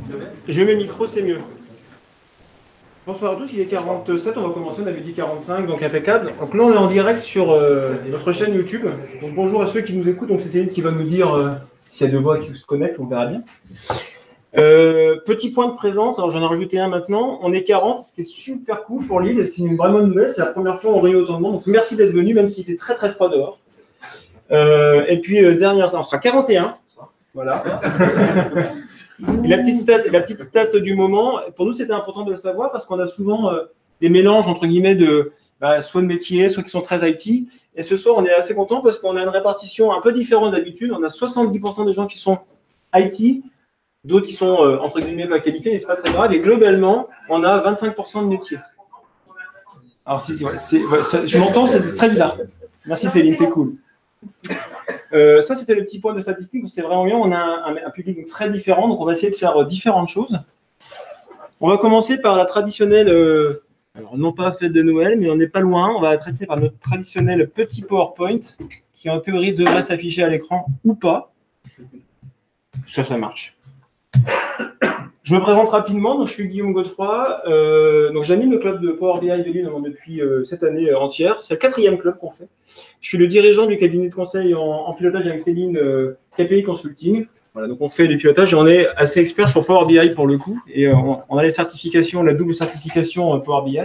Je mets le micro, c'est mieux. Bonsoir à tous, il est 47, on va commencer, on avait dit 45, donc impeccable. Donc là, on est en direct sur notre chaîne YouTube. Donc bonjour à ceux qui nous écoutent, donc c'est Céline qui va nous dire s'il y a deux voix qui se connectent, on verra bien. Petit point de présence, alors j'en ai rajouté un maintenant, on est 40, c'était super cool pour l'île, c'est une vraiment nouvelle, c'est la première fois qu'on réunit autant de monde, donc merci d'être venu, même si c'était très très froid dehors. Et puis dernière, on sera 41, voilà. Et la petite stat du moment, pour nous c'était important de le savoir parce qu'on a souvent des mélanges entre guillemets de soit de métiers, soit qui sont très IT. Et ce soir on est assez content parce qu'on a une répartition un peu différente d'habitude. On a 70% des gens qui sont IT, d'autres qui sont entre guillemets pas qualifiés, mais c'est pas très grave. Et globalement, on a 25% de métiers. Alors je m'entends, c'est très bizarre. Merci Céline, c'est cool. Ça, c'était le petit point de statistique. C'est vraiment bien. On a un public très différent, donc on va essayer de faire différentes choses. On va commencer par la traditionnelle, alors non pas fête de Noël, mais on n'est pas loin. On va traiter par notre traditionnel petit PowerPoint qui, en théorie, devrait s'afficher à l'écran ou pas. Ça marche. Je me présente rapidement. Donc, je suis Guillaume Godefroy. Donc, j'anime le club de Power BI de Lille depuis cette année entière. C'est le 4e club qu'on fait. Je suis le dirigeant du cabinet de conseil en pilotage avec Céline KPI Consulting. Voilà, donc on fait des pilotages et on est assez expert sur Power BI pour le coup. Et on a les certifications, la double certification Power BI.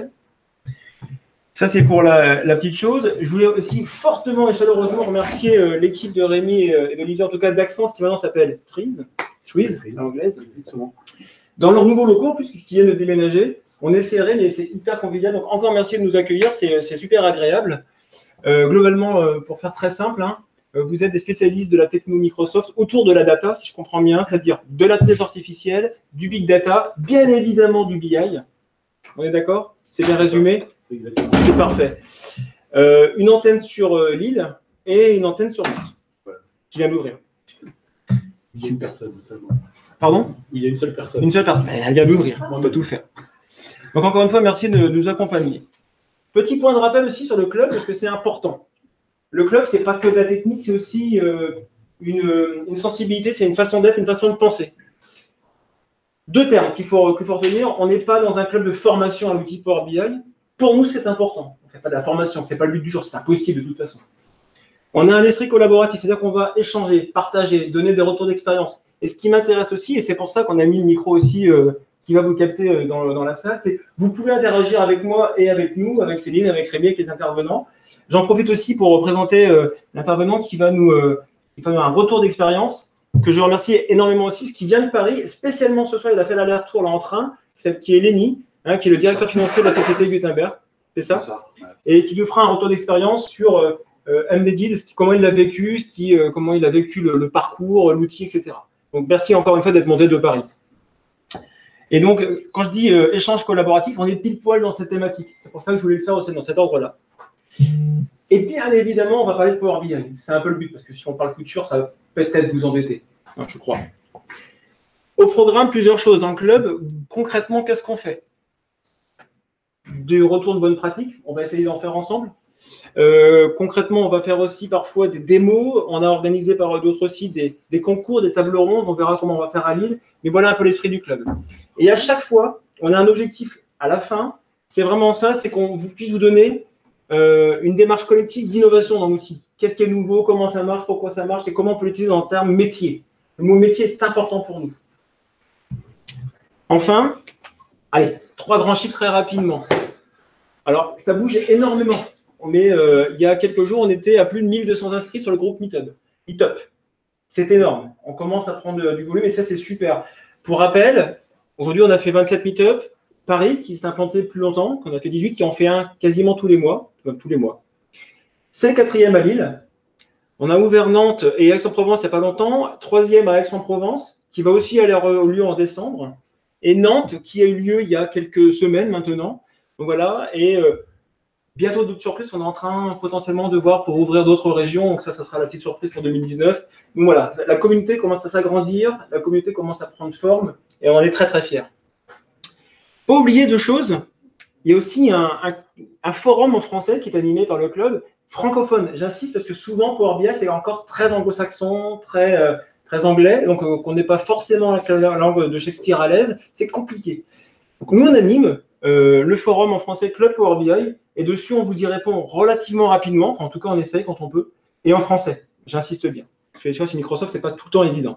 Ça, c'est pour la petite chose. Je voulais aussi fortement et chaleureusement remercier l'équipe de Rémi et d'Olivier, en tout cas d'Accence, qui maintenant s'appelle Trees en anglaise. Dans leurs nouveaux locaux, en plus, qui viennent de déménager. On est serré, mais c'est hyper convivial. Donc, encore merci de nous accueillir, c'est super agréable. Globalement, pour faire très simple, vous êtes des spécialistes de la techno Microsoft autour de la data, si je comprends bien, c'est-à-dire de l'intelligence artificielle, du big data, bien évidemment du BI. On est d'accord? C'est bien résumé? C'est parfait. Une antenne sur Lille et une antenne sur Nantes, qui vient d'ouvrir. Une personne seulement. Pardon? Il y a une seule personne. Une seule personne. Elle vient d'ouvrir, on peut tout faire. Donc encore une fois, merci de nous accompagner. Petit point de rappel aussi sur le club, parce que c'est important. Le club, c'est pas que de la technique, c'est aussi une sensibilité, c'est une façon d'être, une façon de penser. Deux termes qu'il faut retenir. On n'est pas dans un club de formation à l'outil Power BI. Pour nous, c'est important. On ne fait pas de la formation, c'est pas le but du jour, c'est impossible de toute façon. On a un esprit collaboratif, c'est-à-dire qu'on va échanger, partager, donner des retours d'expérience. Et ce qui m'intéresse aussi, et c'est pour ça qu'on a mis le micro aussi qui va vous capter dans la salle, c'est vous pouvez interagir avec moi et avec nous, avec Céline, avec Rémi, avec les intervenants. J'en profite aussi pour présenter l'intervenant qui va nous faire un retour d'expérience, que je remercie énormément aussi, parce qu'il vient de Paris, spécialement ce soir, il a fait l'aller-retour là en train, qui est Lenny, qui est le directeur financier de la société Gutenberg, c'est ça, et qui nous fera un retour d'expérience sur Embedded, comment il l'a vécu, comment il a vécu le parcours, l'outil, etc. Donc merci encore une fois d'être monté de Paris. Et donc, quand je dis échange collaboratif, on est pile poil dans cette thématique. C'est pour ça que je voulais le faire aussi dans cet ordre-là. Et bien évidemment, on va parler de Power BI. C'est un peu le but, parce que si on parle couture, ça va peut-être vous embêter, je crois. Au programme, plusieurs choses. Dans le club, concrètement, qu'est-ce qu'on fait? Du retour de bonnes pratiques, on va essayer d'en faire ensemble. Concrètement, on va faire aussi parfois des démos. On a organisé par d'autres aussi des concours, des tables rondes. On verra comment on va faire à Lille. Mais voilà un peu l'esprit du club. Et à chaque fois, on a un objectif à la fin. C'est vraiment ça, c'est qu'on puisse vous donner une démarche collective d'innovation dans l'outil. Qu'est-ce qui est nouveau, comment ça marche, pourquoi ça marche et comment on peut l'utiliser en termes métier. Le mot métier est important pour nous. Enfin, allez, 3 grands chiffres très rapidement. Alors, ça bouge énormément. Mais il y a quelques jours, on était à plus de 1200 inscrits sur le groupe Meetup. C'est énorme. On commence à prendre du volume et ça, c'est super. Pour rappel, aujourd'hui, on a fait 27 Meetup. Paris, qui s'est implanté plus longtemps, qu'on a fait 18, qui en fait un quasiment tous les mois. C'est le 4e à Lille. On a ouvert Nantes et Aix-en-Provence il n'y a pas longtemps. 3e à Aix-en-Provence, qui va aussi aller au lieu en décembre. Et Nantes, qui a eu lieu il y a quelques semaines maintenant. Donc voilà, et bientôt d'autres surprises, on est en train potentiellement de voir pour ouvrir d'autres régions, donc ça sera la petite surprise pour 2019. Donc voilà, la communauté commence à s'agrandir, la communauté commence à prendre forme, et on en est très très fiers. Pas oublier 2 choses, il y a aussi un forum en français qui est animé par le club francophone. J'insiste parce que souvent Power BI c'est encore très anglo-saxon, très très anglais, donc qu'on n'ait pas forcément la langue de Shakespeare à l'aise, c'est compliqué. Donc, nous, on anime le forum en français Club Power BI, et dessus, on vous y répond relativement rapidement, enfin, en tout cas, on essaye quand on peut, et en français, j'insiste bien. Parce que les choses, Microsoft, c'est pas tout le temps évident.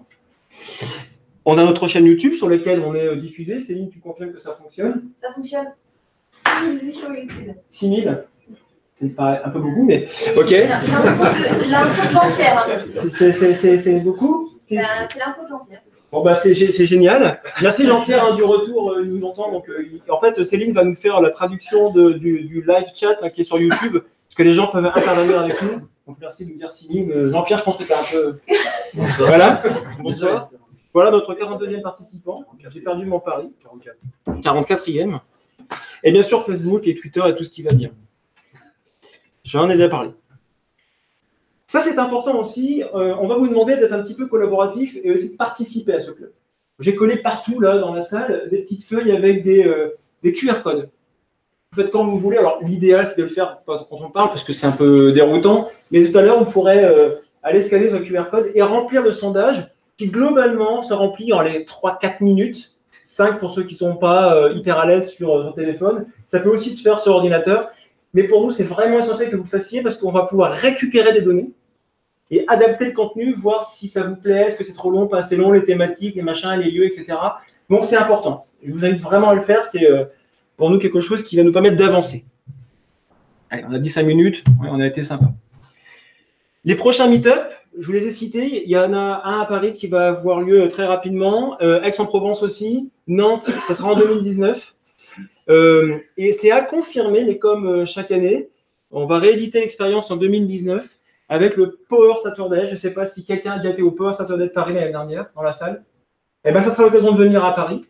On a notre chaîne YouTube sur laquelle on est diffusé. Céline, tu confirmes que ça fonctionne? Ça fonctionne. 6000 vues sur YouTube. 6000? C'est pas un peu beaucoup, mais ok. L'info de Jean-Pierre. Hein. C'est beaucoup? C'est l'info de Jean-Pierre. Bon, bah, c'est génial. Merci Jean-Pierre hein, du retour, il nous entend. Donc, en fait, Céline va nous faire la traduction du live chat hein, qui est sur YouTube, parce que les gens peuvent intervenir avec nous. Donc, merci de nous dire Céline. Jean-Pierre, je pense que tu un peu. Voilà. Bonsoir. Voilà notre 42e participant. J'ai perdu mon pari. 44e. Et bien sûr, Facebook et Twitter et tout ce qui va bien. J'en ai déjà parlé. Ça, c'est important aussi. On va vous demander d'être un petit peu collaboratif et aussi de participer à ce club. J'ai collé partout, là, dans la salle, des petites feuilles avec des QR codes. Vous faites quand vous voulez. Alors, l'idéal, c'est de le faire quand on parle, parce que c'est un peu déroutant. Mais tout à l'heure, on pourrait aller scanner ce QR code et remplir le sondage qui, globalement, se remplit en les 3-4 minutes. 5 pour ceux qui ne sont pas hyper à l'aise sur leur téléphone. Ça peut aussi se faire sur ordinateur. Mais pour nous, c'est vraiment essentiel que vous le fassiez parce qu'on va pouvoir récupérer des données et adapter le contenu, voir si ça vous plaît, est-ce que c'est trop long, pas assez long, les thématiques, les machins, les lieux, etc. Donc, c'est important. Je vous invite vraiment à le faire. C'est pour nous quelque chose qui va nous permettre d'avancer. Allez, on a dit 5 minutes. Ouais, on a été sympa. Les prochains meet-up, je vous les ai cités. Il y en a un à Paris qui va avoir lieu très rapidement. Aix-en-Provence aussi. Nantes, ça sera en 2019. Et c'est à confirmer, mais comme chaque année, on va rééditer l'expérience en 2019 avec le Power Saturday. Je ne sais pas si quelqu'un a déjà été au Power Saturday de Paris l'année dernière, dans la salle. Eh bien, ça sera l'occasion de venir à Paris.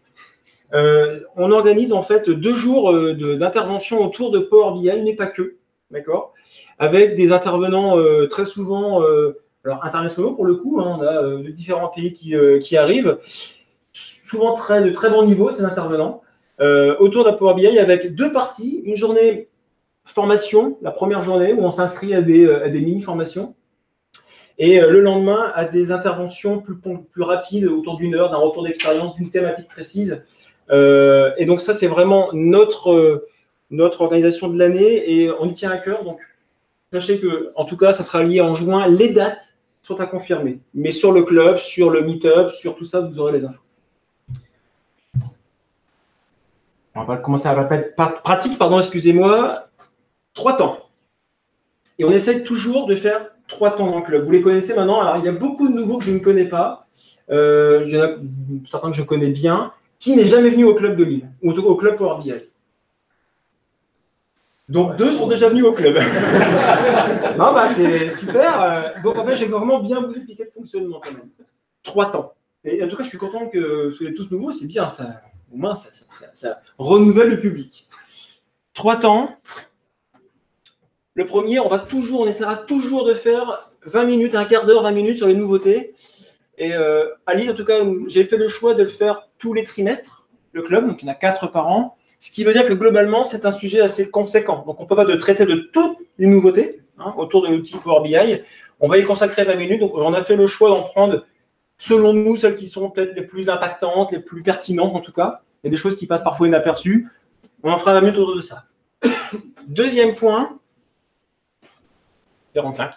On organise en fait 2 jours d'intervention autour de Power BI, mais pas que, d'accord, avec des intervenants très souvent alors internationaux pour le coup, hein, on a de différents pays qui arrivent, souvent de très bon niveau ces intervenants, autour de la Power BI avec 2 parties, une journée formation, la première journée où on s'inscrit à des mini-formations, et le lendemain à des interventions plus rapides autour d'1 heure, d'un retour d'expérience, d'une thématique précise. Et donc ça, c'est vraiment notre organisation de l'année et on y tient à cœur. Donc sachez que, en tout cas, ça sera lié en juin. Les dates sont à confirmer. Mais sur le club, sur le meet-up, sur tout ça, vous aurez les infos. On va commencer à être pratique, pardon, excusez-moi. 3 temps. Et on essaie toujours de faire 3 temps dans le club. Vous les connaissez maintenant. Alors, il y a beaucoup de nouveaux que je ne connais pas. Il y en a certains que je connais bien. Qui n'est jamais venu au club de Lille, ou au club Power BI. Donc 2 sont déjà venus au club. Non, bah c'est super. Donc en fait, j'ai vraiment bien voulu expliquer le fonctionnement quand même. 3 temps. Et en tout cas, je suis content que vous soyez tous nouveaux, c'est bien, ça, au moins ça renouvelle le public. 3 temps. Le premier, on essaiera toujours de faire 20 minutes, un quart d'heure, 20 minutes sur les nouveautés. Et à Lille, en tout cas, j'ai fait le choix de le faire tous les trimestres, le club, donc il y en a 4 par an, ce qui veut dire que globalement, c'est un sujet assez conséquent. Donc on ne peut pas traiter de toutes les nouveautés hein, autour de l'outil Power BI. On va y consacrer 20 minutes, donc on a fait le choix d'en prendre, selon nous, celles qui sont peut-être les plus impactantes, les plus pertinentes en tout cas. Il y a des choses qui passent parfois inaperçues. On en fera 20 minutes autour de ça. Deuxième point, 45.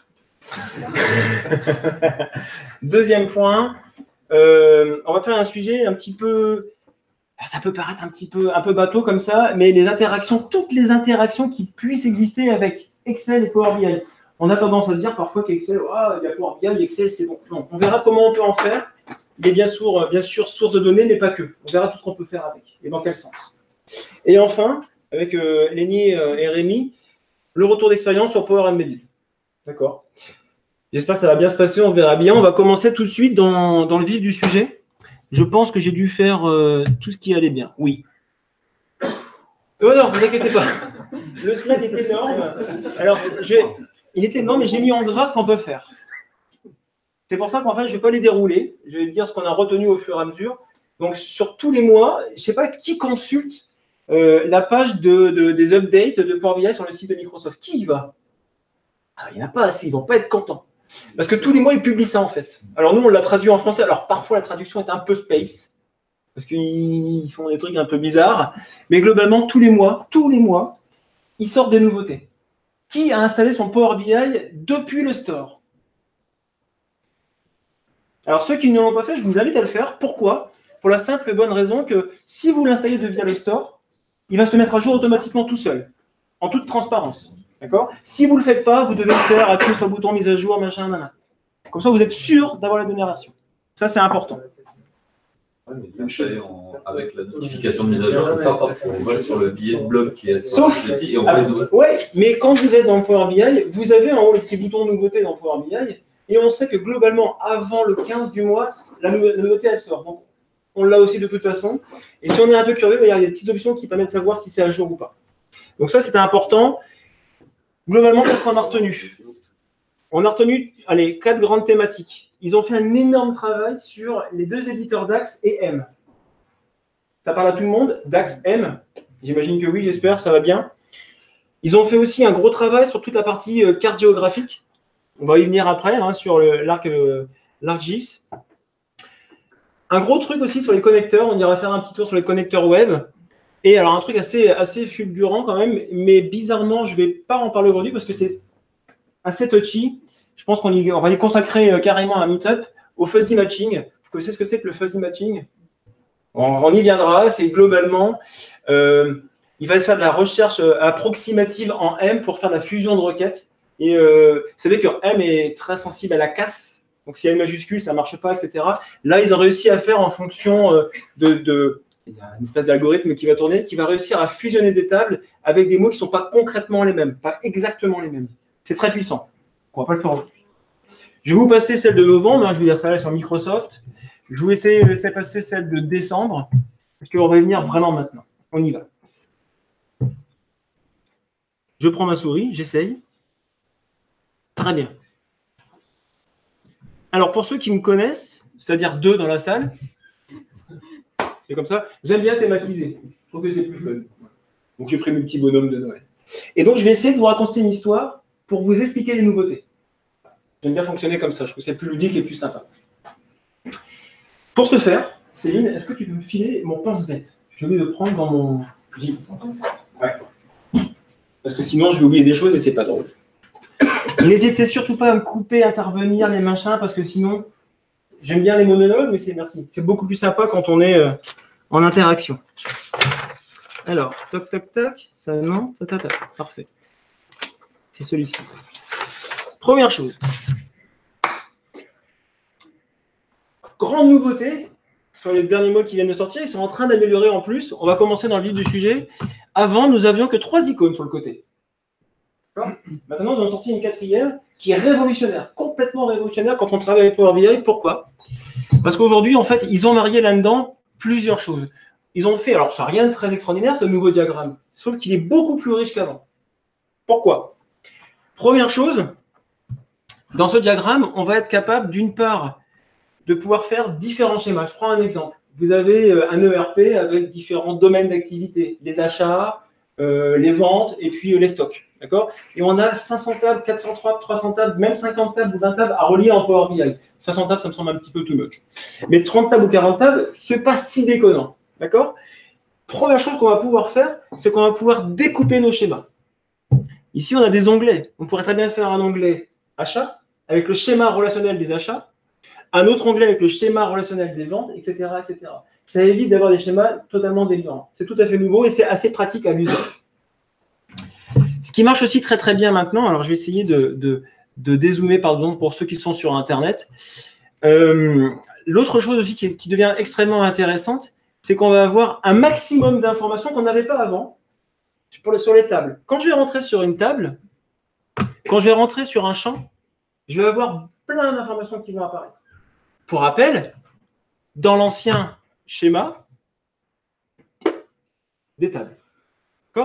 Deuxième point, on va faire un sujet un petit peu, ça peut paraître un peu bateau comme ça, mais toutes les interactions qui puissent exister avec Excel et Power BI. On a tendance à dire parfois qu'Excel, il y a Power BI, Excel, c'est bon. Non, on verra comment on peut en faire. Il est bien sûr source de données, mais pas que. On verra tout ce qu'on peut faire avec et dans quel sens. Et enfin, avec Lénie et Rémi, le retour d'expérience sur Power Embedded. D'accord. J'espère que ça va bien se passer, on verra bien. On va commencer tout de suite dans le vif du sujet. Je pense que j'ai dû faire tout ce qui allait bien. Oui. Non, ne vous inquiétez pas. Le slide est énorme. Alors, il est énorme, mais j'ai mis en gras ce qu'on peut faire. C'est pour ça qu'en fait, je ne vais pas les dérouler. Je vais dire ce qu'on a retenu au fur et à mesure. Donc, sur tous les mois, je ne sais pas qui consulte la page des updates de Power BI sur le site de Microsoft. Qui y va? Il n'y en a pas assez, ils ne vont pas être contents. Parce que tous les mois, ils publient ça, en fait. Alors nous, on l'a traduit en français. Alors parfois, la traduction est un peu space, parce qu'ils font des trucs un peu bizarres. Mais globalement, tous les mois, ils sortent des nouveautés. Qui a installé son Power BI depuis le store? Alors ceux qui ne l'ont pas fait, je vous invite à le faire. Pourquoi? Pour la simple et bonne raison que si vous l'installez via le store, il va se mettre à jour automatiquement tout seul, en toute transparence. D'accord? Si vous ne le faites pas, vous devez le faire, appuyer sur le bouton mise à jour, machin, nanana. Comme ça, vous êtes sûr d'avoir la dernière version. Ça, c'est important. Avec la notification de mise à jour, comme ça, on va sur le billet de blog qui est Sauf, et on peut ouais, mais quand vous êtes dans Power BI, vous avez en haut le petit bouton nouveauté dans Power BI, et on sait que globalement, avant le 15 du mois, la nouveauté, elle sort. Donc, on l'a aussi de toute façon. Et si on est un peu curieux, il y a des petites options qui permettent de savoir si c'est à jour ou pas. Donc ça, c'était important. Globalement, qu'est-ce qu'on a retenu? On a retenu, allez, 4 grandes thématiques. Ils ont fait un énorme travail sur les 2 éditeurs DAX et M. Ça parle à tout le monde, DAX, M. J'imagine que oui, j'espère, ça va bien. Ils ont fait aussi un gros travail sur toute la partie carte géographique. On va y venir après, hein, sur l'ArcGIS. Un gros truc aussi sur les connecteurs. On ira faire un petit tour sur les connecteurs web. Et alors, un truc assez fulgurant quand même, mais bizarrement, je ne vais pas en parler aujourd'hui parce que c'est assez touchy. Je pense qu'on va y consacrer carrément un meet-up au fuzzy matching. Vous connaissez ce que c'est que le fuzzy matching? On y viendra. C'est globalement, il va faire de la recherche approximative en M pour faire de la fusion de requêtes. Et vous savez que M est très sensible à la casse. Donc, s'il y a une majuscule, ça ne marche pas, etc. Là, ils ont réussi à faire en fonction il y a une espèce d'algorithme qui va tourner, qui va réussir à fusionner des tables avec des mots qui ne sont pas concrètement les mêmes, pas exactement les mêmes. C'est très puissant. On ne va pas le faire aujourd'hui. Je vais vous passer celle de novembre, hein, je vais dire ça sur Microsoft. Je vais essayer de laisser passer celle de décembre, parce qu'on va y venir vraiment maintenant. On y va. Je prends ma souris, j'essaye. Très bien. Alors, pour ceux qui me connaissent, c'est-à-dire 2 dans la salle, c'est comme ça, j'aime bien thématiser. Je trouve que c'est plus fun. Donc, j'ai pris mes petits bonhommes de Noël. Et donc, je vais essayer de vous raconter une histoire pour vous expliquer les nouveautés. J'aime bien fonctionner comme ça. Je trouve que c'est plus ludique et plus sympa. Pour ce faire, Céline, est-ce que tu peux me filer mon pense-bête? J'ai oublié de prendre dans mon livre. Ouais. Parce que sinon, je vais oublier des choses et c'est pas drôle. N'hésitez surtout pas à me couper, intervenir, les machins, parce que sinon, j'aime bien les monologues, mais c'est merci. C'est beaucoup plus sympa quand on est en interaction. Alors, toc, toc, toc, ça non, parfait. C'est celui-ci. Première chose. Grande nouveauté, sur les derniers mots qui viennent de sortir, ils sont en train d'améliorer en plus. On va commencer dans le vif du sujet. Avant, nous avions que 3 icônes sur le côté. Maintenant, ils ont sorti une 4e qui est révolutionnaire, complètement révolutionnaire quand on travaille avec Power BI. Pourquoi? Parce qu'aujourd'hui, en fait, ils ont marié là-dedans plusieurs choses. Ils ont fait, alors ça n'a rien de très extraordinaire, ce nouveau diagramme, sauf qu'il est beaucoup plus riche qu'avant. Pourquoi? Première chose, dans ce diagramme, on va être capable, d'une part, de pouvoir faire différents schémas. Je prends un exemple. Vous avez un ERP avec différents domaines d'activité, les achats, les ventes et puis les stocks. D'accord? Et on a 500 tables, 400 tables, 300 tables, même 50 tables ou 20 tables à relier en Power BI. 500 tables, ça me semble un petit peu too much. Mais 30 tables ou 40 tables, ce n'est pas si déconnant. D'accord? Première chose qu'on va pouvoir faire, c'est qu'on va pouvoir découper nos schémas. Ici, on a des onglets. On pourrait très bien faire un onglet achat avec le schéma relationnel des achats, un autre onglet avec le schéma relationnel des ventes, etc., etc. Ça évite d'avoir des schémas totalement délirants. C'est tout à fait nouveau et c'est assez pratique à l'usage. Ce qui marche aussi très très bien maintenant, alors je vais essayer de dézoomer pardon, pour ceux qui sont sur Internet. L'autre chose aussi qui devient extrêmement intéressante, c'est qu'on va avoir un maximum d'informations qu'on n'avait pas avant sur les tables. Quand je vais rentrer sur une table, quand je vais rentrer sur un champ, je vais avoir plein d'informations qui vont apparaître. Pour rappel, dans l'ancien schéma, des tables. D'accord ?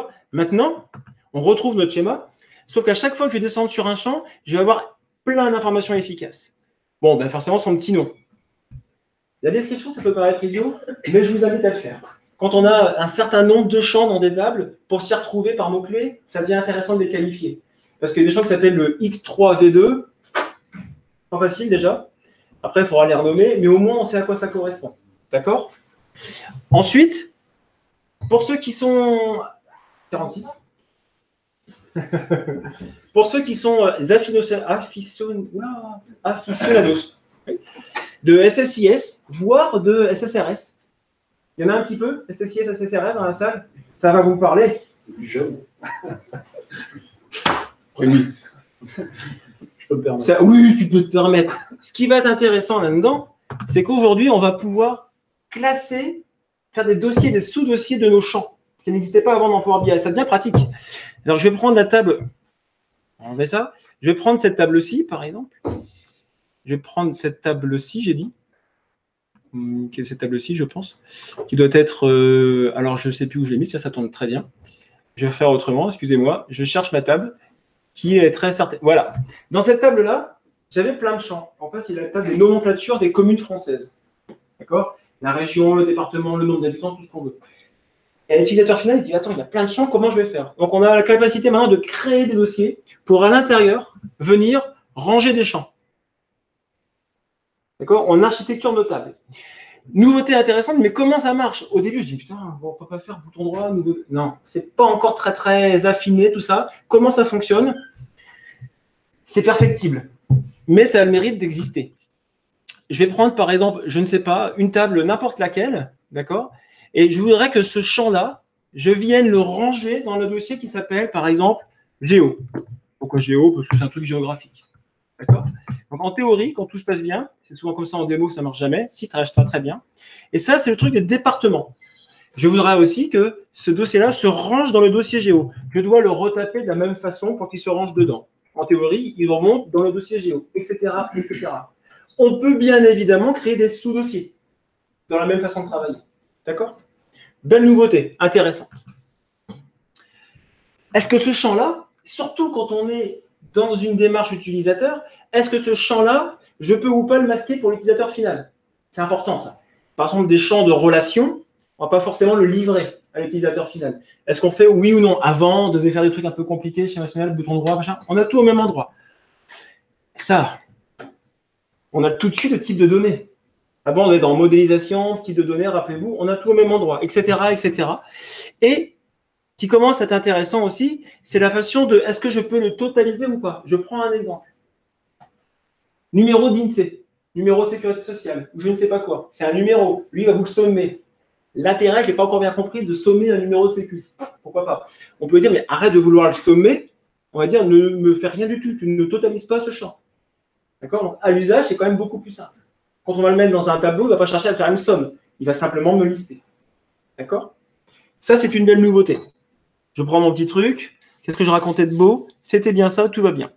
Maintenant, on retrouve notre schéma, sauf qu'à chaque fois que je vais descendre sur un champ, je vais avoir plein d'informations efficaces. Bon, ben forcément, son petit nom. La description, ça peut paraître idiot, mais je vous invite à le faire. Quand on a un certain nombre de champs dans des tables, pour s'y retrouver par mots-clés, ça devient intéressant de les qualifier. Parce qu'il y a des champs qui s'appellent le X3V2, Pas facile déjà. Après, il faudra les renommer, mais au moins, on sait à quoi ça correspond. D'accord? Ensuite, pour ceux qui sont... 46. Pour ceux qui sont aficionados de SSIS, voire de SSRS, il y en a un petit peu, SSIS, SSRS dans la salle, ça va vous parler. Plus jeune. Oui. Je peux me permettre. Ça, oui, tu peux te permettre. Ce qui va être intéressant là-dedans, c'est qu'aujourd'hui, on va pouvoir classer, faire des dossiers, des sous-dossiers de nos champs, ce qui n'existait pas avant dans Power BI. Ça devient pratique. Alors, je vais prendre la table. On met ça. Je vais prendre cette table-ci, par exemple. Je vais prendre cette table-ci, j'ai dit. Quelle est cette table-ci, je pense, qui doit être... alors, je ne sais plus où je l'ai mis, ça tombe très bien. Je vais faire autrement, excusez-moi. Je cherche ma table, qui est très certaine. Voilà. Dans cette table-là, j'avais plein de champs. En fait, il y a la table des nomenclatures des communes françaises. D'accord? La région, le département, le nombre d'habitants, tout ce qu'on veut. Et l'utilisateur final, il se dit, attends, il y a plein de champs, comment je vais faire? Donc, on a la capacité maintenant de créer des dossiers pour, à l'intérieur, venir ranger des champs. D'accord? En architecture notable. Nouveauté intéressante, mais comment ça marche? Au début, je dis, putain, on ne peut pas faire bouton droit, nouveau... Non, c'est pas encore très affiné, tout ça. Comment ça fonctionne? C'est perfectible, mais ça a le mérite d'exister. Je vais prendre, par exemple, je ne sais pas, une table, n'importe laquelle, d'accord? Et je voudrais que ce champ-là, je vienne le ranger dans le dossier qui s'appelle, par exemple, Géo. Pourquoi Géo? Parce que c'est un truc géographique. D'accord? Donc, en théorie, quand tout se passe bien, c'est souvent comme ça en démo, ça ne marche jamais. Si, ça marche très bien. Et ça, c'est le truc des départements. Je voudrais aussi que ce dossier-là se range dans le dossier Géo. Je dois le retaper de la même façon pour qu'il se range dedans. En théorie, il remonte dans le dossier Géo, etc., etc. On peut bien évidemment créer des sous-dossiers dans la même façon de travailler. D'accord? Belle nouveauté, intéressante. Est-ce que ce champ-là, surtout quand on est dans une démarche utilisateur, est-ce que ce champ-là, je peux ou pas le masquer pour l'utilisateur final? C'est important, ça. Par exemple, des champs de relation, on ne va pas forcément le livrer à l'utilisateur final. Est-ce qu'on fait oui ou non? Avant, on devait faire des trucs un peu compliqués, schéma national, bouton droit, machin. On a tout au même endroit. Ça, on a tout de suite le type de données. Avant, on est dans modélisation, type de données, rappelez-vous, on a tout au même endroit, etc., etc. Et qui commence à être intéressant aussi, c'est la façon de est-ce que je peux le totaliser ou pas? Je prends un exemple. Numéro d'INSEE, numéro de sécurité sociale, ou je ne sais pas quoi. C'est un numéro. Lui, il va vous le sommer. L'intérêt, je n'ai pas encore bien compris, de sommer un numéro de sécu. Pourquoi pas? On peut dire, mais arrête de vouloir le sommer. On va dire, ne me fais rien du tout. Tu ne totalises pas ce champ. D'accord? Donc, à l'usage, c'est quand même beaucoup plus simple. Quand on va le mettre dans un tableau, il ne va pas chercher à faire une somme. Il va simplement me lister. D'accord? Ça, c'est une belle nouveauté. Je prends mon petit truc. Qu'est-ce que je racontais de beau? C'était bien ça, tout va bien.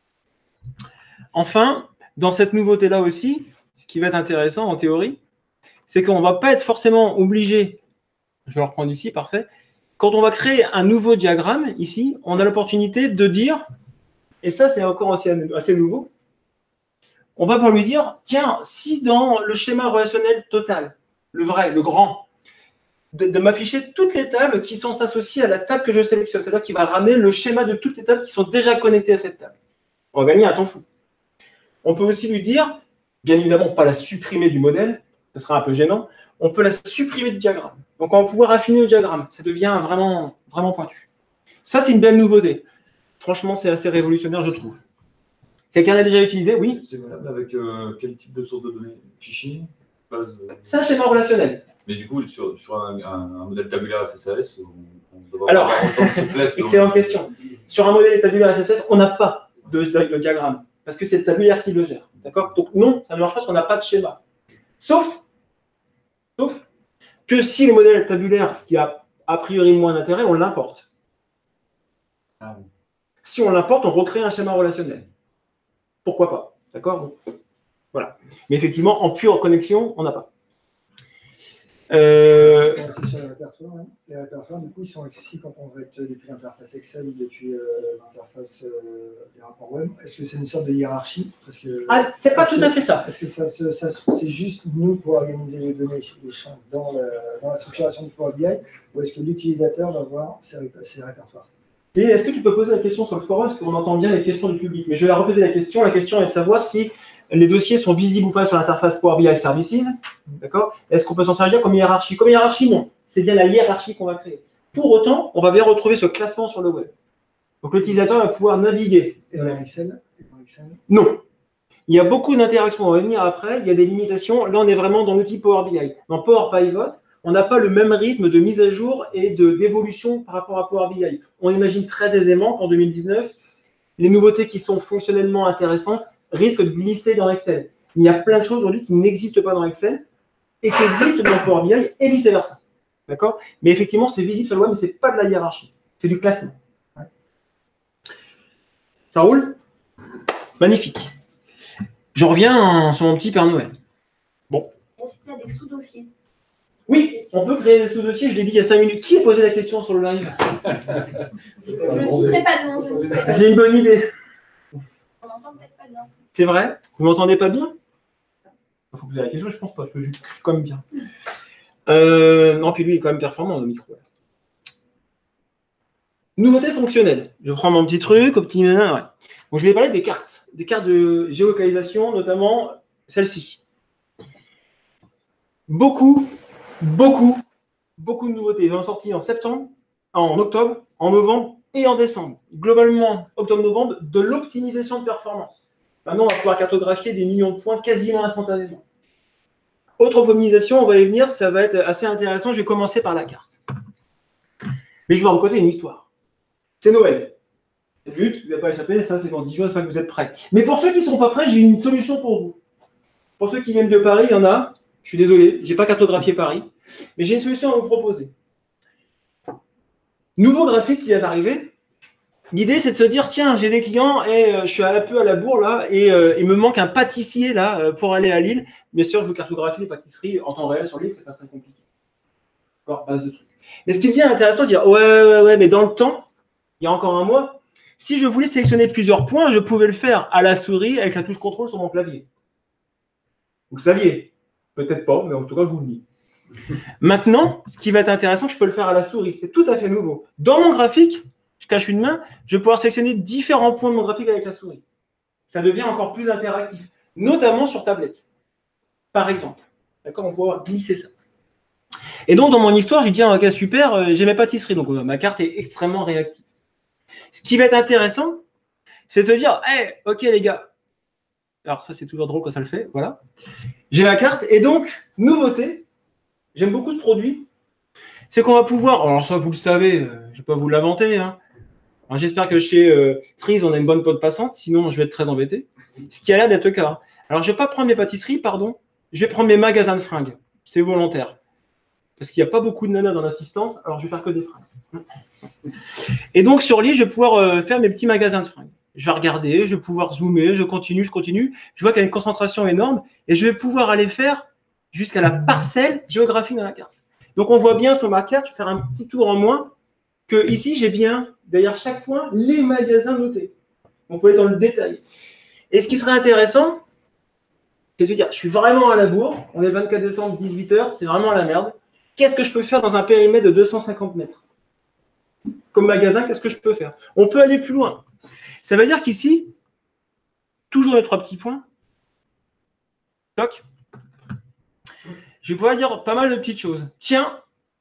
Enfin, dans cette nouveauté-là aussi, ce qui va être intéressant en théorie, c'est qu'on ne va pas être forcément obligé, je vais le reprendre ici, parfait, quand on va créer un nouveau diagramme, ici, on a l'opportunité de dire, et ça c'est encore aussi assez nouveau, on va pouvoir lui dire, tiens, si dans le schéma relationnel total, le vrai, le grand, de m'afficher toutes les tables qui sont associées à la table que je sélectionne, c'est-à-dire qu'il va ramener le schéma de toutes les tables qui sont déjà connectées à cette table. On va gagner un temps fou. On peut aussi lui dire, bien évidemment, pas la supprimer du modèle, ce sera un peu gênant, on peut la supprimer du diagramme. Donc, on va pouvoir affiner le diagramme. Ça devient vraiment, vraiment pointu. Ça, c'est une belle nouveauté. Franchement, c'est assez révolutionnaire, je trouve. Quelqu'un l'a déjà utilisé? Oui. C'est valable avec quel type de source de données? Fichier? C'est un schéma relationnel. Mais du coup, sur un modèle tabulaire SSAS, on devrait Alors, avoir autant de souplesse. excellente question. Sur un modèle tabulaire SSS, on n'a pas de diagramme, parce que c'est le tabulaire qui le gère. D'accord? Donc non, ça ne marche pas parce qu'on n'a pas de schéma. Sauf que si le modèle est tabulaire, ce qui a a priori moins d'intérêt, on l'importe. Ah oui. Si on l'importe, on recrée un schéma relationnel. Pourquoi pas? D'accord? Voilà. Mais effectivement, en pure connexion, on n'a pas. C'est sur les répertoires. Hein. Les répertoires, du coup, ils sont accessibles quand on va être depuis l'interface Excel ou depuis l'interface des rapports web. Est-ce que c'est une sorte de hiérarchie? Ah, c'est pas tout à fait ça. Est-ce que c'est juste nous pour organiser les données, les champs dans la structuration du Power BI, ou est-ce que l'utilisateur va voir ces répertoires? Et est-ce que tu peux poser la question sur le forum, parce qu'on entend bien les questions du public, mais je vais la reposer la question. La question est de savoir si les dossiers sont visibles ou pas sur l'interface Power BI Services. D'accord? Est-ce qu'on peut s'en servir comme hiérarchie? Comme hiérarchie, non. C'est bien la hiérarchie qu'on va créer. Pour autant, on va bien retrouver ce classement sur le web. Donc l'utilisateur va pouvoir naviguer. Et dans Excel? Non. Il y a beaucoup d'interactions. On va venir après. Il y a des limitations. Là, on est vraiment dans l'outil Power BI. Dans Power Pivot, on n'a pas le même rythme de mise à jour et d'évolution par rapport à Power BI. On imagine très aisément qu'en 2019, les nouveautés qui sont fonctionnellement intéressantes risquent de glisser dans Excel. Il y a plein de choses aujourd'hui qui n'existent pas dans Excel et qui existent dans Power BI et vice-versa. D'accord? Mais effectivement, c'est visible sur le web, mais ce n'est pas de la hiérarchie. C'est du classement. Ça roule? Magnifique. Je reviens sur mon petit Père Noël. Bon. Est-ce qu'il y a des sous-dossiers? Oui, on peut créer des sous-dossiers, je l'ai dit il y a 5 minutes. Qui a posé la question sur le live? Je ne citerai pas de nom, je ne citerai pas de nom. J'ai une bonne idée. On n'entend peut-être pas bien. C'est vrai? Vous m'entendez pas bien? Il faut poser la question, je pense pas, parce que je crie comme bien. Non, puis lui, il est quand même performant, le micro. Nouveauté fonctionnelle. Je prends mon petit truc, optimiser. Ouais. Donc, je vais parler des cartes de géolocalisation, notamment celle-ci. Beaucoup de nouveautés. Ils ont sorti en septembre, en octobre, en novembre et en décembre. Globalement, octobre-novembre, de l'optimisation de performance. Maintenant, on va pouvoir cartographier des millions de points quasiment instantanément. Autre optimisation, on va y venir, ça va être assez intéressant. Je vais commencer par la carte. Mais je vais raconter une histoire. C'est Noël. Le but, vous n'avez pas échappé, ça c'est dans 10 jours, c'est pas que vous êtes prêts. Mais pour ceux qui ne sont pas prêts, j'ai une solution pour vous. Pour ceux qui viennent de Paris, il y en a. Je suis désolé, je n'ai pas cartographié Paris. Mais j'ai une solution à vous proposer. Nouveau graphique qui vient d'arriver. L'idée, c'est de se dire, tiens, j'ai des clients et je suis un peu à la bourre là et il me manque un pâtissier là pour aller à Lille. Bien sûr, je vous cartographie les pâtisseries en temps réel sur Lille, c'est pas très compliqué. Encore base de trucs. Mais ce qui devient intéressant, c'est de dire, ouais, mais dans le temps, il y a encore un mois, si je voulais sélectionner plusieurs points, je pouvais le faire à la souris avec la touche contrôle sur mon clavier. Vous le saviez? Peut-être pas, mais en tout cas, je vous le dis. Maintenant, ce qui va être intéressant, je peux le faire à la souris. C'est tout à fait nouveau. Dans mon graphique, je cache une main, je vais pouvoir sélectionner différents points de mon graphique avec la souris. Ça devient encore plus interactif, notamment sur tablette, par exemple. D'accord, on va pouvoir glisser ça. Et donc, dans mon histoire, j'ai dit, ah, ok, super, j'ai mes pâtisseries. Donc, ma carte est extrêmement réactive. Ce qui va être intéressant, c'est de se dire, hey, ok, les gars. Alors, ça, c'est toujours drôle quand ça le fait. Voilà. J'ai ma carte. Et donc, nouveauté, j'aime beaucoup ce produit. C'est qu'on va pouvoir, alors ça, vous le savez, je ne vais pas vous l'inventer. Hein. J'espère que chez Freeze, on a une bonne pote passante. Sinon, je vais être très embêté. Ce qui a l'air d'être le cas. Alors, je ne vais pas prendre mes pâtisseries, pardon. Je vais prendre mes magasins de fringues. C'est volontaire. Parce qu'il n'y a pas beaucoup de nanas dans l'assistance, alors je vais faire que des fringues. Et donc, sur Lille, je vais pouvoir faire mes petits magasins de fringues. Je vais regarder, je vais pouvoir zoomer, je continue. Je vois qu'il y a une concentration énorme et je vais pouvoir aller faire jusqu'à la parcelle géographique dans la carte. Donc, on voit bien sur ma carte, je vais faire un petit tour en moins, que ici, j'ai bien, derrière chaque point, les magasins notés. On peut aller dans le détail. Et ce qui serait intéressant, c'est de dire, je suis vraiment à la bourre, on est le 24 décembre, 18h, c'est vraiment à la merde. Qu'est-ce que je peux faire dans un périmètre de 250 mètres? Comme magasin, qu'est-ce que je peux faire? On peut aller plus loin. Ça veut dire qu'ici, toujours les 3 petits points. Toc. Je vais pouvoir dire pas mal de petites choses. Tiens,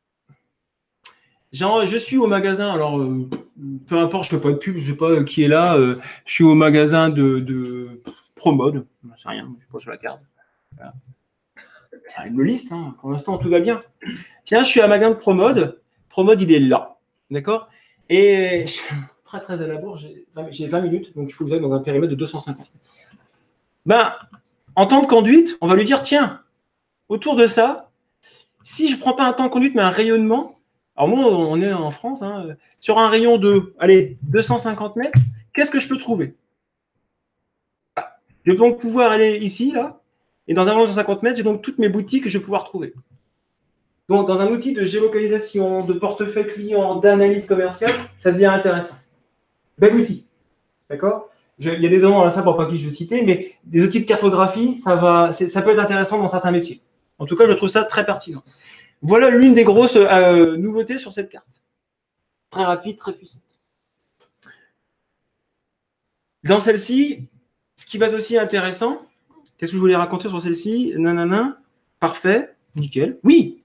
genre, je suis au magasin, alors peu importe, je ne fais pas de pub, je ne sais pas qui est là. Je suis au magasin de ProMode. Je ne sais rien, je ne suis pas sur la carte. Voilà. Il me liste, hein. Pour l'instant, tout va bien. Tiens, je suis à magasin de ProMode. ProMode, il est là. D'accord? Et je suis très, très à la bourre. J'ai 20 minutes, donc il faut que j'aille dans un périmètre de 250 mètres. Ben, en temps de conduite, on va lui dire, tiens, autour de ça, si je ne prends pas un temps de conduite, mais un rayonnement, alors moi, on est en France, hein, sur un rayon de, allez, 250 mètres, qu'est-ce que je peux trouver? Je vais donc pouvoir aller ici, là, et dans un rayon de 150 mètres, j'ai donc toutes mes boutiques que je vais pouvoir trouver. Donc, dans un outil de géolocalisation, de portefeuille client, d'analyse commerciale, ça devient intéressant. Bel outil. D'accord? Il y a des noms dans la salle pour pas qui je vais citer, mais des outils de cartographie, ça peut être intéressant dans certains métiers. En tout cas, je trouve ça très pertinent. Voilà l'une des grosses nouveautés sur cette carte. Très rapide, très puissante. Dans celle-ci, ce qui va être aussi intéressant, Qu'est-ce que je voulais raconter sur celle-ci? Nanana. Parfait. Nickel. Oui.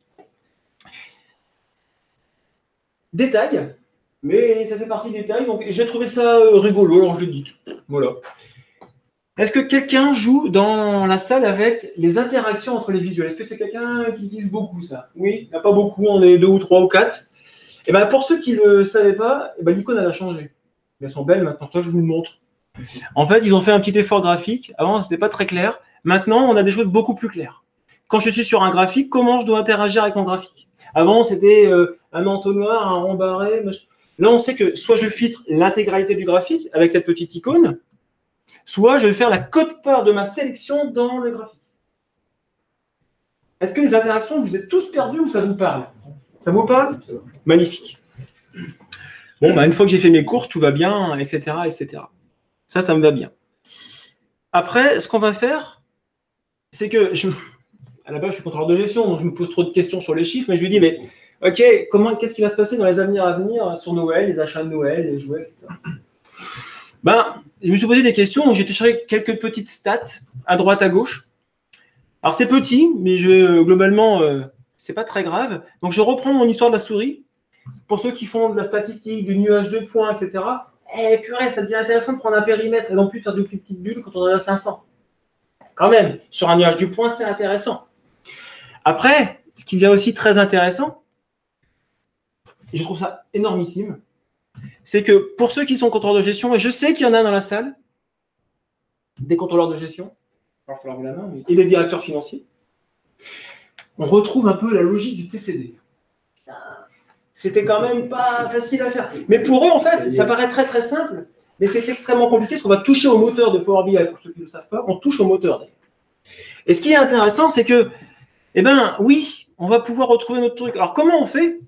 Détail. Mais ça fait partie des détails. Donc, j'ai trouvé ça rigolo, alors je l'ai dit. Voilà. Est-ce que quelqu'un joue dans la salle avec les interactions entre les visuels? Est-ce que c'est quelqu'un qui utilise beaucoup ça? Oui, il n'y a pas beaucoup, on est 2 ou 3 ou 4. Et ben pour ceux qui ne le savaient pas, l'icône elle a changé. Elles sont belles maintenant, toi je vous le montre. En fait, ils ont fait un petit effort graphique. Avant, c'était pas très clair. Maintenant, on a des choses beaucoup plus claires. Quand je suis sur un graphique, comment je dois interagir avec mon graphique? Avant, c'était un entonnoir, un rond barré. Là, on sait que soit je filtre l'intégralité du graphique avec cette petite icône, soit je vais faire la quote-part de ma sélection dans le graphique. Est-ce que les interactions, vous êtes tous perdus ou ça vous parle? Ça vous parle? Magnifique. Bon, une fois que j'ai fait mes courses, tout va bien, etc., etc. Ça me va bien. Après, ce qu'on va faire, c'est que, à la base, je suis contrôleur de gestion, donc je me pose trop de questions sur les chiffres, mais je lui dis, mais ok, qu'est-ce qui va se passer dans les avenirs à venir sur Noël, les achats de Noël, les jouets, etc. Je me suis posé des questions, donc j'ai cherché quelques petites stats à droite, à gauche. Alors c'est petit, mais globalement, c'est pas très grave. Donc je reprends mon histoire de la souris. Pour ceux qui font de la statistique, du nuage de points, etc. Purée, ça devient intéressant de prendre un périmètre et non plus faire de plus petites bulles quand on en a 500. Quand même, sur un nuage du point, c'est intéressant. Après, ce qui devient aussi très intéressant, et je trouve ça énormissime, c'est que pour ceux qui sont contrôleurs de gestion, et je sais qu'il y en a dans la salle, des contrôleurs de gestion, et des directeurs financiers, on retrouve un peu la logique du TCD. C'était quand même pas facile à faire. Mais pour eux, en fait, ça paraît très très simple, mais c'est extrêmement compliqué parce qu'on va toucher au moteur de Power BI. Pour ceux qui ne le savent pas, on touche au moteur d'ailleurs. Et ce qui est intéressant, c'est que, oui, on va pouvoir retrouver notre truc. Alors comment on fait?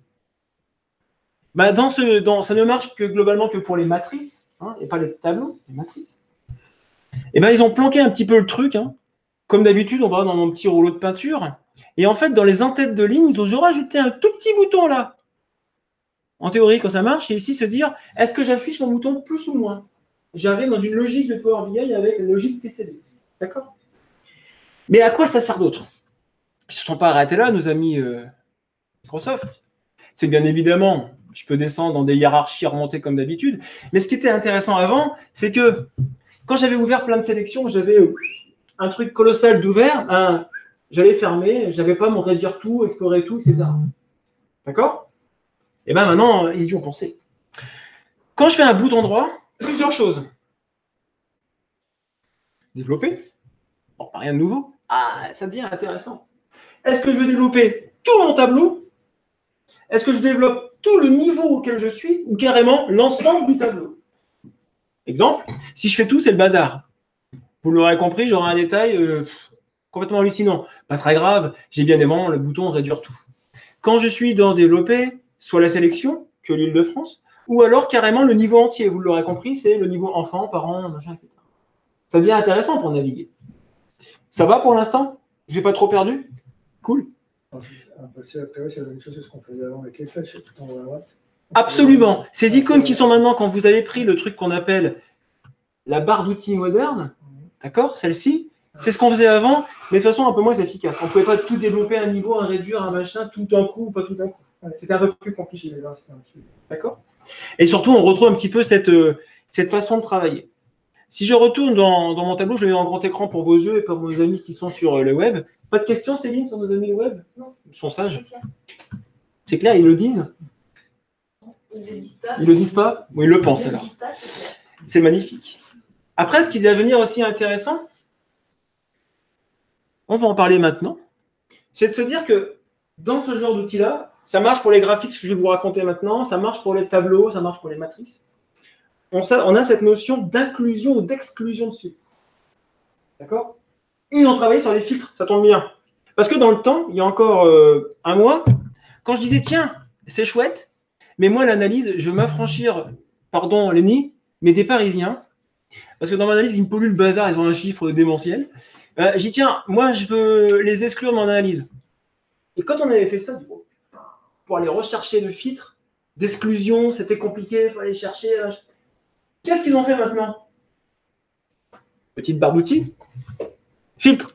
Ça ne marche que globalement que pour les matrices, et pas les tableaux, les matrices. Ils ont planqué un petit peu le truc. Comme d'habitude, on va dans mon petit rouleau de peinture. Et en fait, dans les en-têtes de ligne, ils ont rajouté un tout petit bouton là. En théorie, quand ça marche, c'est ici se dire, est-ce que j'affiche mon bouton plus ou moins? J'arrive dans une logique de Power BI avec une logique TCD. D'accord? Mais à quoi ça sert d'autre? Ils ne se sont pas arrêtés là, nos amis Microsoft. C'est bien évidemment, je peux descendre dans des hiérarchies remontées comme d'habitude. Mais ce qui était intéressant avant, c'est que quand j'avais ouvert plein de sélections, j'avais un truc colossal d'ouvert, j'allais fermer, j'avais pas mon réduire tout, explorer tout, etc. D'accord? Et maintenant, ils y ont pensé. Quand je fais un bouton droit, plusieurs choses. Développer. Bon, rien de nouveau. Ça devient intéressant. Est-ce que je veux développer tout mon tableau? Est-ce que je développe tout le niveau auquel je suis ou carrément l'ensemble du tableau? Exemple, si je fais tout, c'est le bazar. Vous l'aurez compris, j'aurai un détail complètement hallucinant. Pas très grave, j'ai bien évidemment le bouton réduire tout. Quand je suis dans développer, soit la sélection, que l'Île-de-France, ou alors carrément le niveau entier. Vous l'aurez compris, c'est le niveau enfant, parents, machin, etc. Ça devient intéressant pour naviguer. Ça va pour l'instant? Je n'ai pas trop perdu? Cool. C'est la même chose que ce qu'on faisait avant avec les flèches, tout en haut à droite. Absolument. Ces icônes qui sont maintenant, quand vous avez pris le truc qu'on appelle la barre d'outils moderne, d'accord, celle-ci, c'est ce qu'on faisait avant, mais de façon un peu moins efficace. On ne pouvait pas tout développer un niveau, un réduire, un machin, tout d'un coup ou pas tout d'un coup. C'était un peu plus compliqué. D'accord? Et surtout, on retrouve un petit peu cette façon de travailler. Si je retourne dans mon tableau, je le mets en grand écran pour vos yeux et pour vos amis qui sont sur le web. Pas de questions, Céline, sur nos amis le web? Non. Ils sont sages. C'est clair, ils le disent? Ils ne le disent pas. Ils le disent pas? Oui, ils le pensent alors. C'est magnifique. Après, ce qui va devenir aussi intéressant, on va en parler maintenant, c'est de se dire que dans ce genre d'outil-là, ça marche pour les graphiques, ce que je vais vous raconter maintenant, ça marche pour les tableaux, ça marche pour les matrices. On a cette notion d'inclusion ou d'exclusion dessus. D'accord? Ils ont travaillé sur les filtres, ça tombe bien. Parce que dans le temps, il y a encore un mois, quand je disais, tiens, c'est chouette, mais moi, l'analyse, je veux m'affranchir, pardon, Lenny, mais des Parisiens, parce que dans mon analyse, ils me polluent le bazar, ils ont un chiffre démentiel. J'ai dit, tiens, moi, je veux les exclure de mon analyse. Et quand on avait fait ça, pour aller rechercher le filtre d'exclusion, c'était compliqué, il fallait chercher. Qu'est-ce qu'ils ont fait maintenant? Petite barre d'outils. filtre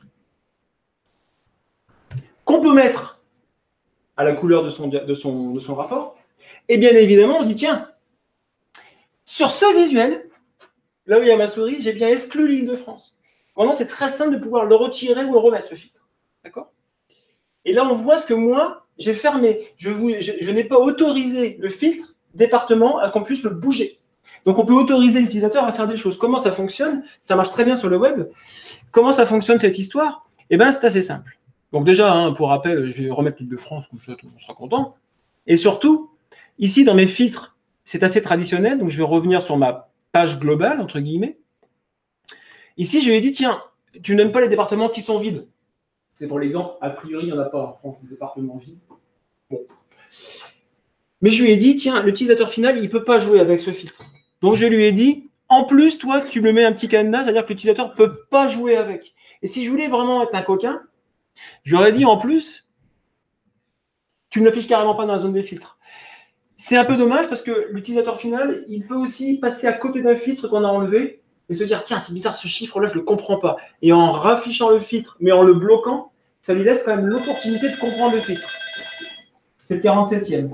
qu'on peut mettre à la couleur de son rapport. Et bien évidemment, on se dit, tiens, sur ce visuel, là où il y a ma souris, j'ai bien exclu l'île de France. Maintenant, c'est très simple de pouvoir le retirer ou le remettre, ce filtre. D'accord? Et là, on voit ce que moi, j'ai fermé. Je n'ai pas autorisé le filtre département à qu'on puisse le bouger. Donc, on peut autoriser l'utilisateur à faire des choses. Comment ça fonctionne? Ça marche très bien sur le web. Comment ça fonctionne, cette histoire? Eh bien, c'est assez simple. Donc déjà, hein, pour rappel, je vais remettre l'île de France, comme ça, tout le monde sera content. Et surtout, ici, dans mes filtres, c'est assez traditionnel. Donc, je vais revenir sur ma page globale, entre guillemets. Ici, je lui ai dit, tiens, tu ne donnes pas les départements qui sont vides. C'est pour l'exemple, a priori, il n'y en a pas en France, de départements vides. Bon. Mais je lui ai dit, tiens, l'utilisateur final, il ne peut pas jouer avec ce filtre. Donc, je lui ai dit, en plus, toi, tu me mets un petit cadenas, c'est-à-dire que l'utilisateur ne peut pas jouer avec. Et si je voulais vraiment être un coquin, j'aurais dit, en plus, tu ne l'affiches carrément pas dans la zone des filtres. C'est un peu dommage parce que l'utilisateur final, il peut aussi passer à côté d'un filtre qu'on a enlevé et se dire, tiens, c'est bizarre, ce chiffre-là, je ne le comprends pas. Et en raffichant le filtre, mais en le bloquant, ça lui laisse quand même l'opportunité de comprendre le filtre. C'est le 47e.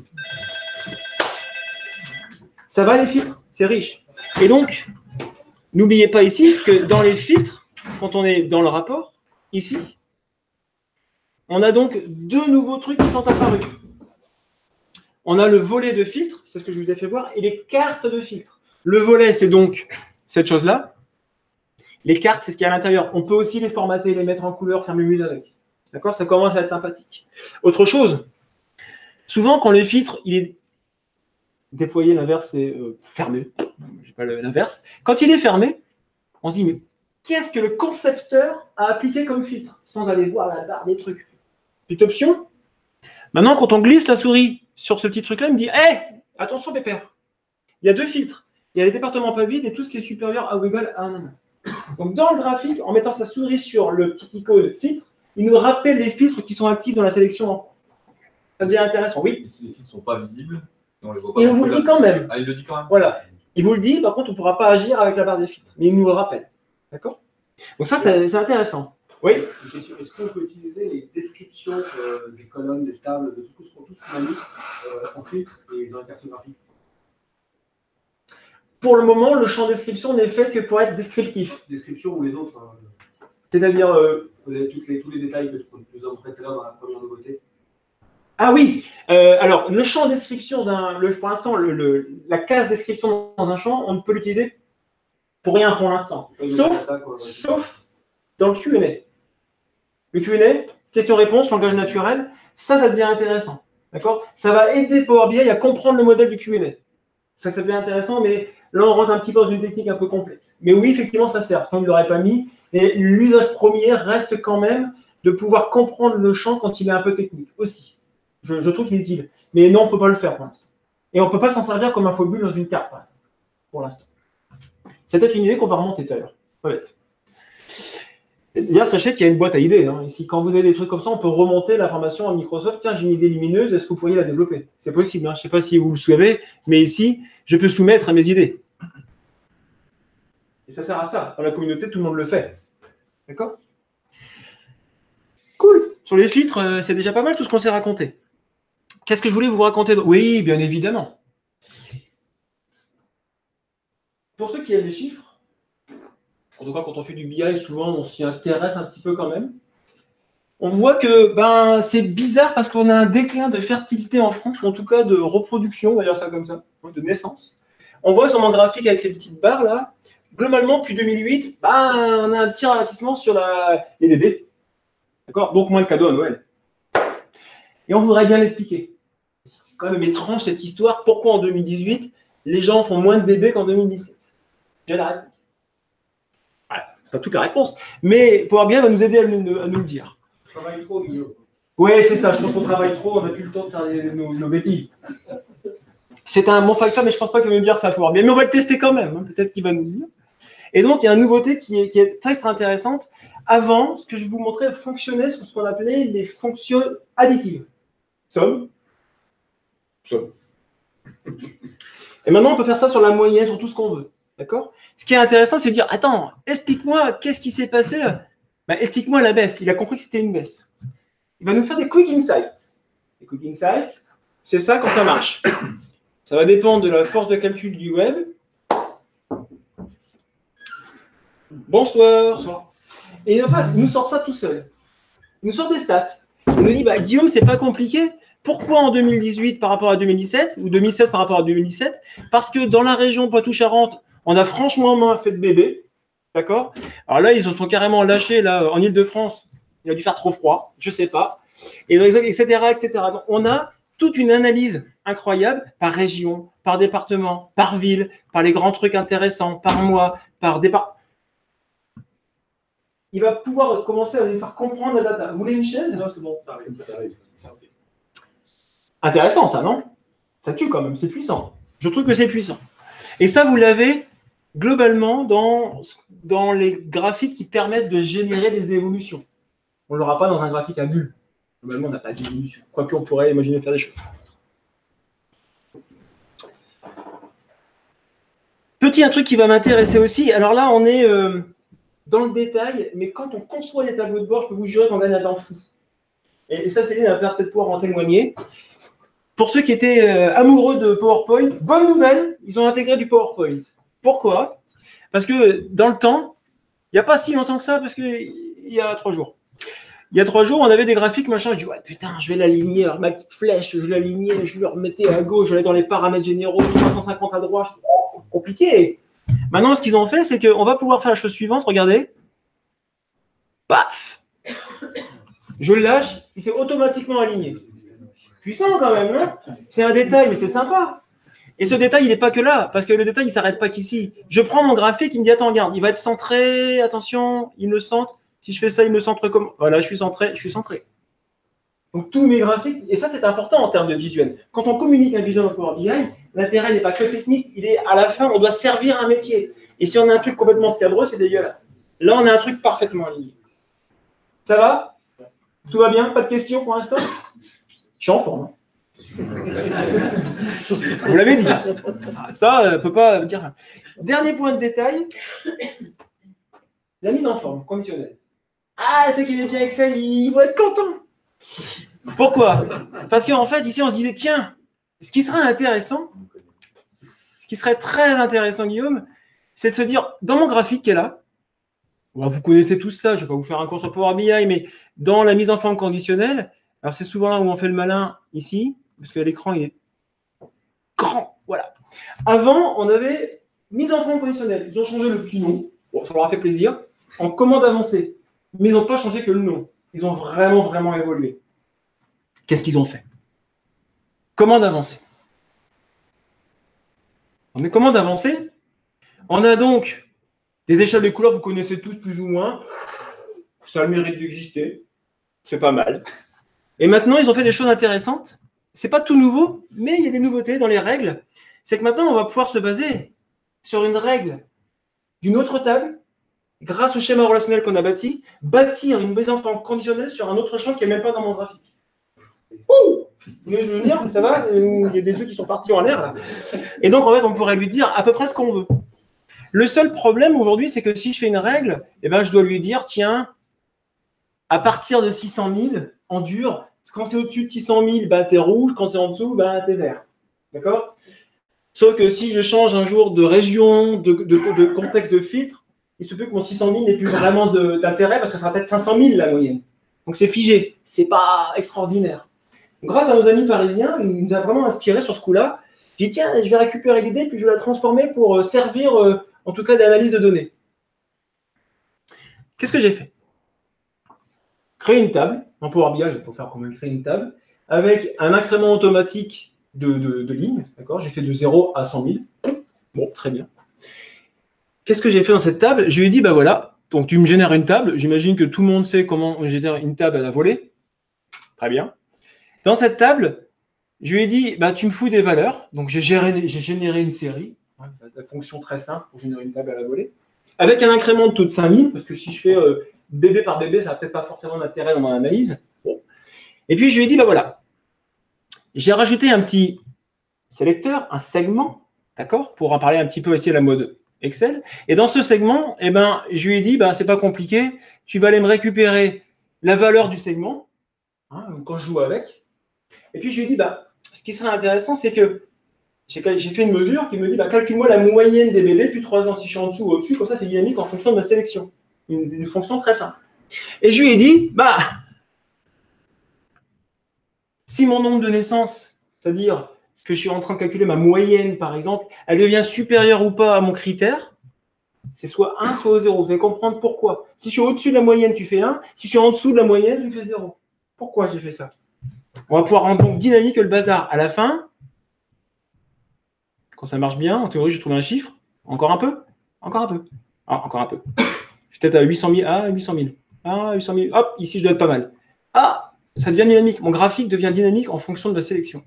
Ça va, les filtres? C'est riche. Et donc, n'oubliez pas ici que dans les filtres, quand on est dans le rapport, ici, on a donc deux nouveaux trucs qui sont apparus. On a le volet de filtre, c'est ce que je vous ai fait voir, et les cartes de filtre. Le volet, c'est donc cette chose-là. Les cartes, c'est ce qu'il y a à l'intérieur. On peut aussi les formater, les mettre en couleur, faire le mule avec. D'accord? Ça commence à être sympathique. Autre chose, souvent, quand le filtre, il est déployé, l'inverse, c'est fermé. Je n'ai pas l'inverse. Quand il est fermé, on se dit, mais qu'est-ce que le concepteur a appliqué comme filtre? Sans aller voir la barre des trucs. Petite option. Maintenant, quand on glisse la souris sur ce petit truc-là, il me dit, hé, attention, pépère. Il y a deux filtres. Il y a les départements pas vides et tout ce qui est supérieur à ou égal à 1. Donc, dans le graphique, en mettant sa souris sur le petit icône filtre, il nous rappelle les filtres qui sont actifs dans la sélection. Ça devient intéressant, oui. Et si les filtres ne sont pas visibles, on les voit pas. Il vous le dit quand même. Ah, il le dit quand même. Voilà. Il vous le dit, par contre, on ne pourra pas agir avec la barre des filtres. Mais il nous le rappelle. D'accord? Donc ça, c'est intéressant. Oui. Une question. Est-ce qu'on peut utiliser les descriptions des colonnes, des tables, de tout ce qu'on a mis en filtre et dans la cartographie? Pour le moment, le champ description n'est fait que pour être descriptif. Description ou les autres C'est-à-dire... tous les détails que tu nous as montrés tout à l'heure dans la première nouveauté. Ah oui, alors le champ description pour l'instant, la case description dans un champ, on ne peut l'utiliser pour rien pour l'instant. Sauf dans le Q&A. Le Q&A, question-réponse, langage naturel, ça devient intéressant. D'accord? Ça va aider Power BI à comprendre le modèle du Q&A. Ça devient intéressant, mais là, on rentre un petit peu dans une technique un peu complexe. Mais oui, effectivement, ça sert. On ne l'aurait pas mis. Et l'usage premier reste quand même de pouvoir comprendre le champ quand il est un peu technique aussi. Je trouve qu'il est utile. Mais non, on ne peut pas le faire pour l'instant. Et on ne peut pas s'en servir comme infobule dans une carte, pour l'instant. C'est peut-être une idée qu'on va remonter tout à l'heure. D'ailleurs, sachez qu'il y a une boîte à idées. Hein. Ici, quand vous avez des trucs comme ça, on peut remonter l'information à Microsoft. Tiens, j'ai une idée lumineuse, est-ce que vous pourriez la développer? C'est possible. Hein. Je ne sais pas si vous le savez, mais ici, je peux soumettre à mes idées. Et ça sert à ça. Dans la communauté, tout le monde le fait. D'accord? Cool. Sur les filtres, c'est déjà pas mal tout ce qu'on s'est raconté. Qu'est-ce que je voulais vous raconter? Oui, bien évidemment. Pour ceux qui aiment les chiffres, en tout cas, quand on fait du BI, souvent, on s'y intéresse un petit peu quand même. On voit que c'est bizarre parce qu'on a un déclin de fertilité en France, ou en tout cas de reproduction, on va dire ça comme ça, de naissance. On voit sur mon graphique avec les petites barres là, globalement, depuis 2008, on a un petit ralentissement sur les bébés. D'accord? Donc, moins de cadeaux à Noël. Et on voudrait bien l'expliquer. C'est quand même étrange cette histoire. Pourquoi en 2018, les gens font moins de bébés qu'en 2017? J'ai la réponse. C'est pas toute la réponse, mais Power BI va nous aider à nous le dire. On travaille trop, Guillaume. Oui, c'est ça, je pense qu'on travaille trop, on n'a plus le temps de faire nos bêtises. C'est un bon facteur, mais je ne pense pas qu'il va nous dire ça Power BI. Mais on va le tester quand même, hein. Peut-être qu'il va nous le dire. Et donc, il y a une nouveauté qui est très intéressante. Avant, ce que je vais vous montrer fonctionnait sur ce qu'on appelait les fonctions additives. Somme. Et maintenant, on peut faire ça sur la moyenne, sur tout ce qu'on veut. D'accord? Ce qui est intéressant, c'est de dire, attends, explique-moi, qu'est-ce qui s'est passé Bah, explique-moi la baisse. Il a compris que c'était une baisse. Il va nous faire des quick insights. Les quick insights, c'est ça quand ça marche. Ça va dépendre de la force de calcul du web. Bonsoir. Bonsoir. Et enfin, il nous sort ça tout seul. Il nous sort des stats. Il nous dit, bah, Guillaume, c'est pas compliqué. Pourquoi en 2018 par rapport à 2017 ou 2016 par rapport à 2017? Parce que dans la région Poitou-Charentes, on a franchement moins fait de bébés. D'accord? Alors là, ils se sont carrément lâchés là, en Ile-de-France. Il a dû faire trop froid, je sais pas. Et donc, etc., etc. Donc, on a toute une analyse incroyable par région, par département, par ville, par les grands trucs intéressants, par mois, par départ. Il va pouvoir commencer à nous faire comprendre la data. Vous voulez une chaise? Non, c'est bon, ça arrive. Intéressant, ça, non? Ça tue quand même, c'est puissant. Je trouve que c'est puissant. Et ça, vous l'avez globalement dans les graphiques qui permettent de générer des évolutions. On ne l'aura pas dans un graphique à bulles. Globalement, on n'a pas d'évolution. Quoique, on pourrait imaginer faire des choses. Un truc qui va m'intéresser aussi. Alors là, on est dans le détail, mais quand on conçoit les tableaux de bord, je peux vous jurer qu'on gagne un temps fou. Et ça, Céline va peut-être pouvoir en témoigner. Pour ceux qui étaient amoureux de PowerPoint, bonne nouvelle, ils ont intégré du PowerPoint. Pourquoi? Parce que dans le temps, il n'y a pas si longtemps que ça, parce qu'il y a 3 jours. Il y a 3 jours, on avait des graphiques, machin. Je dis, ouais, putain, je vais l'aligner. Alors, ma petite flèche, je l'alignais, je le remettais à gauche, j'allais dans les paramètres généraux, 350 à droite. Oh, compliqué. Maintenant, ce qu'ils ont fait, c'est qu'on va pouvoir faire la chose suivante. Regardez. Paf. Je le lâche, il s'est automatiquement aligné. Puissant quand même, non? C'est un détail, mais c'est sympa. Et ce détail, il n'est pas que là, parce que le détail, il ne s'arrête pas qu'ici. Je prends mon graphique, il me dit, attends, regarde, il va être centré, attention, il me centre. Si je fais ça, il me centre comme... Voilà, je suis centré. Donc, tous mes graphiques, et ça, c'est important en termes de visuel. Quand on communique un visuel dans Power BI, l'intérêt n'est pas que technique, il est à la fin, on doit servir un métier. Et si on a un truc complètement scabreux, c'est dégueulasse. Là, on a un truc parfaitement aligné. Ça va? Tout va bien? Pas de questions pour l'instant? Je suis en forme. Vous l'avez dit. Ça, ne peut pas dire. Dernier point de détail, la mise en forme conditionnelle. Ah, c'est qu'il est bien Excel, il va être content. Pourquoi? Parce qu'en fait, ici, on se disait, tiens, ce qui serait intéressant, ce qui serait très intéressant, Guillaume, c'est de se dire, dans mon graphique qui est là, vous connaissez tous ça, je ne vais pas vous faire un cours sur Power BI, mais dans la mise en forme conditionnelle, alors c'est souvent là où on fait le malin, ici, parce que l'écran, il est grand, voilà. Avant, on avait mise en forme conditionnelle. Ils ont changé le petit nom, bon, ça leur a fait plaisir, en commande avancée. Mais ils n'ont pas changé que le nom. Ils ont vraiment évolué. Qu'est-ce qu'ils ont fait? Commande avancée. On est commande avancée. On a donc des échelles de couleurs, vous connaissez tous plus ou moins. Ça a le mérite d'exister. C'est pas mal. Et maintenant, ils ont fait des choses intéressantes. C'est pas tout nouveau, mais il y a des nouveautés dans les règles. C'est que maintenant, on va pouvoir se baser sur une règle d'une autre table, grâce au schéma relationnel qu'on a bâti, bâtir une mise en forme conditionnelle sur un autre champ qui n'est même pas dans mon graphique. Ouh! Vous voulez que je veux dire? Ça va? Il y a des œufs qui sont partis en l'air, là. Et donc, en fait, on pourrait lui dire à peu près ce qu'on veut. Le seul problème aujourd'hui, c'est que si je fais une règle, eh ben, je dois lui dire, tiens, à partir de 600 000, en dur, quand c'est au-dessus de 600 000, bah, t'es rouge, quand c'est en dessous, bah, t'es vert. D'accord? Sauf que si je change un jour de région, de contexte de filtre, il se peut que mon 600 000 n'ait plus vraiment d'intérêt parce que ça sera peut-être 500 000 la moyenne. Donc c'est figé, c'est pas extraordinaire. Donc, grâce à nos amis parisiens, il nous a vraiment inspiré sur ce coup-là. J'ai dit tiens, je vais récupérer l'idée puis je vais la transformer pour servir en tout cas d'analyse de données. Qu'est-ce que j'ai fait? Créer une table, en Power BI, pour faire comment créer une table, avec un incrément automatique de lignes. D'accord? J'ai fait de 0 à 100 000. Bon, très bien. Qu'est-ce que j'ai fait dans cette table? Je lui ai dit, bah voilà, donc tu me génères une table. J'imagine que tout le monde sait comment on génère une table à la volée. Très bien. Dans cette table, je lui ai dit, bah, tu me fous des valeurs. Donc, j'ai généré une série, la fonction très simple pour générer une table à la volée, avec un incrément de taux de 5000, parce que si je fais bébé par bébé, ça n'a peut-être pas forcément d'intérêt dans mon analyse. Bon. Et puis, je lui ai dit, bah voilà, j'ai rajouté un petit sélecteur, un segment, d'accord, pour en parler un petit peu aussi à la mode Excel. Et dans ce segment, eh ben, je lui ai dit, c'est pas compliqué, tu vas aller me récupérer la valeur du segment, hein, quand je joue avec. Et puis je lui ai dit, ce qui serait intéressant, c'est que j'ai fait une mesure qui me dit, calcule-moi la moyenne des bébés depuis 3 ans, si je suis en dessous ou au-dessus, comme ça c'est dynamique en fonction de ma sélection. Une fonction très simple. Et je lui ai dit, si mon nombre de naissances, c'est-à-dire que je suis en train de calculer ma moyenne, par exemple, elle devient supérieure ou pas à mon critère, c'est soit 1, soit 0. Vous allez comprendre pourquoi. Si je suis au-dessus de la moyenne, tu fais 1. Si je suis en dessous de la moyenne, tu fais 0. Pourquoi j'ai fait ça? On va pouvoir rendre donc dynamique le bazar. À la fin, quand ça marche bien, en théorie, je trouve un chiffre. Encore un peu. Encore un peu. Ah, encore un peu. Je suis peut-être à 800 000. Ah, 800 000. Ah, 800 000. Hop, ici, je dois être pas mal. Ah, ça devient dynamique. Mon graphique devient dynamique en fonction de la sélection.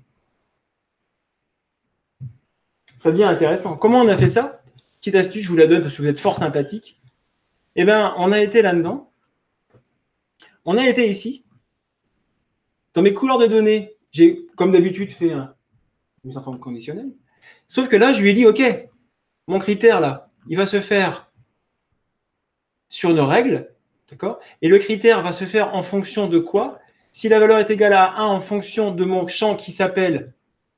Ça devient intéressant. Comment on a fait ça? Petite astuce, je vous la donne parce que vous êtes fort sympathique. Eh bien, on a été là-dedans. On a été ici. Dans mes couleurs de données, j'ai, comme d'habitude, fait une forme conditionnelle. Sauf que là, je lui ai dit, OK, mon critère, là, il va se faire sur une règle, d'accord? Et le critère va se faire en fonction de quoi? Si la valeur est égale à 1 en fonction de mon champ qui s'appelle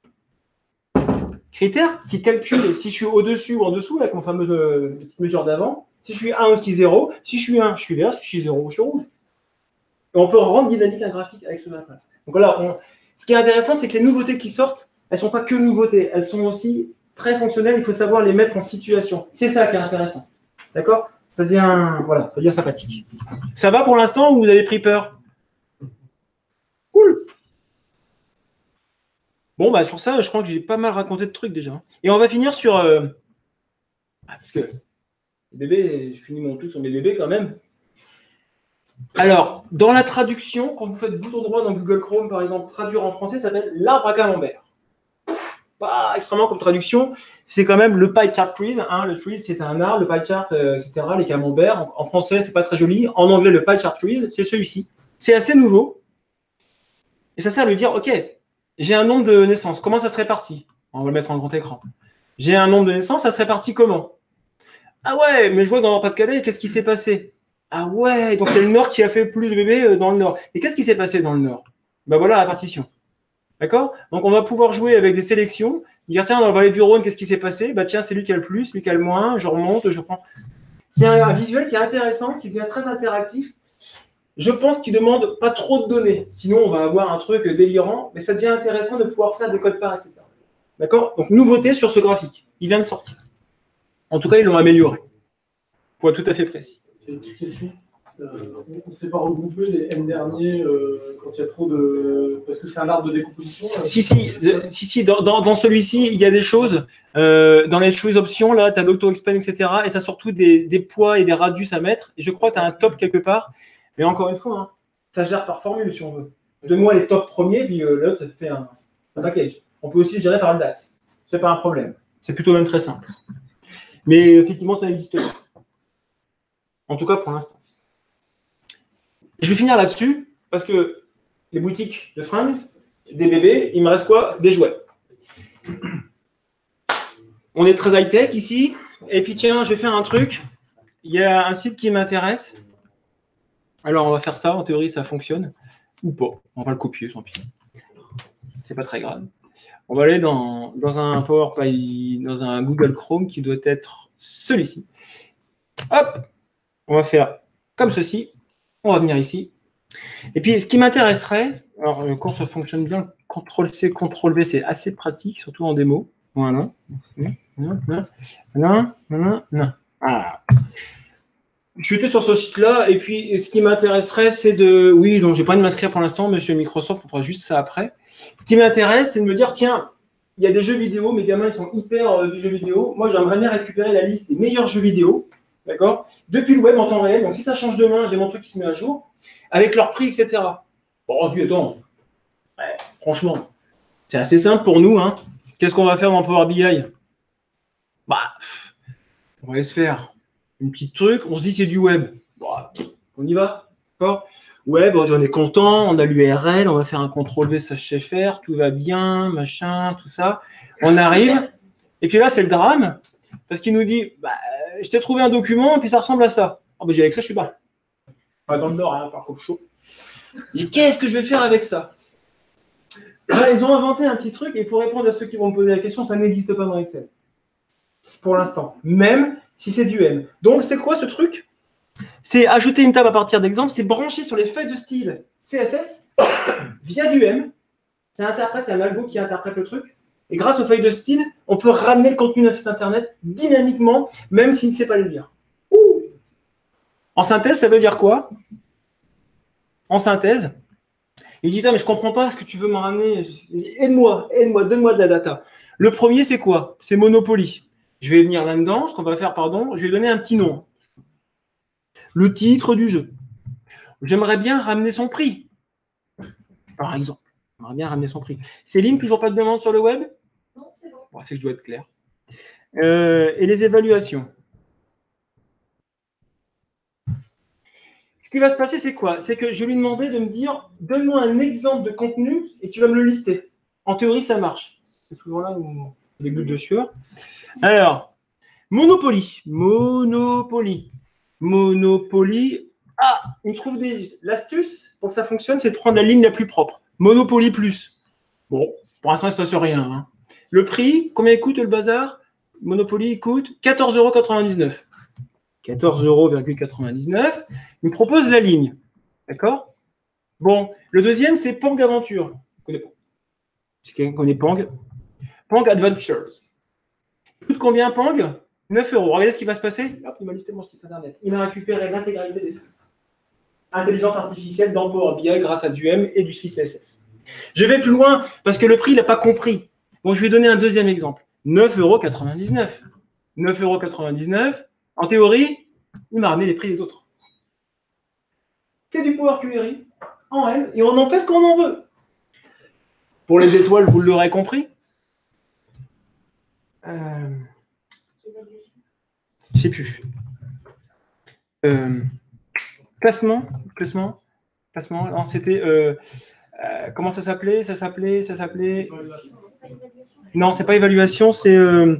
critère, qui calcule si je suis au-dessus ou en dessous, avec mon fameuse petite mesure d'avant. Si je suis 1 aussi 0. Si je suis 1, je suis vert. Si je suis 0, je suis rouge. Et on peut rendre dynamique un graphique avec ce matin. Donc voilà, ce qui est intéressant, c'est que les nouveautés qui sortent, elles ne sont pas que nouveautés, elles sont aussi très fonctionnelles, il faut savoir les mettre en situation. C'est ça qui est intéressant. D'accord? Ça devient sympathique. Ça va pour l'instant ou vous avez pris peur? Cool. Bon, sur ça, je crois que j'ai pas mal raconté de trucs déjà. Et on va finir sur... parce que les bébés, je finis mon truc sur mes bébés quand même. Alors, dans la traduction, quand vous faites bouton droit dans Google Chrome, par exemple, traduire en français, ça s'appelle l'arbre à camembert. Pas extrêmement comme traduction, c'est quand même le pie chart trees. Le trees, c'est un arbre, le pie chart, etc. Les camemberts. En français, c'est pas très joli. En anglais, le pie chart trees, c'est celui-ci. C'est assez nouveau. Et ça sert à lui dire, OK, j'ai un nombre de naissances. Comment ça se répartit? On va le mettre en grand écran. J'ai un nombre de naissances, ça se répartit comment? Ah ouais, mais je vois que dans le Pas-de-Calais, qu'est-ce qui s'est passé? Ah ouais, donc c'est le Nord qui a fait plus de bébés dans le Nord. Et qu'est-ce qui s'est passé dans le Nord? Voilà la répartition. D'accord? Donc on va pouvoir jouer avec des sélections, dire tiens, dans la vallée du Rhône, qu'est-ce qui s'est passé? Tiens, c'est lui qui a le plus, lui qui a le moins, je remonte, je prends. C'est un visuel qui est intéressant, qui devient très interactif. Je pense qu'il ne demande pas trop de données. Sinon, on va avoir un truc délirant, mais ça devient intéressant de pouvoir faire des codes parts, etc. D'accord? Donc, nouveauté sur ce graphique. Il vient de sortir. En tout cas, ils l'ont amélioré. Pour être tout à fait précis. J'ai une petite question. On ne sait pas regrouper les M derniers quand il y a trop de... Parce que c'est un arbre de décomposition. Si, dans celui-ci, il y a des choses. Dans les choice options, là, tu as l'auto-expand, etc. Et ça a surtout des poids et des radius à mettre. Et je crois que tu as un top quelque part. Mais encore une fois, ça gère par formule, si on veut. Donne-moi les top premiers, puis l'autre fait un package. On peut aussi le gérer par le DAX. Ce n'est pas un problème. C'est plutôt même très simple. Mais effectivement, ça n'existe pas. En tout cas, pour l'instant. Je vais finir là-dessus, parce que les boutiques de fringues, des bébés, il me reste quoi? Des jouets. On est très high-tech ici. Et puis tiens, je vais faire un truc. Il y a un site qui m'intéresse. Alors, on va faire ça. En théorie, ça fonctionne. Ou pas. On va le copier, tant pis. C'est pas très grave. On va aller dans un PowerPoint, dans un Google Chrome qui doit être celui-ci. Hop! On va faire comme ceci. On va venir ici. Et puis, ce qui m'intéresserait, alors quand ça fonctionne bien, CTRL-C, CTRL-V, c'est assez pratique, surtout en démo. Voilà. Ah. Je suis sur ce site-là, et puis ce qui m'intéresserait, c'est de... Oui, donc j'ai pas envie de m'inscrire pour l'instant, monsieur Microsoft, on fera juste ça après. Ce qui m'intéresse, c'est de me dire, tiens, il y a des jeux vidéo, mes gamins, ils sont hyper jeux vidéo. Moi, j'aimerais bien récupérer la liste des meilleurs jeux vidéo, d'accord, depuis le web en temps réel. Donc, si ça change demain, j'ai mon truc qui se met à jour, avec leur prix, etc. Bon, on se dit, attends, ouais, franchement, c'est assez simple pour nous. Qu'est-ce qu'on va faire dans Power BI? On va laisser faire une petite truc. On se dit, c'est du web. On y va, d'accord? Ouais, on est content, on a l'URL, on va faire un CTRL-V, ça je sais faire, tout va bien, machin, tout ça. On arrive, et puis là, c'est le drame. parce qu'il nous dit bah, je t'ai trouvé un document et puis ça ressemble à ça. Ah bah, j'ai avec ça, je suis pas. Pas dans le nord, hein, par contre chaud. Et qu'est-ce que je vais faire avec ça? Là, ils ont inventé un petit truc et pour répondre à ceux qui vont me poser la question, ça n'existe pas dans Excel. Pour l'instant. Même si c'est du M. Donc, c'est quoi ce truc? C'est ajouter une table à partir d'exemples, c'est brancher sur les feuilles de style CSS via du M. Ça interprète, il y a un algo qui interprète le truc. Et grâce aux feuilles de style, on peut ramener le contenu d'un site internet dynamiquement, même s'il ne sait pas le lire. Ouh. En synthèse, ça veut dire quoi? En synthèse, il dit, mais je ne comprends pas ce que tu veux m'en ramener. Aide-moi, donne-moi de la data. Le premier, c'est quoi? C'est Monopoly. Je vais venir là-dedans, ce qu'on va faire, pardon, je vais donner un petit nom. Le titre du jeu. J'aimerais bien ramener son prix. Par exemple, j'aimerais bien ramener son prix. Céline, toujours pas de demande sur le web? Non, c'est bon. Bon, c'est que je dois être clair. Et les évaluations. Ce qui va se passer, c'est quoi? C'est que je vais lui demander de me dire, donne-moi un exemple de contenu et tu vas me le lister. En théorie, ça marche. C'est souvent là où il y a des gouttes de sueur. Alors, Monopoly. Ah, il me trouve l'astuce pour que ça fonctionne, c'est de prendre la ligne la plus propre. Monopoly plus. Bon, pour l'instant, il ne se passe rien. Hein. Le prix, combien il coûte le bazar? Monopoly, il coûte 14,99 €. 14,99 €. Il me propose la ligne. D'accord? Bon, le deuxième, c'est Pong Aventure. Vous connaissez pas? Si quelqu'un connaît Pong. Pong Adventures. Il coûte combien Pong? 9 €. Regardez ce qui va se passer. Hop, il m'a listé mon site internet. Il m'a récupéré l'intégralité des flux. Intelligence artificielle dans Power BI grâce à du M et du CSS. Je vais plus loin parce que le prix, il n'a pas compris. Bon, je vais donner un deuxième exemple. 9,99 €. 9,99 €. En théorie, il m'a ramené les prix des autres. C'est du Power Query en M et on en fait ce qu'on en veut. Pour les étoiles, vous l'aurez compris. Je ne sais plus. Classement. Non, c'était. Comment ça s'appelait? Non, c'est pas évaluation, c'est.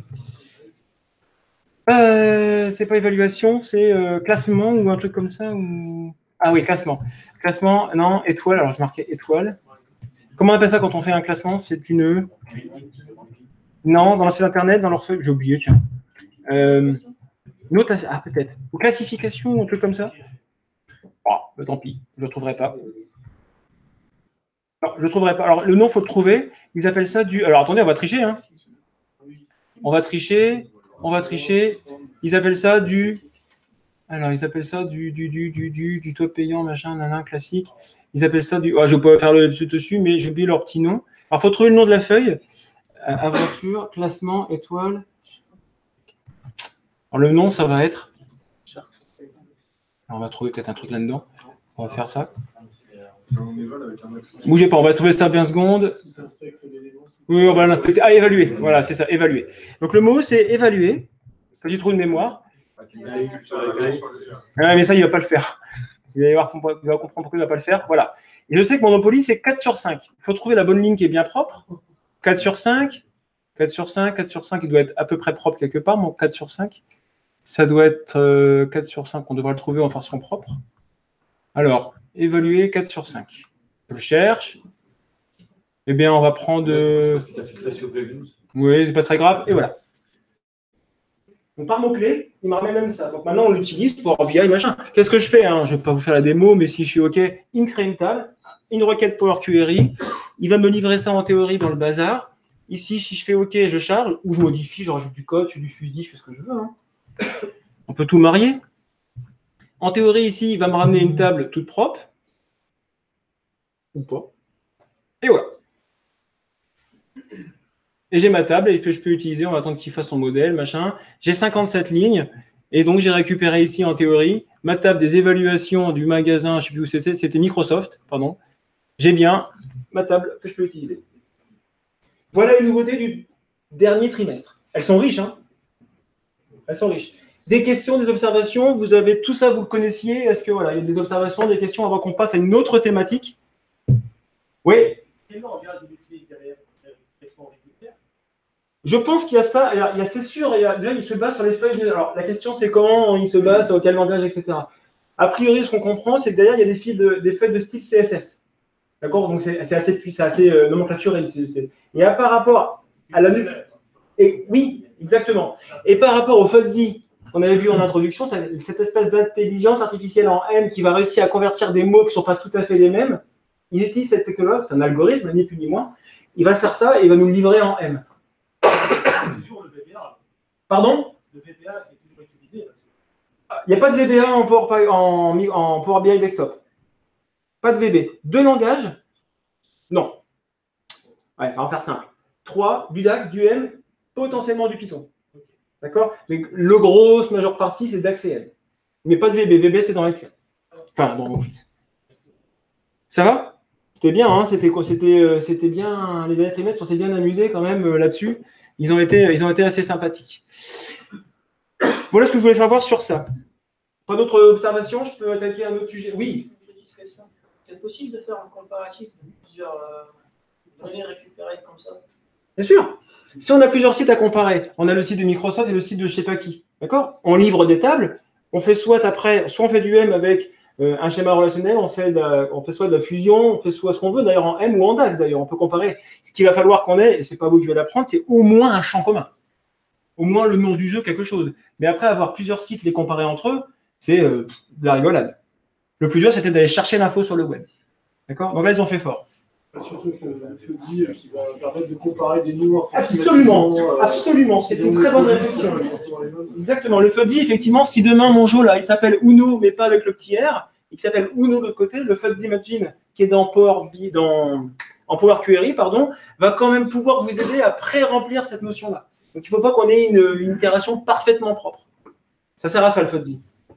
C'est pas évaluation, c'est classement ou un truc comme ça. Ou... Ah oui, classement. Classement, non, étoile. Alors, je marquais étoile. Comment on appelle ça quand on fait un classement? C'est une. Non, dans le site internet, dans leur feuille. J'ai oublié, tiens. Une autre, ah, peut-être. Ou classification, ou un truc comme ça. Oh, tant pis, je ne le trouverai pas. Non, je ne le trouverai pas. Alors, le nom, il faut le trouver. Ils appellent ça du. Alors, attendez, on va tricher. Hein. On va tricher. Ils appellent ça du. Alors, ils appellent ça du taux payant, machin, nanan, classique. Ils appellent ça du. Oh, je ne vais pas faire le dessus, mais j'ai oublié leur petit nom. Alors, il faut trouver le nom de la feuille. Aventure, classement, étoile. Alors, le nom, ça va être. Alors, on va trouver peut-être un truc là-dedans. On va faire ça. Bougez pas, on va trouver ça 20 secondes. Oui, on va l'inspecter. Ah, évaluer. Voilà, c'est ça, évaluer. Donc, le mot, c'est évaluer. Pas du trou de mémoire. Ah, mais ça, il ne va pas le faire. Il va comprendre pourquoi il ne va pas le faire. Voilà. Et je sais que Monopoly, c'est 4 sur 5. Il faut trouver la bonne ligne qui est bien propre. 4 sur 5. 4 sur 5, il doit être à peu près propre quelque part. Mon 4 sur 5, ça doit être 4 sur 5. On devra le trouver en version propre. Alors, évaluer 4 sur 5. Je le cherche. Eh bien, on va prendre. Oui, c'est pas très grave. Et voilà. Donc, par mot-clé, il m'a remis même ça. Donc, maintenant, on l'utilise pour Power BI, machin. Qu'est-ce que je fais hein? Je ne vais pas vous faire la démo, mais si je suis OK, il me crée une table, une requête Power Query. Il va me livrer ça en théorie dans le bazar. Ici, si je fais OK, je charge, ou je modifie, je rajoute du code, je fais du fusil, je fais ce que je veux. Hein. On peut tout marier. En théorie, ici, il va me ramener une table toute propre. Ou pas. Et voilà. Et j'ai ma table et que je peux utiliser, on va attendre qu'il fasse son modèle, machin. J'ai 57 lignes. Et donc, j'ai récupéré ici, en théorie, ma table des évaluations du magasin, je ne sais plus où c'était Microsoft, pardon. J'ai bien ma table que je peux utiliser. Voilà les nouveautés du dernier trimestre. Elles sont riches, hein? Elles sont riches. Des questions, des observations, vous avez tout ça, vous le connaissiez. Est-ce que voilà, il y a des observations, des questions avant qu'on passe à une autre thématique? Oui. Quel langage vous utilisez derrière pour faire l'expression régulière? Je pense qu'il y a ça, c'est sûr, déjà il se base sur les feuilles. Alors la question c'est comment il se base, sur quel langage, etc. A priori, ce qu'on comprend, c'est que derrière, il y a des feuilles de style CSS. D'accord? Donc c'est assez puissant, c'est assez nomenclaturé. Et par rapport à la. Oui, exactement. Et par rapport au fuzzy qu'on avait vu en introduction, cette espèce d'intelligence artificielle en M qui va réussir à convertir des mots qui ne sont pas tout à fait les mêmes, il utilise cette technologie, c'est un algorithme, ni plus ni moins. Il va faire ça et il va nous le livrer en M. Toujours le VBA. Pardon? Le VBA est toujours utilisé. Il n'y a pas de VBA en Power BI Desktop. Pas de VB. 2 langages? Non. Ouais, on va faire simple. 3, du DAX, du M, potentiellement du Python. D'accord? Mais le grosse majeure partie, c'est DAX et M. Mais pas de VB. VB, c'est dans Excel. Enfin, dans Office. Ça va? C'était bien, hein? C'était bien. Les derniers trimestres, on s'est bien amusé quand même là-dessus. Ils ont été assez sympathiques. Voilà ce que je voulais faire voir sur ça. Pas d'autres observations? Je peux attaquer un autre sujet? Oui. Une petite question. C'est possible de faire un comparatif de plusieurs données récupérées comme ça? Bien sûr. Si on a plusieurs sites à comparer, on a le site de Microsoft et le site de je ne sais pas qui. D'accord? On livre des tables. On fait soit on fait du M avec un schéma relationnel, on fait soit de la fusion, on fait soit ce qu'on veut, d'ailleurs en M ou en DAX, d'ailleurs. On peut comparer. Ce qu'il va falloir qu'on ait, et ce n'est pas vous qui vais l'apprendre, c'est au moins un champ commun. Au moins le nom du jeu, quelque chose. Mais après, avoir plusieurs sites, les comparer entre eux, c'est de la rigolade. Le plus dur, c'était d'aller chercher l'info sur le web. D'accord? Donc là, ils ont fait fort. Surtout que le FEDI qui va permettre de comparer des niveaux. Absolument. C'est une très bonne réflexion. Exactement. Le FUDZI, effectivement, si demain mon jeu, là, il s'appelle Uno, mais pas avec le petit R, et qui s'appelle Uno de l'autre côté, le FUDZI Imagine, qui est dans en Power Query, va quand même pouvoir vous aider à pré-remplir cette notion-là. Donc, il ne faut pas qu'on ait une itération parfaitement propre. Ça sert à ça, le FUDZI.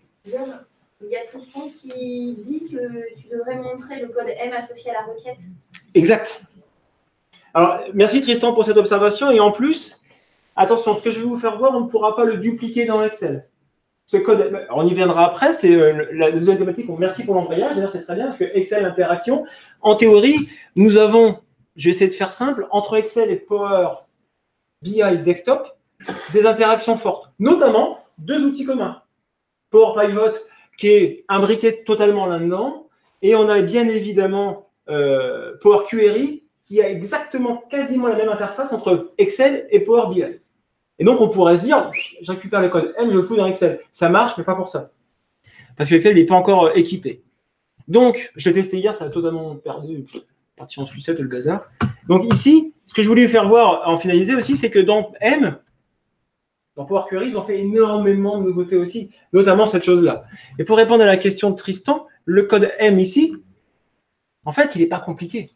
Il y a Tristan qui dit que tu devrais montrer le code M associé à la requête. Exact. Alors, merci Tristan pour cette observation. Et en plus, attention, ce que je vais vous faire voir, on ne pourra pas le dupliquer dans Excel. Ce code, on y viendra après, c'est la deuxième thématique. Merci pour l'embrayage. D'ailleurs, c'est très bien parce que Excel interaction. En théorie, nous avons, je vais essayer de faire simple, entre Excel et Power BI Desktop, des interactions fortes. Notamment, 2 outils communs. Power Pivot, qui est imbriqué totalement là-dedans. Et on a bien évidemment Power Query, qui a exactement quasiment la même interface entre Excel et Power BI. Et donc, on pourrait se dire, je récupère le code M, je le fous dans Excel. Ça marche, mais pas pour ça. Parce que Excel n'est pas encore équipé. Donc, je l'ai testé hier, ça a totalement perdu, parti en sucette, le bazar. Donc ici, ce que je voulais vous faire voir en finaliser aussi, c'est que dans M, dans Power Query, ils ont fait énormément de nouveautés aussi, notamment cette chose-là. Et pour répondre à la question de Tristan, le code M ici, en fait, il n'est pas compliqué.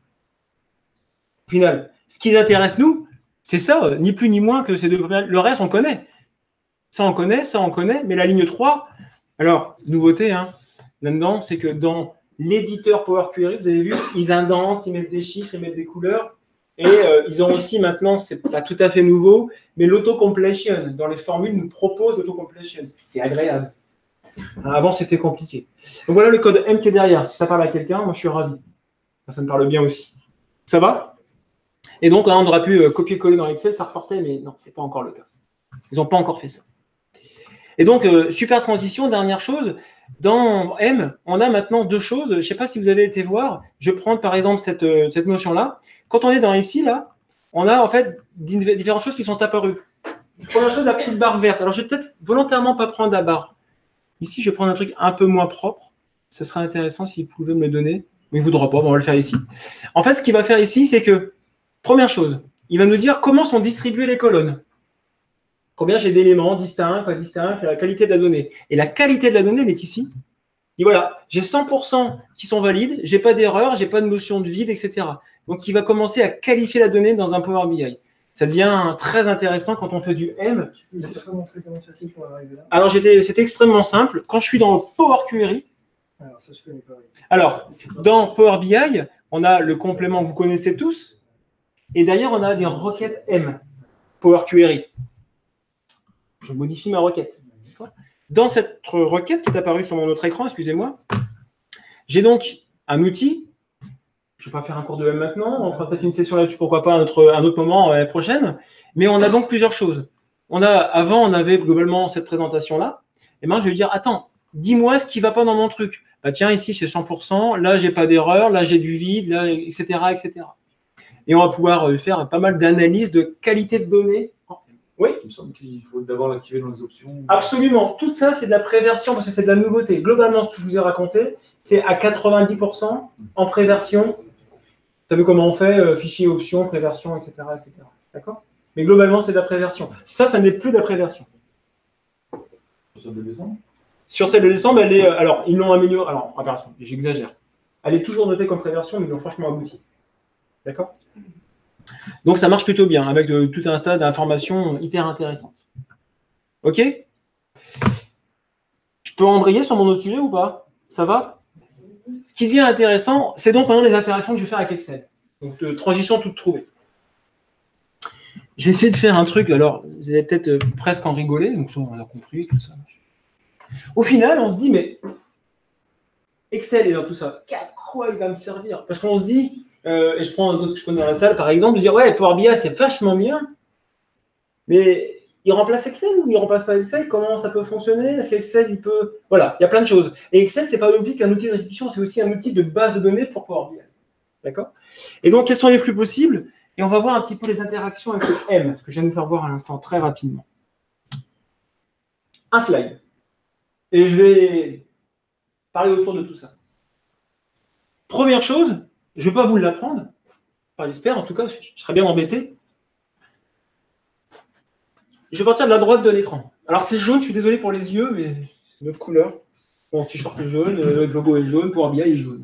Au final, ce qui nous intéresse, nous, c'est ça, ni plus ni moins que ces 2 premières. Le reste, on connaît. Ça, on connaît, mais la ligne 3, alors, nouveauté, hein, là-dedans, c'est que dans l'éditeur Power Query, vous avez vu, ils indentent, ils mettent des chiffres, ils mettent des couleurs. Et ils ont aussi maintenant, c'est pas tout à fait nouveau, mais l'autocompletion. Dans les formules, nous propose l'autocompletion. C'est agréable. Avant, c'était compliqué. Donc voilà le code M qui est derrière. Si ça parle à quelqu'un, moi je suis ravi. Ça me parle bien aussi. Ça va? Et donc, on aurait pu copier-coller dans Excel, ça reportait, mais non, ce n'est pas encore le cas. Ils n'ont pas encore fait ça. Et donc, super transition, dernière chose. Dans M, on a maintenant 2 choses. Je ne sais pas si vous avez été voir. Je prends par exemple cette notion-là. Quand on est dans ici, là, on a en fait différentes choses qui sont apparues. Première chose, la petite barre verte. Alors, je vais peut-être volontairement pas prendre la barre. Ici, je vais prendre un truc un peu moins propre. Ce serait intéressant s'il pouvait me le donner. Mais il ne voudra pas, on va le faire ici. En fait, ce qu'il va faire ici, c'est que, première chose, il va nous dire comment sont distribuées les colonnes. Combien j'ai d'éléments distincts, pas distincts, la qualité de la donnée. Et la qualité de la donnée, elle est ici. Et voilà, j'ai 100% qui sont valides, j'ai pas d'erreur, j'ai pas de notion de vide, etc. Donc, il va commencer à qualifier la donnée dans un Power BI. Ça devient très intéressant quand on fait du M. Tu peux juste montrer comment tu as fait pour arriver là? Alors, c'était extrêmement simple. Quand je suis dans le Power Query, alors, ça, je connais pas. Alors, dans Power BI, on a le complément que vous connaissez tous. Et d'ailleurs, on a des requêtes M, Power Query. Je modifie ma requête. Dans cette requête qui est apparue sur mon autre écran, excusez-moi, j'ai donc un outil. Je ne vais pas faire un cours de M maintenant, on fera peut-être une session là-dessus, pourquoi pas un autre moment l'année prochaine. Mais on a donc plusieurs choses. Avant, on avait globalement cette présentation-là. Et maintenant, je vais dire, attends, dis-moi ce qui ne va pas dans mon truc. Bah, tiens, ici, c'est 100%, là, j'ai pas d'erreur, là, j'ai du vide, là, etc., etc. Et on va pouvoir faire pas mal d'analyses de qualité de données. Oui. Il me semble qu'il faut d'abord l'activer dans les options. Absolument. Tout ça, c'est de la préversion parce que c'est de la nouveauté. Globalement, ce que je vous ai raconté, c'est à 90% en préversion. Tu as vu comment on fait, fichier, options, préversion, etc., etc. D'accord? Mais globalement, c'est de la préversion. Ça n'est plus de la préversion. Sur celle de décembre? Sur celle de décembre, elle est. Alors, ils l'ont améliorée. Alors, attention, j'exagère. Elle est toujours notée comme préversion, mais ils l'ont franchement abouti. D'accord? Donc, ça marche plutôt bien, avec tout un tas d'informations hyper intéressantes. OK? Je peux embrayer sur mon autre sujet ou pas? Ça va? Ce qui devient intéressant, c'est donc maintenant les interactions que je vais faire avec Excel. Donc, transition toute trouvée. Je vais essayer de faire un truc, alors, vous allez peut-être presque en rigoler, donc ça, on a compris, tout ça. Au final, on se dit, mais Excel est dans tout ça. À quoi il va me servir? Parce qu'on se dit, et je prends d'autres que je connais dans la salle, par exemple, de dire, ouais, Power BI, c'est vachement bien, mais il remplace Excel ou il ne remplace pas Excel? Comment ça peut fonctionner? Est-ce qu'Excel, il peut... Voilà, il y a plein de choses. Et Excel, ce n'est pas qu'un outil de restitution, c'est aussi un outil de base de données pour Power BI. D'accord? Et donc, quels sont les flux possibles? Et on va voir un petit peu les interactions avec le M, ce que je viens de vous faire voir à l'instant, très rapidement. Un slide. Et je vais parler autour de tout ça. Première chose, je ne vais pas vous l'apprendre, enfin, j'espère en tout cas, je serais bien embêté. Je vais partir de la droite de l'écran. Alors c'est jaune, je suis désolé pour les yeux, mais c'est notre couleur. Mon t-shirt est jaune, le logo est jaune, Power BI est jaune.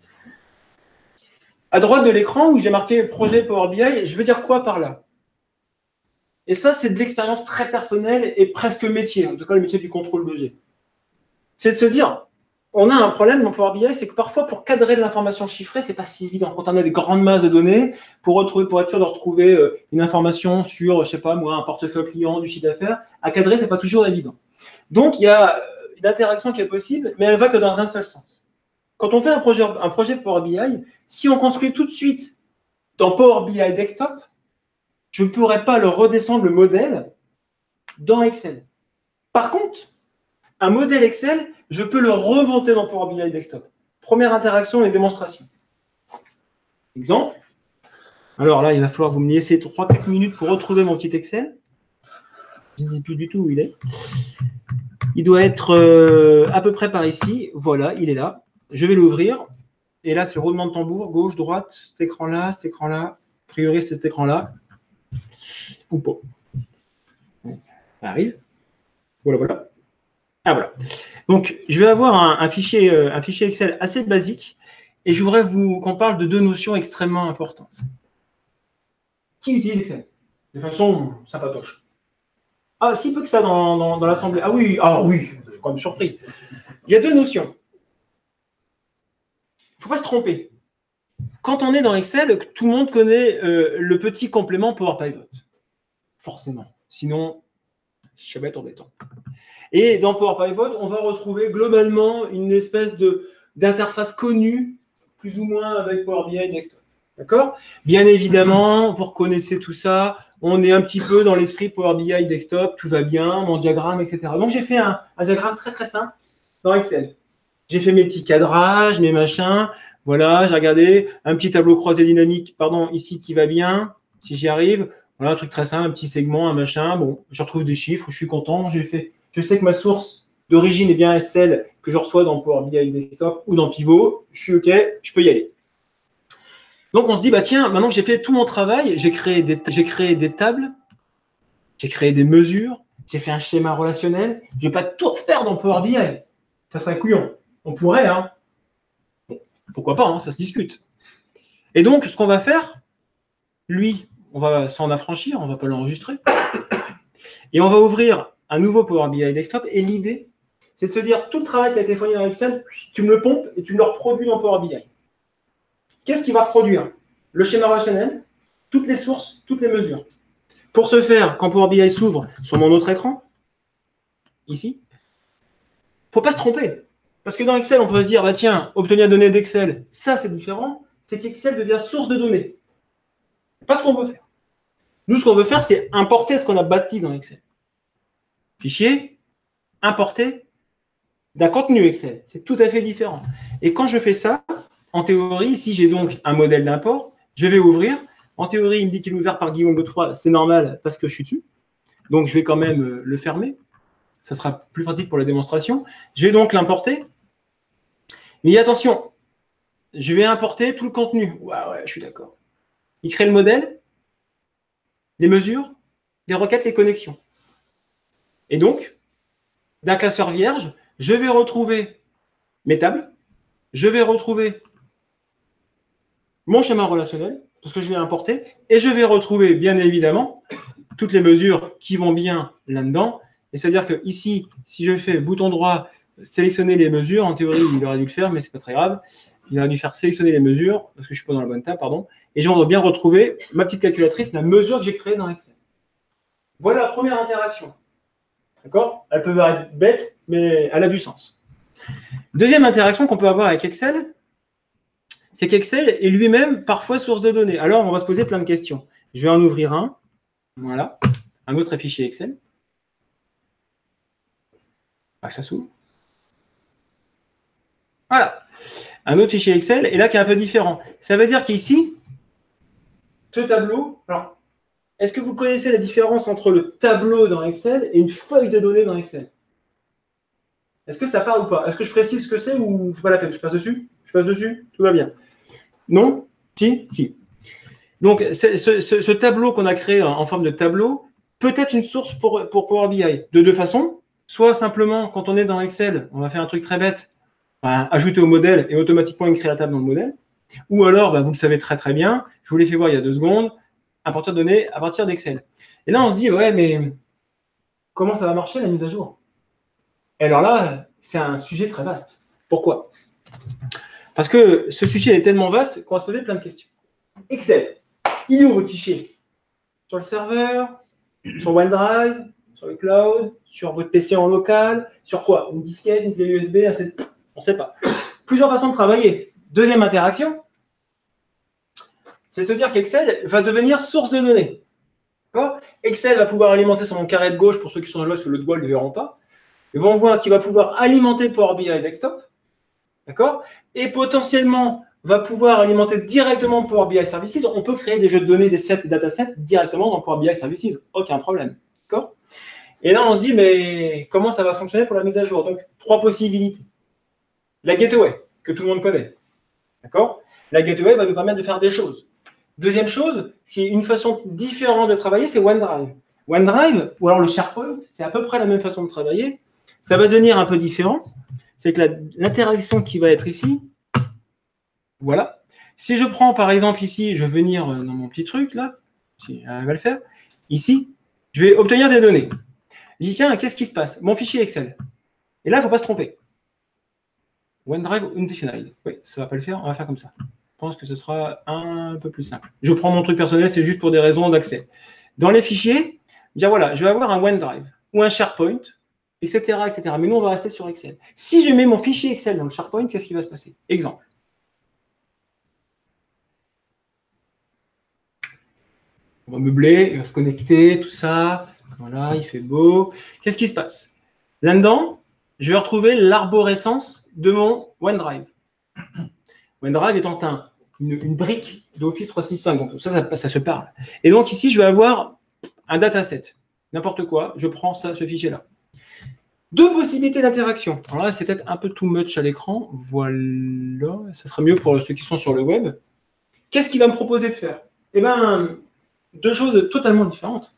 À droite de l'écran, où j'ai marqué projet Power BI, je veux dire quoi par là? Et ça, c'est de l'expérience très personnelle et presque métier, en tout cas le métier du contrôle de G. C'est de se dire, on a un problème dans Power BI, c'est que parfois, pour cadrer de l'information chiffrée, c'est pas si évident. Quand on a des grandes masses de données, pour être sûr de retrouver une information sur, je sais pas, moi, un portefeuille client, du chiffre d'affaires, à cadrer, c'est pas toujours évident. Donc, il y a une interaction qui est possible, mais elle va que dans un seul sens. Quand on fait un projet Power BI, si on construit tout de suite dans Power BI Desktop, je ne pourrais pas le redescendre le modèle dans Excel. Par contre, un modèle Excel, je peux le remonter dans Power BI Desktop. Première interaction et démonstration. Exemple. Alors là, il va falloir que vous me laissiez 3-4 minutes pour retrouver mon petit Excel. Je ne sais plus du tout où il est. Il doit être à peu près par ici. Voilà, il est là. Je vais l'ouvrir. Et là, c'est le roulement de tambour. Gauche, droite, cet écran-là, cet écran-là. A priori, c'est cet écran-là. Ou pas. Ça arrive. Voilà, voilà. Ah, voilà. Donc, je vais avoir un fichier Excel assez basique et je voudrais qu'on parle de deux notions extrêmement importantes. Qui utilise Excel? De façon sympatoche. Ah, si peu que ça dans l'assemblée. Ah oui, je suis quand même surpris. Il y a deux notions. Il ne faut pas se tromper. Quand on est dans Excel, tout le monde connaît le petit complément Power Pivot. Forcément. Sinon, ça va être embêtant. Et dans Power Pivot, on va retrouver globalement une espèce d'interface connue, plus ou moins avec Power BI Desktop. D'accord? Bien évidemment, vous reconnaissez tout ça. On est un petit peu dans l'esprit Power BI Desktop, tout va bien, mon diagramme, etc. Donc, j'ai fait un diagramme très, très simple dans Excel. J'ai fait mes petits cadrages, mes machins. Voilà, j'ai regardé un petit tableau croisé dynamique, ici qui va bien, si j'y arrive. Voilà, un truc très simple, un petit segment, un machin. Bon, je retrouve des chiffres, je suis content, j'ai fait. Je sais que ma source d'origine est bien celle que je reçois dans Power BI Desktop ou dans Pivot. Je suis OK, je peux y aller. Donc, on se dit, bah tiens, maintenant que j'ai fait tout mon travail, j'ai créé des tables, j'ai créé des mesures, j'ai fait un schéma relationnel. Je ne vais pas tout refaire dans Power BI. Ça serait couillon. On pourrait, hein. Bon, pourquoi pas, hein, ça se discute. Et donc, ce qu'on va faire, lui, on va s'en affranchir, on ne va pas l'enregistrer. Et on va ouvrir un nouveau Power BI Desktop. Et l'idée, c'est de se dire, tout le travail qui a été fourni dans Excel, tu me le pompes et tu me le reproduis dans Power BI. Qu'est-ce qu'il va reproduire? Le schéma relationnel, toutes les sources, toutes les mesures. Pour ce faire, quand Power BI s'ouvre sur mon autre écran, ici, il ne faut pas se tromper. Parce que dans Excel, on peut se dire, bah tiens, obtenir données d'Excel, ça c'est différent. c'est qu'Excel devient source de données. C'est pas ce qu'on veut faire. Nous, ce qu'on veut faire, c'est importer ce qu'on a bâti dans Excel. Fichier, importer d'un contenu Excel. C'est tout à fait différent. Et quand je fais ça, en théorie, ici, j'ai donc un modèle d'import. Je vais ouvrir. En théorie, il me dit qu'il est ouvert par Guillaume Godefroy. C'est normal parce que je suis dessus. Donc, je vais quand même le fermer. Ça sera plus pratique pour la démonstration. Je vais donc l'importer. Mais attention, je vais importer tout le contenu. Ouais, je suis d'accord. Il crée le modèle, les mesures, les requêtes, les connexions. Et donc, d'un classeur vierge, je vais retrouver mes tables, je vais retrouver mon schéma relationnel, parce que je l'ai importé, et je vais retrouver, bien évidemment, toutes les mesures qui vont bien là-dedans. Et c'est-à-dire que ici, si je fais bouton droit, sélectionner les mesures, en théorie, il aurait dû le faire, mais c'est pas très grave. Il aurait dû faire sélectionner les mesures, parce que je suis pas dans la bonne table, pardon. Et je vais bien retrouver ma petite calculatrice, la mesure que j'ai créée dans Excel. Voilà la première interaction. D'accord? Elle peut paraître bête, mais elle a du sens. Deuxième interaction qu'on peut avoir avec Excel, c'est qu'Excel est lui-même parfois source de données. Alors, on va se poser plein de questions. Je vais en ouvrir un. Voilà. Un autre fichier Excel. Ah, ça s'ouvre. Voilà. Un autre fichier Excel, et là, qui est un peu différent. Ça veut dire qu'ici, ce tableau, alors, est-ce que vous connaissez la différence entre le tableau dans Excel et une feuille de données dans Excel? Est-ce que ça parle ou pas? Est-ce que je précise ce que c'est ou c'est pas la peine? Je passe dessus? Je passe dessus? Tout va bien. Non? Si? Si. Donc, ce tableau qu'on a créé en forme de tableau peut être une source pour Power BI de deux façons. Soit simplement, quand on est dans Excel, on va faire un truc très bête, ajouter au modèle et automatiquement il crée la table dans le modèle. Ou alors, vous le savez très très bien, je vous l'ai fait voir il y a 2 secondes, importer de données à partir d'Excel. Et là, on se dit, ouais, mais comment ça va marcher la mise à jour? Et alors là, c'est un sujet très vaste. Pourquoi? Parce que ce sujet est tellement vaste qu'on va se poser plein de questions. Excel, il est où votre fichier? Sur le serveur, sur OneDrive, sur le cloud, sur votre PC en local, sur quoi? Une disquette, une clé USB, on ne sait pas. Plusieurs façons de travailler. Deuxième interaction, c'est de se dire qu'Excel va devenir source de données. Excel va pouvoir alimenter sur mon carré de gauche, pour ceux qui sont là, parce que le doigt ne le verront pas. Ils vont voir qu'il va pouvoir alimenter Power BI Desktop. D'accord? Et potentiellement, va pouvoir alimenter directement Power BI Services. On peut créer des jeux de données, des sets, des datasets directement dans Power BI Services. Aucun problème. D'accord? Et là, on se dit, mais comment ça va fonctionner pour la mise à jour? Donc, 3 possibilités. La gateway, que tout le monde connaît. D'accord? La gateway va nous permettre de faire des choses. Deuxième chose, qui est une façon différente de travailler, c'est OneDrive. OneDrive, ou alors le SharePoint, c'est à peu près la même façon de travailler. Ça va devenir un peu différent. C'est que l'interaction qui va être ici, voilà. Si je prends par exemple ici, je vais venir dans mon petit truc là, si elle va le faire, ici, je vais obtenir des données. Je dis tiens, qu'est-ce qui se passe? Mon fichier Excel. Et là, il ne faut pas se tromper. OneDrive undefined. Oui, ça ne va pas le faire, on va faire comme ça. Je pense que ce sera un peu plus simple. Je prends mon truc personnel, c'est juste pour des raisons d'accès. Dans les fichiers, bien voilà, je vais avoir un OneDrive ou un SharePoint, etc., etc. Mais nous, on va rester sur Excel. Si je mets mon fichier Excel dans le SharePoint, qu'est-ce qui va se passer? Exemple. On va meubler, il va se connecter, tout ça. Voilà, il fait beau. Qu'est-ce qui se passe? Là-dedans, je vais retrouver l'arborescence de mon OneDrive. OneDrive étant une brique d'Office 365. Donc ça se parle. Et donc ici, je vais avoir un dataset. N'importe quoi, je prends ce fichier-là. 2 possibilités d'interaction. Alors là, c'est peut-être un peu too much à l'écran. Voilà, ça sera mieux pour ceux qui sont sur le web. Qu'est-ce qu'il va me proposer de faire? Eh bien, 2 choses totalement différentes.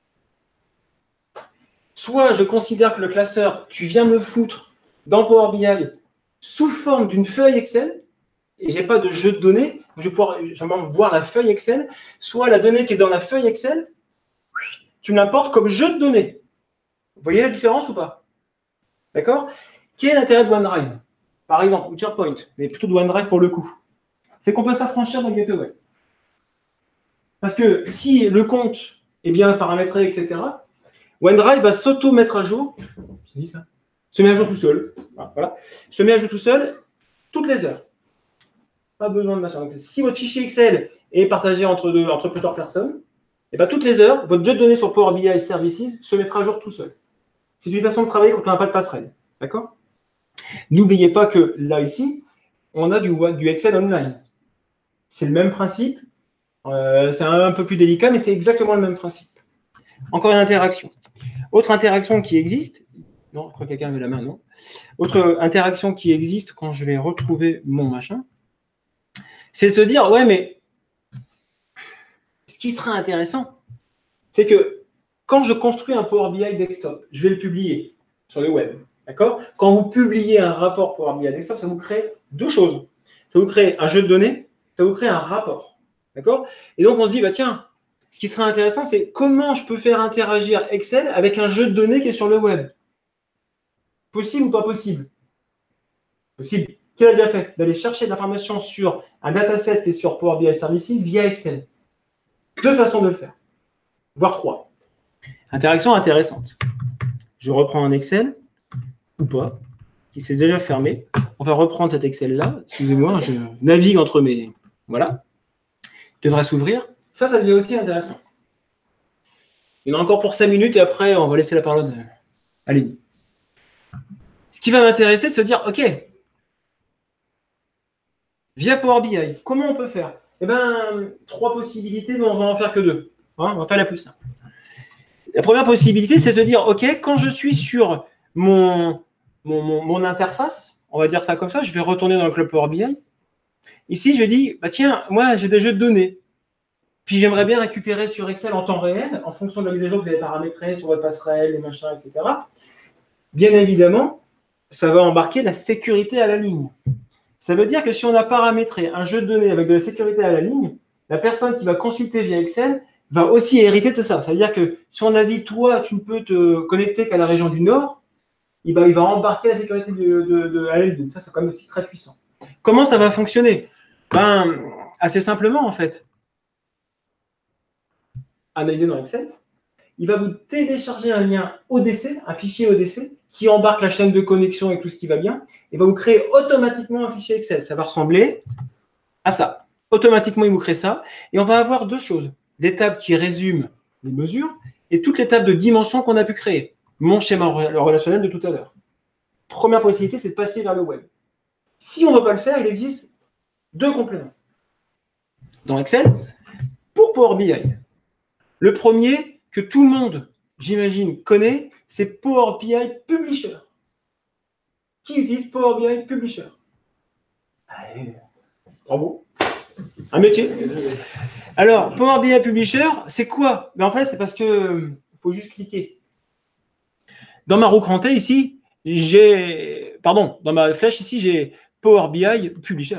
Soit je considère que le classeur, tu viens me foutre dans Power BI sous forme d'une feuille Excel, et je n'ai pas de jeu de données, je vais pouvoir simplement voir la feuille Excel, soit la donnée qui est dans la feuille Excel, tu me l'importes comme jeu de données. Vous voyez la différence ou pas? D'accord? Quel est l'intérêt de OneDrive? Par exemple, ou SharePoint, mais plutôt de OneDrive pour le coup. C'est qu'on peut s'affranchir dans le gateway. Parce que si le compte est bien paramétré, etc., OneDrive va s'auto-mettre à jour. C'est dit ça? Se met à jour tout seul. Voilà. Se met à jour tout seul toutes les heures. Pas besoin de machin. Donc, si votre fichier Excel est partagé entre plusieurs personnes, et bien toutes les heures, votre jeu de données sur Power BI Services se mettra à jour tout seul. C'est une façon de travailler quand on n'a pas de passerelle. D'accord? N'oubliez pas que là, ici, on a du Excel online. C'est le même principe. C'est un peu plus délicat, mais c'est exactement le même principe. Encore une interaction. Autre interaction qui existe. Non, je crois que quelqu'un met la main, non. Autre interaction qui existe quand je vais retrouver mon machin, c'est de se dire, ouais, mais ce qui sera intéressant, c'est que quand je construis un Power BI Desktop, je vais le publier sur le web. D'accord? Quand vous publiez un rapport Power BI Desktop, ça vous crée deux choses. Ça vous crée un jeu de données, ça vous crée un rapport. D'accord? Et donc, on se dit, bah, tiens, ce qui serait intéressant, c'est comment je peux faire interagir Excel avec un jeu de données qui est sur le web. Possible ou pas possible? Possible. Qui l'a déjà fait? D'aller chercher de l'information sur un dataset et sur Power BI Services via Excel. Deux façons de le faire, voire trois. Interaction intéressante. Je reprends un Excel, ou pas, qui s'est déjà fermé. On va reprendre cet Excel-là. Excusez-moi, je navigue entre mes... Voilà. Il devrait s'ouvrir. Ça devient aussi intéressant. Il y en a encore pour 5 minutes et après, on va laisser la parole à Aline. Ce qui va m'intéresser, c'est de se dire, OK, via Power BI, comment on peut faire? Eh bien, 3 possibilités, mais on va en faire que 2. Hein, on va faire la plus simple. La première possibilité, c'est de se dire, OK, quand je suis sur mon interface, on va dire ça comme ça, je vais retourner dans le club Power BI. Ici, je dis, bah tiens, moi, j'ai des jeux de données. Puis j'aimerais bien récupérer sur Excel en temps réel, en fonction de la mise à jour que vous avez paramétrée sur votre passerelle, les machins, etc. Bien évidemment, ça va embarquer la sécurité à la ligne. Ça veut dire que si on a paramétré un jeu de données avec de la sécurité à la ligne, la personne qui va consulter via Excel va aussi hériter de ça. C'est-à-dire que si on a dit, toi, tu ne peux te connecter qu'à la région du Nord, il va embarquer la sécurité à la ligne. Ça, c'est quand même aussi très puissant. Comment ça va fonctionner? Ben, assez simplement, en fait. Analyser dans Excel, il va vous télécharger un lien ODC, un fichier ODC, qui embarque la chaîne de connexion et tout ce qui va bien, et va vous créer automatiquement un fichier Excel. Ça va ressembler à ça. Automatiquement, il vous crée ça, et on va avoir 2 choses. Des tables qui résument les mesures, et toutes les tables de dimensions qu'on a pu créer. Mon schéma relationnel de tout à l'heure. Première possibilité, c'est de passer vers le web. Si on ne veut pas le faire, il existe 2 compléments. Dans Excel, pour Power BI, le premier que tout le monde, j'imagine, connaît, c'est Power BI Publisher. Qui utilise Power BI Publisher? Allez, bravo. Un métier. Alors, Power BI Publisher, c'est quoi? En fait, c'est parce que faut juste cliquer. Dans ma roue crantée ici, dans ma flèche ici, j'ai Power BI Publisher.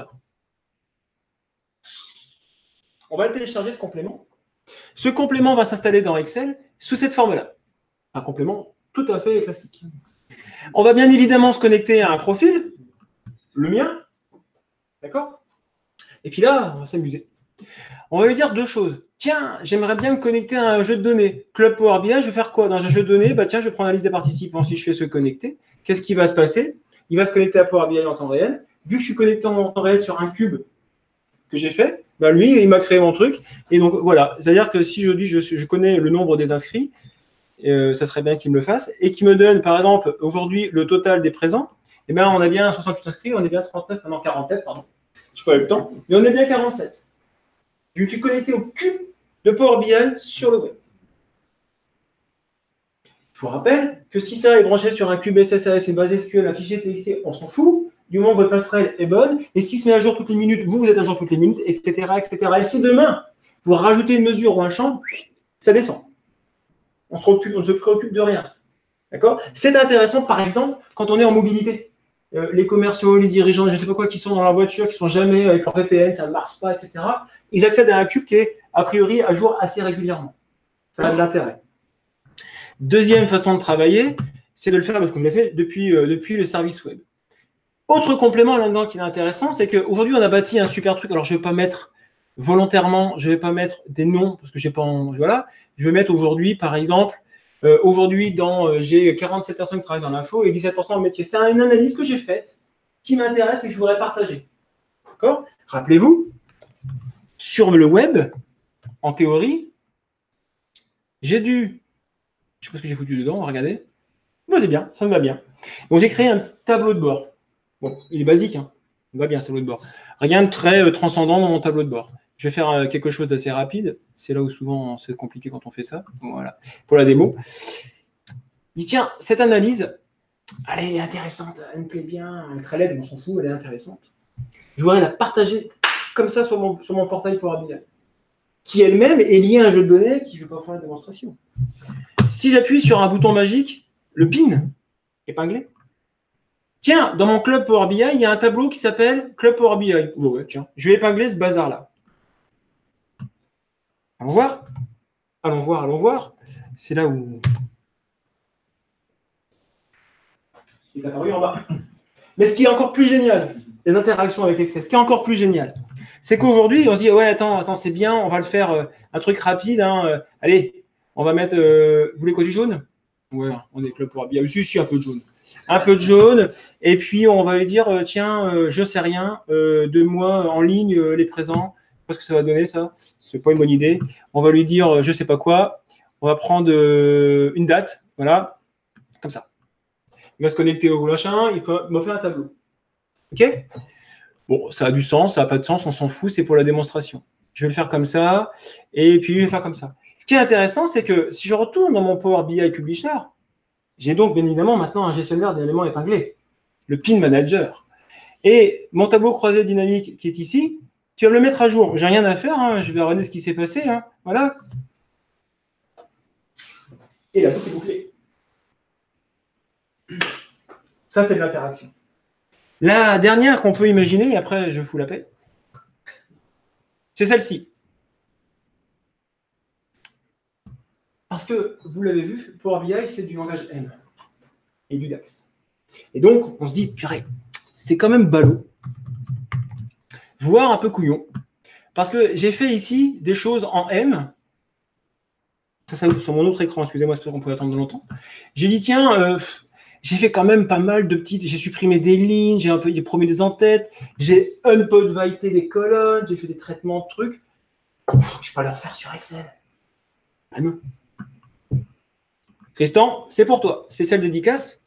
On va le télécharger, ce complément. Ce complément va s'installer dans Excel sous cette forme-là. Un complément tout à fait classique. On va bien évidemment se connecter à un profil, le mien, d'accord? Et puis là, on va s'amuser. On va lui dire 2 choses. Tiens, j'aimerais bien me connecter à un jeu de données. Club Power BI, je vais faire quoi? Dans un jeu de données, bah tiens, je vais prendre la liste des participants. Si je fais se connecter, qu'est-ce qui va se passer? Il va se connecter à Power BI en temps réel. Vu que je suis connecté en temps réel sur un cube que j'ai fait, bah lui, il m'a créé mon truc. Et donc, voilà. C'est-à-dire que si je dis je connais le nombre des inscrits, ça serait bien qu'il me le fasse, et qu'il me donne, par exemple, aujourd'hui, le total des présents, eh bien, on a bien 68 inscrits, on est bien 39, non, 47, pardon. Je n'ai pas eu le temps, mais on est bien 47. Je me suis connecté au cube de Power BI sur le web. Je vous rappelle que si ça est branché sur un cube SSAS, une base SQL, un fichier TXT, on s'en fout, du moment que votre passerelle est bonne, et si se met à jour toutes les minutes, vous êtes à jour toutes les minutes, etc., etc. Et si demain, vous rajoutez une mesure ou un champ, ça descend. On ne se préoccupe de rien. D'accord? C'est intéressant, par exemple, quand on est en mobilité. Les commerciaux, les dirigeants, je ne sais pas quoi, qui sont dans la voiture, qui ne sont jamais avec leur VPN, ça ne marche pas, etc. Ils accèdent à un cube qui est, a priori, à jour assez régulièrement. Ça a de l'intérêt. Deuxième façon de travailler, c'est de le faire, parce qu'on l'a fait depuis le service web. Autre complément là-dedans qui est intéressant, c'est qu'aujourd'hui, on a bâti un super truc. Alors, je ne vais pas mettre volontairement, je ne vais pas mettre des noms, parce que je n'ai pas voilà. Je vais mettre aujourd'hui, par exemple, j'ai 47 personnes qui travaillent dans l'info et 17% dans le métier. C'est une analyse que j'ai faite, qui m'intéresse et que je voudrais partager. D'accord? Rappelez-vous, sur le web, en théorie, j'ai dû, je sais pas ce que j'ai foutu dedans, regardez. Bon, c'est bien, ça me va bien. Donc j'ai créé un tableau de bord. Bon, il est basique, hein. Il va bien ce tableau de bord. Rien de très transcendant dans mon tableau de bord. Je vais faire quelque chose d'assez rapide. C'est là où souvent c'est compliqué quand on fait ça. Voilà, pour la démo. Je dis, tiens, cette analyse, elle est intéressante, elle me plaît bien, elle est très laide, mais on s'en fout, elle est intéressante. Je voudrais la partager comme ça sur mon portail Power BI, qui elle-même est liée à un jeu de données qui je ne vais pas faire la démonstration. Si j'appuie sur un bouton magique, le pin épinglé, tiens, dans mon club Power BI, il y a un tableau qui s'appelle Club Power BI. Oh ouais, tiens, je vais épingler ce bazar-là. Allons voir. Allons voir, allons voir. C'est là où... Il est apparu en bas. Mais ce qui est encore plus génial, les interactions avec Excel, ce qui est encore plus génial, c'est qu'aujourd'hui, on se dit, ouais, attends, c'est bien, on va le faire un truc rapide. Hein, allez, on va mettre... vous voulez quoi, du jaune? Ouais, on est club Power BI. Si, un peu de jaune. Un peu de jaune. Et puis, on va lui dire, tiens, je sais rien, donne-moi en ligne les présents. Je sais pas ce que ça va donner, ça. C'est pas une bonne idée. On va lui dire, je sais pas quoi. On va prendre une date. Voilà. Comme ça. Il va se connecter au machin. Il m'a fait un tableau. OK? Bon, ça a du sens, ça n'a pas de sens, on s'en fout, c'est pour la démonstration. Je vais le faire comme ça, et puis je vais le faire comme ça. Ce qui est intéressant, c'est que si je retourne dans mon Power BI Publisher, j'ai donc bien évidemment maintenant un gestionnaire d'éléments épinglés, le Pin Manager. Et mon tableau croisé dynamique qui est ici, tu vas me le mettre à jour. J'ai rien à faire, hein, je vais regarder ce qui s'est passé. Hein, voilà. Et la boucle est bouclée. Ça, c'est de l'interaction. La dernière qu'on peut imaginer, et après je fous la paix, c'est celle-ci. Parce que, vous l'avez vu, Power BI, c'est du langage M et du DAX. Et donc, on se dit, purée, c'est quand même ballot, voire un peu couillon, parce que j'ai fait ici des choses en M, ça sur mon autre écran, excusez-moi, j'espère qu'on pouvait attendre longtemps. J'ai dit, tiens, j'ai fait quand même pas mal de petites, j'ai supprimé des lignes, j'ai promis des en-têtes, j'ai unpodvaité des colonnes, j'ai fait des traitements de trucs. Je ne vais pas leur faire sur Excel. Ah non. Tristan, c'est pour toi. Spécial dédicace.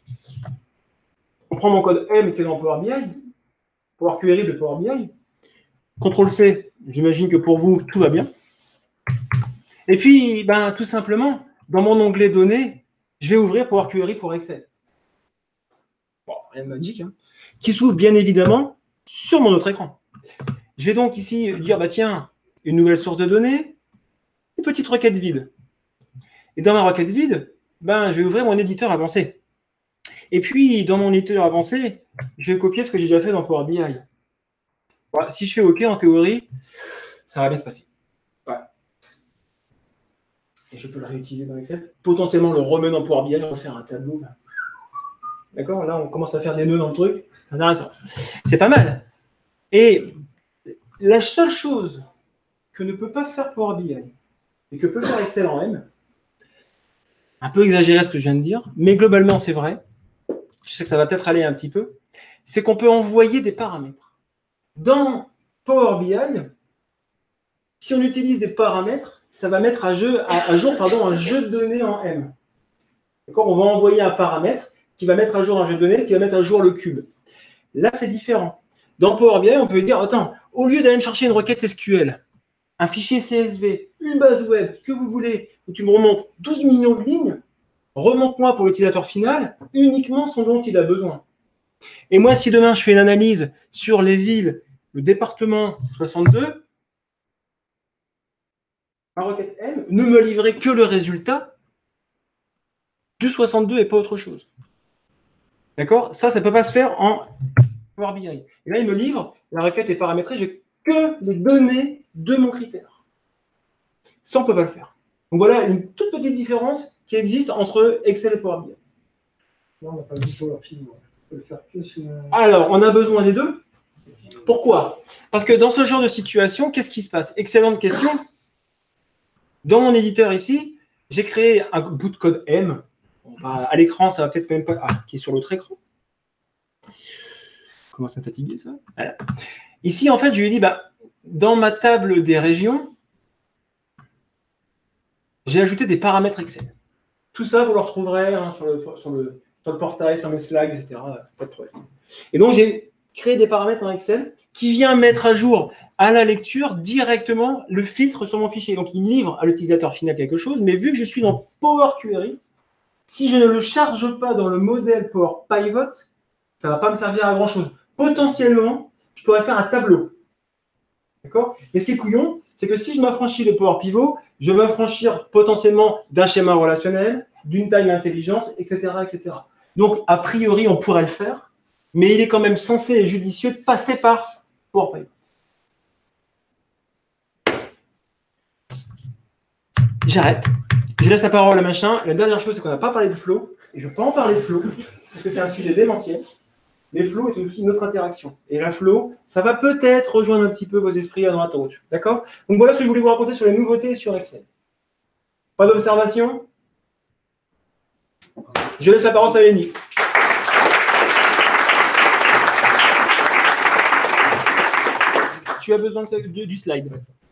On prend mon code M qui est dans Power BI, Power Query de Power BI. CTRL-C, j'imagine que pour vous, tout va bien. Et puis, ben, tout simplement, dans mon onglet données, je vais ouvrir Power Query pour Excel. Bon, rien de magique, hein, qui s'ouvre bien évidemment sur mon autre écran. Je vais donc ici dire, bah tiens, une nouvelle source de données, une petite requête vide. Et dans ma requête vide, ben, je vais ouvrir mon éditeur avancé. Et puis, dans mon éditeur avancé, je vais copier ce que j'ai déjà fait dans Power BI. Voilà, si je fais OK, en théorie, ça va bien se passer. Voilà. Et je peux le réutiliser dans Excel. Potentiellement le remettre dans Power BI, refaire un tableau. D'accord? Là, on commence à faire des nœuds dans le truc. Intéressant. C'est pas mal. Et la seule chose que ne peut pas faire Power BI et que peut faire Excel en M, un peu exagéré ce que je viens de dire, mais globalement, c'est vrai. Je sais que ça va peut-être aller un petit peu. C'est qu'on peut envoyer des paramètres. Dans Power BI, si on utilise des paramètres, ça va mettre à jour un jeu de données en M. D'accord? On va envoyer un paramètre qui va mettre à jour un jeu de données, qui va mettre à jour le cube. Là, c'est différent. Dans Power BI, on peut dire, attends, au lieu d'aller me chercher une requête SQL, un fichier CSV, une base web, ce que vous voulez, où tu me remontes 12 millions de lignes, remonte-moi pour l'utilisateur final uniquement ce dont il a besoin. Et moi, si demain, je fais une analyse sur les villes, le département 62, ma requête M ne me livrait que le résultat du 62 et pas autre chose. D'accord? Ça ne peut pas se faire en Power BI. Et là, il me livre, la requête est paramétrée, j'ai que les données de mon critère. Ça, on ne peut pas le faire. Donc voilà une toute petite différence qui existe entre Excel et Power BI. Là, on n'a pas vu Power Pivot. On peut le faire que sur... Alors, on a besoin des deux. Pourquoi? Parce que dans ce genre de situation, qu'est-ce qui se passe? Excellente question. Dans mon éditeur ici, j'ai créé un bout de code M. À l'écran, ça va peut-être même pas... Ah, qui est sur l'autre écran. Comment ça fatiguer, ça? Voilà. Ici, en fait, je lui ai dit, bah, dans ma table des régions, j'ai ajouté des paramètres Excel. Tout ça, vous le retrouverez hein, sur le portail, sur mes slides, etc. Pas de problème. Et donc, j'ai créé des paramètres dans Excel qui vient mettre à jour à la lecture directement le filtre sur mon fichier. Donc, il livre à l'utilisateur final quelque chose, mais vu que je suis dans Power Query, si je ne le charge pas dans le modèle Power Pivot, ça ne va pas me servir à grand-chose. Potentiellement, je pourrais faire un tableau. D'accord? Et ce qui est couillon, c'est que si je m'affranchis de Power Pivot, je vais m'affranchir potentiellement d'un schéma relationnel, d'une taille d'intelligence, etc., etc. Donc, a priori, on pourrait le faire, mais il est quand même censé et judicieux de passer par Power Pivot. J'arrête. Je laisse la parole à machin. La dernière chose, c'est qu'on n'a pas parlé de flow. Et je ne peux pas en parler de flow, parce que c'est un sujet démentiel. Mais flow est aussi une autre interaction. Et la flow, ça va peut-être rejoindre un petit peu vos esprits à droite à gauche. D'accord? Donc voilà ce que je voulais vous raconter sur les nouveautés sur Excel. Pas d'observation? Je laisse la parole à Lénie. Tu as besoin du slide.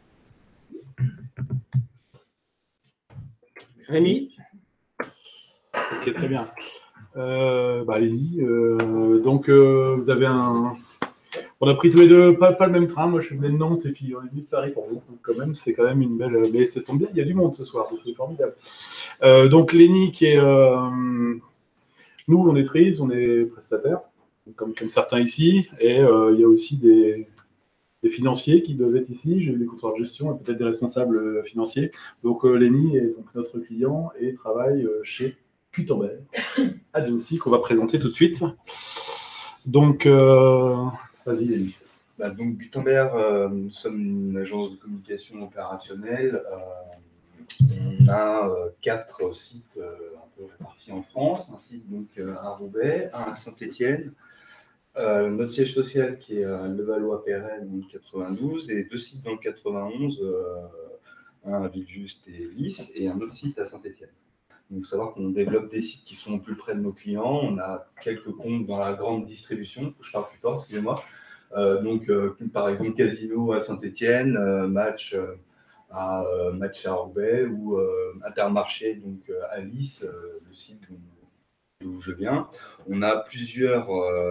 Rémi? Ok, très bien. Allez-y. Donc, vous avez un... On a pris tous les deux pas le même train. Moi, je suis venu de Nantes et puis on est venu de Paris pour vous. Donc, quand même, c'est quand même une belle... Mais ça tombe bien, il y a du monde ce soir, donc c'est formidable. Donc, Lénie qui est... Nous, on est Trees, on est prestataire, comme certains ici. Et il y a aussi des financiers qui doivent être ici. J'ai eu des contrôleurs de gestion et peut-être des responsables financiers. Donc, Lénie est donc notre client et travaille chez Gutenberg Agency qu'on va présenter tout de suite. Donc, vas-y, Lénie. Donc, Gutenberg, nous sommes une agence de communication opérationnelle. On a 4 sites un peu répartis en France. Un site donc, à Roubaix, un à Saint-Étienne, notre siège social qui est à Levallois-Perret, dans le 92, et 2 sites dans le 91, un à Villejuste et Lys, et un autre site à Saint-Étienne. Donc, il faut savoir qu'on développe des sites qui sont plus près de nos clients. On a quelques comptes dans la grande distribution. Il faut que je parle plus fort, excusez-moi. Par exemple, Casino à Saint-Étienne, Match à Roubaix ou Intermarché donc, à Lys, le site d'où je viens. On a plusieurs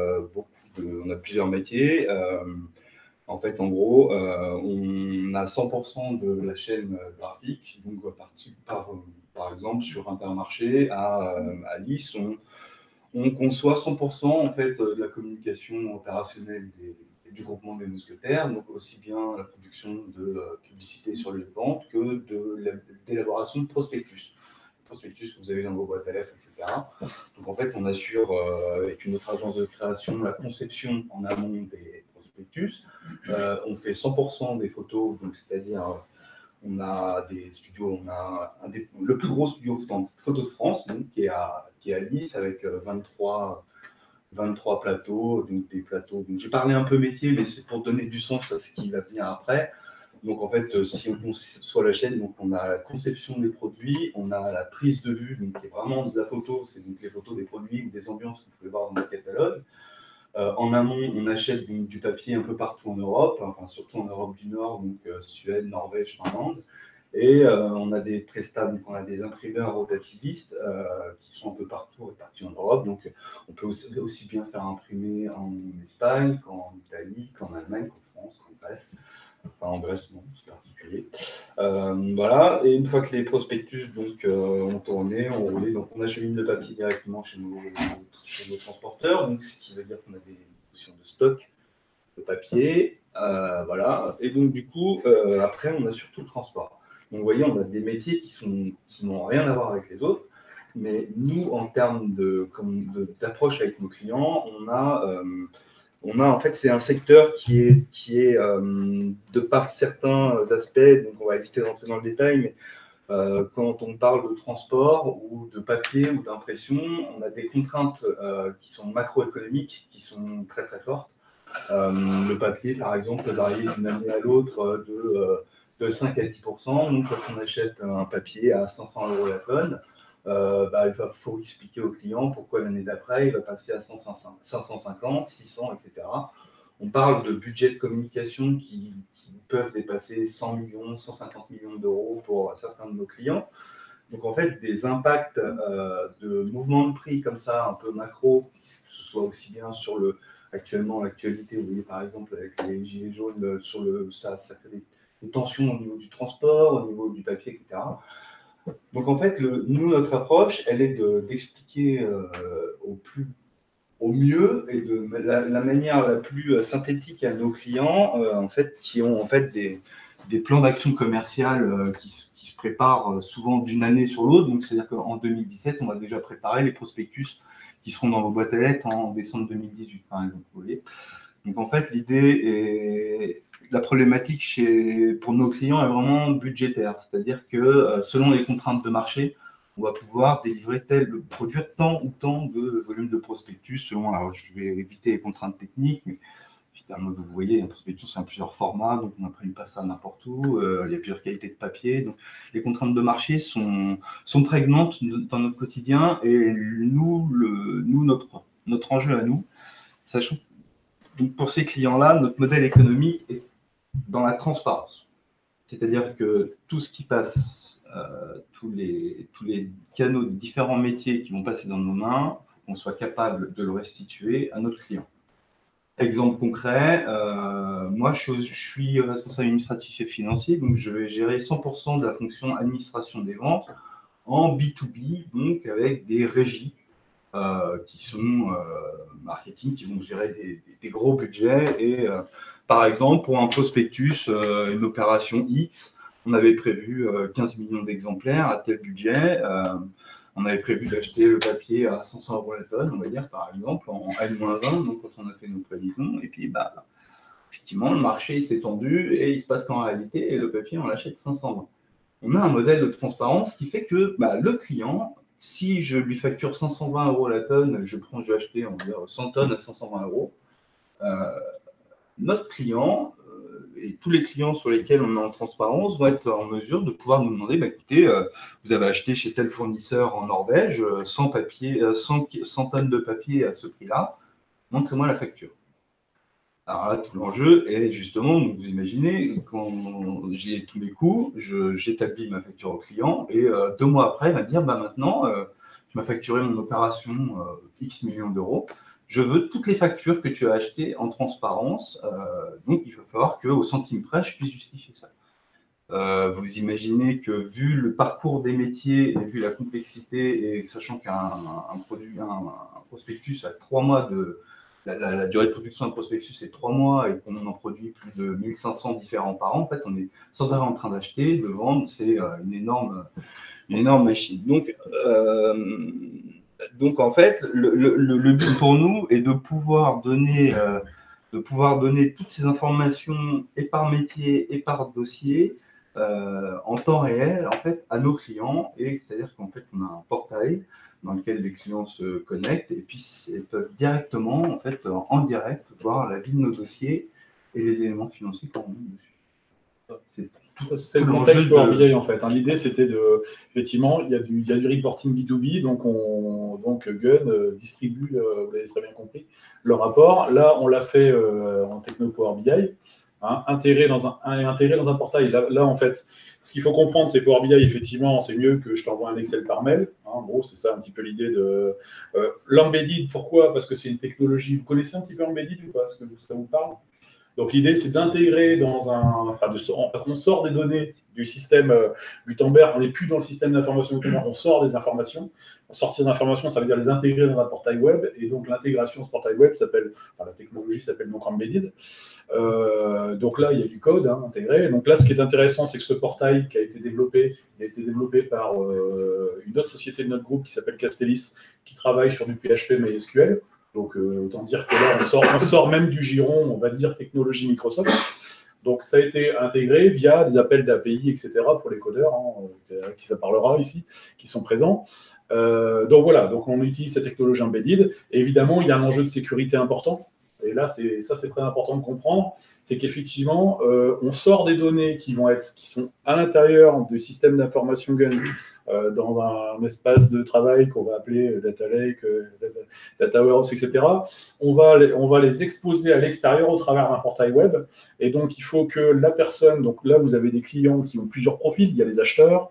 métiers. En fait, en gros, on a 100% de la chaîne graphique. Donc, par exemple, sur Intermarché à Lys, on conçoit 100% en fait, de la communication opérationnelle du groupement des mousquetaires, donc aussi bien la production de publicité sur les ventes que de l'élaboration de prospectus. Prospectus que vous avez dans vos boîtes à lettres, etc. Donc en fait, on assure avec une autre agence de création la conception en amont des prospectus. On fait 100% des photos, donc c'est-à-dire on a des studios, on a le plus gros studio photo de France, donc, qui est à Lys avec 23 plateaux, donc des plateaux. Donc j'ai parlé un peu métier, mais c'est pour donner du sens à ce qui va venir après. Donc en fait, si on conçoit la chaîne, donc on a la conception des produits, on a la prise de vue, donc qui est vraiment de la photo, c'est donc les photos des produits ou des ambiances que vous pouvez voir dans le catalogue. En amont, on achète donc, du papier un peu partout en Europe, enfin surtout en Europe du Nord, donc Suède, Norvège, Finlande. Et on a des prestats, donc on a des imprimeurs rotativistes qui sont un peu partout répartis en Europe. Donc on peut aussi bien faire imprimer en Espagne qu'en Italie, qu'en Allemagne, qu'en France, qu'en Grèce. Enfin en Grèce, non, c'est particulier. Voilà, et une fois que les prospectus donc, ont tourné, ont roulé, donc on achemine le papier directement chez nos transporteurs, donc ce qui veut dire qu'on a des notions de stock de papier. Voilà, et donc du coup, après on a surtout le transport. Donc vous voyez, on a des métiers qui n'ont rien à voir avec les autres, mais nous, en termes d'approche avec nos clients, on a en fait, c'est un secteur qui est de par certains aspects, donc on va éviter d'entrer dans le détail, mais quand on parle de transport ou de papier ou d'impression, on a des contraintes qui sont macroéconomiques, qui sont très très fortes. Le papier, par exemple, peut varier d'une année à l'autre de 5 à 10%. Donc, quand on achète un papier à 500 € la tonne, il faut expliquer au client pourquoi l'année d'après, il va passer à 550, 600, etc. On parle de budgets de communication qui peuvent dépasser 100 millions, 150 millions d'euros pour certains de nos clients. Donc en fait, des impacts de mouvements de prix comme ça, un peu macro, que ce soit aussi bien sur actuellement l'actualité, vous voyez par exemple avec les gilets jaunes, ça fait des tensions au niveau du transport, au niveau du papier, etc. Donc en fait, nous, notre approche, elle est d'expliquer au mieux et de la manière la plus synthétique à nos clients, en fait, qui ont en fait des plans d'action commerciale qui se préparent souvent d'une année sur l'autre. Donc, c'est-à-dire qu'en 2017, on va déjà préparer les prospectus qui seront dans vos boîtes à lettres en décembre 2018, par exemple. Vous voyez. Donc, en fait, la problématique pour nos clients est vraiment budgétaire. C'est-à-dire que selon les contraintes de marché, on va pouvoir produire tant ou tant de volume de prospectus alors je vais éviter les contraintes techniques, mais finalement, vous voyez, un prospectus, c'est plusieurs formats, donc on n'imprime pas ça n'importe où, il y a plusieurs qualités de papier, donc les contraintes de marché sont prégnantes dans notre quotidien, et notre enjeu à nous, sachant donc pour ces clients-là, notre modèle économique est dans la transparence. C'est-à-dire que tout ce qui passe, tous les canaux des différents métiers qui vont passer dans nos mains, il faut qu'on soit capable de le restituer à notre client. Exemple concret, moi je suis responsable administratif et financier, donc je vais gérer 100% de la fonction administration des ventes en B2B, donc avec des régies qui sont marketing, qui vont gérer des gros budgets. Et par exemple, pour un prospectus, une opération X, on avait prévu 15 millions d'exemplaires à tel budget. On avait prévu d'acheter le papier à 500 € la tonne, on va dire, par exemple, en N-1, donc quand on a fait nos prévisions. Et puis, effectivement, le marché s'est tendu et il se passe qu'en réalité, le papier, on l'achète 520. On a un modèle de transparence qui fait que le client, si je lui facture 520 € la tonne, je vais acheter, on va dire, 100 tonnes à 520 €, notre client et tous les clients sur lesquels on est en transparence vont être en mesure de pouvoir nous demander, écoutez, vous avez acheté chez tel fournisseur en Norvège 100 tonnes de papier à ce prix-là, montrez-moi la facture. Alors là, tout l'enjeu est justement, vous imaginez, quand j'ai tous mes coûts, j'établis ma facture au client, et 2 mois après, il va me dire, maintenant, tu m'as facturé mon opération X millions d'euros, je veux toutes les factures que tu as achetées en transparence, donc il va falloir qu'au centime près, je puisse justifier ça. Vous imaginez que vu le parcours des métiers et vu la complexité, et sachant qu'un prospectus a 3 mois la durée de production d'un prospectus c'est 3 mois et qu'on en produit plus de 1500 différents par an, en fait on est sans arrêt en train d'acheter, de vendre, c'est une énorme machine. Donc en fait, le but pour nous est de pouvoir donner toutes ces informations et par métier et par dossier en temps réel en fait à nos clients, et c'est-à-dire qu'en fait on a un portail dans lequel les clients se connectent et puis ils peuvent directement en fait en direct voir la vie de nos dossiers et les éléments financiers qu'on met dessus. C'est le contexte Power BI en fait. L'idée c'était effectivement, il y a du reporting B2B, donc Gun distribue, vous l'avez très bien compris, le rapport. Là, on l'a fait en techno Power BI, intégré dans un portail. Là, en fait, ce qu'il faut comprendre, c'est Power BI, effectivement, c'est mieux que je t'envoie un Excel par mail. En gros, c'est ça un petit peu l'idée de l'embedded. Pourquoi? Parce que c'est une technologie. Vous connaissez un petit peu embedded ou pas? Est-ce que ça vous parle? Donc l'idée, c'est d'intégrer on sort des données du système Gutenberg, on n'est plus dans le système d'information Gutenberg, on sort des informations. Sortir des informations, ça veut dire les intégrer dans un portail web, et donc l'intégration de ce portail web la technologie s'appelle donc embedded. Donc là, il y a du code intégré. Donc là, ce qui est intéressant, c'est que ce portail qui a été développé, il a été développé par une autre société de notre groupe qui s'appelle Castellis, qui travaille sur du PHP MySQL. Donc, autant dire que là, on sort même du giron, on va dire, technologie Microsoft. Donc, ça a été intégré via des appels d'API, etc., pour les codeurs, qui ça parlera ici, qui sont présents. Donc, voilà, donc on utilise cette technologie embedded. Et évidemment, il y a un enjeu de sécurité important. Et là, c'est très important de comprendre. C'est qu'effectivement, on sort des données qui sont à l'intérieur du système d'information Gun dans un espace de travail qu'on va appeler Data Lake, Data Warehouse, etc. On va les exposer à l'extérieur au travers d'un portail web. Et donc, il faut que la personne, donc là, vous avez des clients qui ont plusieurs profils. Il y a les acheteurs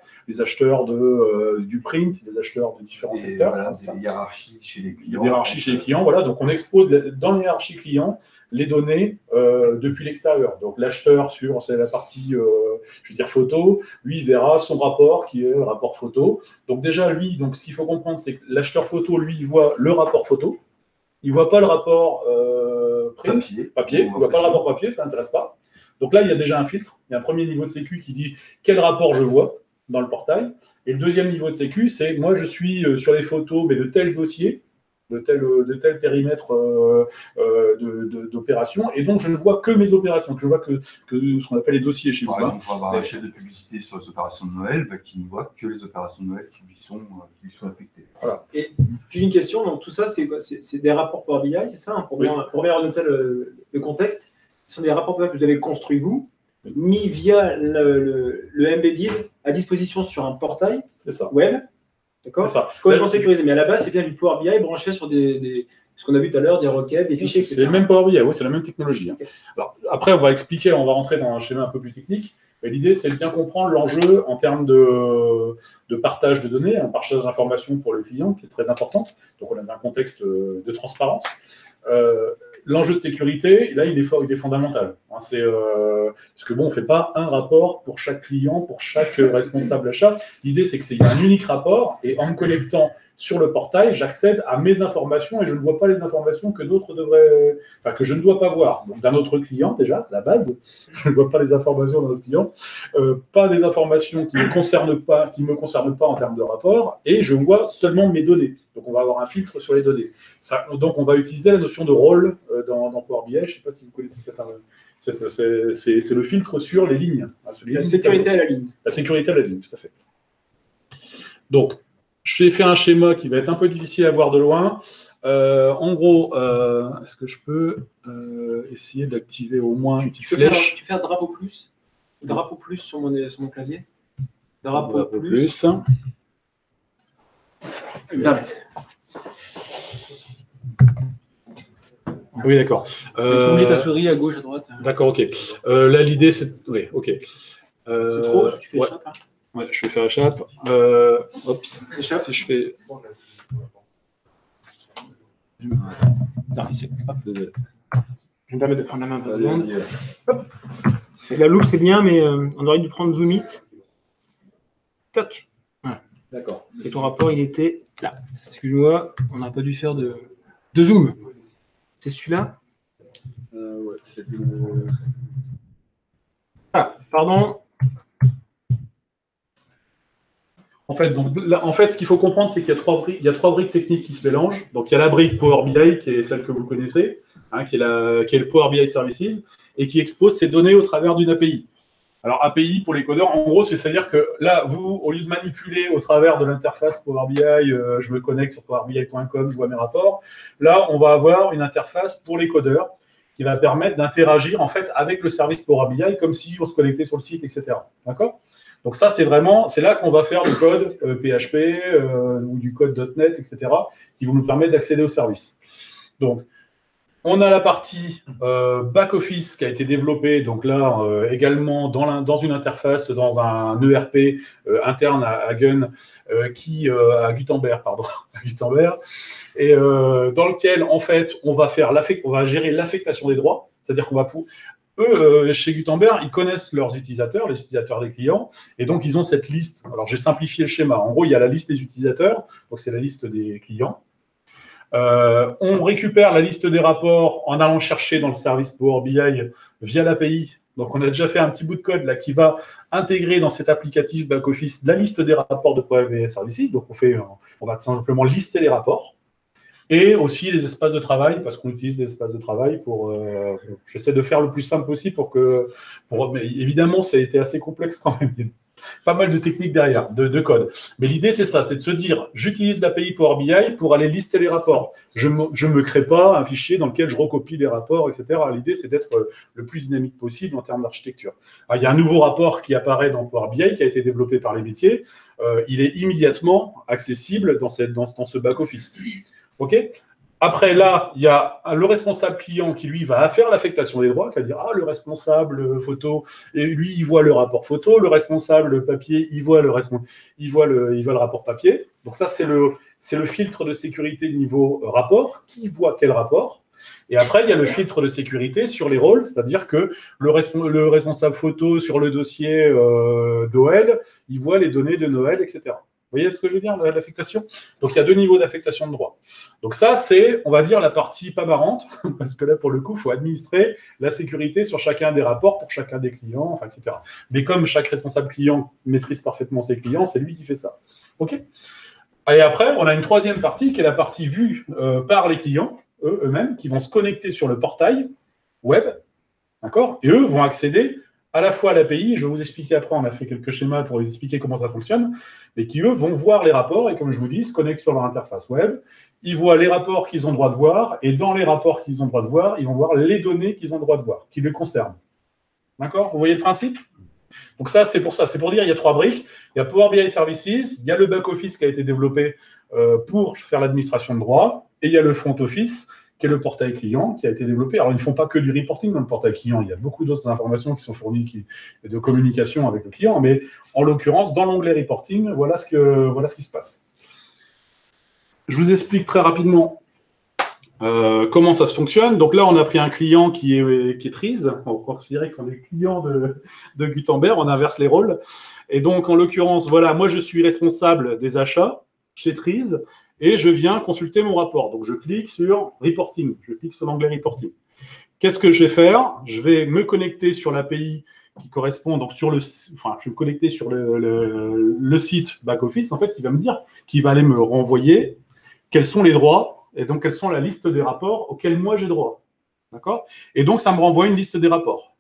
du print, les acheteurs de différents secteurs. Voilà, des hiérarchies chez les clients. Des hiérarchies chez les clients, voilà. Donc, on expose dans les hiérarchies clients les données depuis l'extérieur. Donc, l'acheteur c'est la partie, je veux dire, photo, lui, il verra son rapport qui est le rapport photo. Donc, déjà, lui, donc, ce qu'il faut comprendre, c'est que l'acheteur photo, lui, il voit le rapport photo. Il ne voit pas le rapport print, papier. Il ne voit pas le rapport papier, ça n'intéresse pas. Donc là, il y a déjà un filtre. Il y a un premier niveau de sécu qui dit quel rapport je vois dans le portail. Et le deuxième niveau de sécu, c'est moi, je suis sur les photos, mais de tel dossier, de tel périmètre d'opération, et donc je ne vois que mes opérations, je ne vois que ce qu'on appelle les dossiers chez Par vous. exemple, on va avoir un chef de publicité sur les opérations de Noël qui ne voit que les opérations de Noël qui lui sont affectées. Voilà. Et j'ai une question, donc tout ça, c'est quoi? C'est des rapports Power BI, c'est ça, hein, pour bien noter le contexte. Ce sont des rapports que vous avez construits, vous, mis via le embedded à disposition sur un portail web. D'accord. C'est ça. Complètement sécurisé. Mais à la base, c'est bien du Power BI branché sur ce qu'on a vu tout à l'heure, des requêtes, des fichiers, etc. C'est le même Power BI, oui, c'est la même technologie. Hein. Alors, après, on va rentrer dans un schéma un peu plus technique. Mais l'idée, c'est de bien comprendre l'enjeu en termes de partage de données, un partage d'informations pour le client, qui est très importante. Donc, on est dans un contexte de transparence. L'enjeu de sécurité, là, il est fondamental. Hein, parce que bon, on ne fait pas un rapport pour chaque client, pour chaque responsable achat. L'idée, c'est qu'il y a un unique rapport, et en me connectant sur le portail, j'accède à mes informations et je ne vois pas les informations que d'autres devraient, que je ne dois pas voir. Donc d'un autre client, déjà, à la base, je ne vois pas les informations d'un autre client, pas des informations qui ne me concernent pas en termes de rapport, et je vois seulement mes données. Donc on va avoir un filtre sur les données. Donc on va utiliser la notion de rôle dans Power BI. Je ne sais pas si vous connaissez c'est le filtre sur les lignes. La sécurité à la ligne. La sécurité à la ligne, tout à fait. Donc, je vais faire un schéma qui va être un peu difficile à voir de loin. En gros, est-ce que je peux essayer d'activer au moins une petite flèche? Tu fais un drapeau plus? Drapeau plus sur mon clavier? Drapeau plus. Yes. Oui, d'accord. Bouger ta souris à gauche, à droite. D'accord, ok. Là, l'idée, c'est... Oui, ok. C'est trop? Tu fais échappe, hein? Ouais, je vais faire échappe. Échappe. Si je fais... Je vais me permettre de prendre la main 20 secondes. La loupe, c'est bien, mais on aurait dû prendre Zoom It. Toc. Voilà. D'accord. Et ton rapport, il était là. Excuse-moi, on n'a pas dû faire de zoom. C'est celui-là? Ouais, c'est le... Ah, pardon. En fait, ce qu'il faut comprendre, c'est qu'il y a trois briques techniques qui se mélangent. Donc, il y a la brique Power BI, qui est celle que vous connaissez, hein, qui est le Power BI Services, et qui expose ces données au travers d'une API. Alors, API, pour les codeurs, en gros, c'est-à-dire que là, vous, au lieu de manipuler au travers de l'interface Power BI, je me connecte sur powerbi.com, je vois mes rapports, là, on va avoir une interface pour les codeurs qui va permettre d'interagir, en fait, avec le service Power BI, comme si on se connectait sur le site, etc. D'accord ? Donc ça, c'est là qu'on va faire du code PHP ou du code .NET, etc., qui vont nous permettre d'accéder au service. Donc, on a la partie back-office qui a été développée, donc là, également dans une interface, dans un ERP interne à Gutenberg, et dans lequel, en fait, on va gérer l'affectation des droits, c'est-à-dire qu'on va chez Gutenberg, ils connaissent leurs utilisateurs, les utilisateurs des clients, et donc ils ont cette liste. Alors, j'ai simplifié le schéma. En gros, il y a la liste des utilisateurs, donc c'est la liste des clients. On récupère la liste des rapports en allant chercher dans le service Power BI via l'API. Donc, on a déjà fait un petit bout de code là qui va intégrer dans cet applicatif back-office la liste des rapports de Power BI Services. Donc, on va tout simplement lister les rapports. Et aussi les espaces de travail, parce qu'on utilise des espaces de travail pour... j'essaie de faire le plus simple possible mais évidemment, ça a été assez complexe quand même. pas mal de techniques derrière, de code. Mais l'idée, c'est ça, c'est de se dire, j'utilise l'API Power BI pour aller lister les rapports. Je me crée pas un fichier dans lequel je recopie les rapports, etc. L'idée, c'est d'être le plus dynamique possible en termes d'architecture. Il y a un nouveau rapport qui apparaît dans Power BI, qui a été développé par les métiers. Il est immédiatement accessible dans ce back-office. OK ? Après, là, il y a le responsable client qui, lui, va faire l'affectation des droits, qui va dire « Ah, le responsable photo, et lui, il voit le rapport photo, le responsable papier, il voit le rapport papier. » Donc ça, c'est le filtre de sécurité niveau rapport. Qui voit quel rapport? Et après, il y a le filtre de sécurité sur les rôles, c'est-à-dire que le responsable photo sur le dossier Noël, il voit les données de Noël, etc. Vous voyez ce que je veux dire, l'affectation? Donc, il y a deux niveaux d'affectation de droit. Donc ça, c'est, on va dire, la partie pas marrante, parce que là, pour le coup, il faut administrer la sécurité sur chacun des rapports pour chacun des clients, enfin, etc. Mais comme chaque responsable client maîtrise parfaitement ses clients, c'est lui qui fait ça. OK? Et après, on a une troisième partie, qui est la partie vue par les clients, eux-mêmes, qui vont se connecter sur le portail web, d'accord? Et eux vont accéder à la fois à l'API, je vais vous expliquer après, on a fait quelques schémas pour vous expliquer comment ça fonctionne, mais qui, eux, vont voir les rapports, et comme je vous dis, se connectent sur leur interface web, ils voient les rapports qu'ils ont le droit de voir, et dans les rapports qu'ils ont le droit de voir, ils vont voir les données qu'ils ont le droit de voir, qui les concernent. D'accord? Vous voyez le principe? Donc ça, c'est pour dire, il y a trois briques, il y a Power BI Services, il y a le back-office qui a été développé pour faire l'administration de droits, et il y a le front office, qui est le portail client, qui a été développé. Alors, ils ne font pas que du reporting dans le portail client, il y a beaucoup d'autres informations qui sont fournies de communication avec le client, mais en l'occurrence, dans l'onglet reporting, voilà ce qui se passe. Je vous explique très rapidement comment ça se fonctionne. Donc là, on a pris un client qui est Trees, on va considérer qu'on est client de Gutenberg, on inverse les rôles. Et donc, en l'occurrence, voilà, moi, je suis responsable des achats chez Trees, et je viens consulter mon rapport. Donc, je clique sur Reporting. Je clique sur l'onglet Reporting. Qu'est-ce que je vais faire? Je vais me connecter sur l'API qui correspond, donc je vais me connecter sur le site back-office, en fait, qui va aller me renvoyer quels sont les droits, et donc quelles sont la liste des rapports auxquels moi j'ai droit. D'accord? Et donc, ça me renvoie une liste des rapports.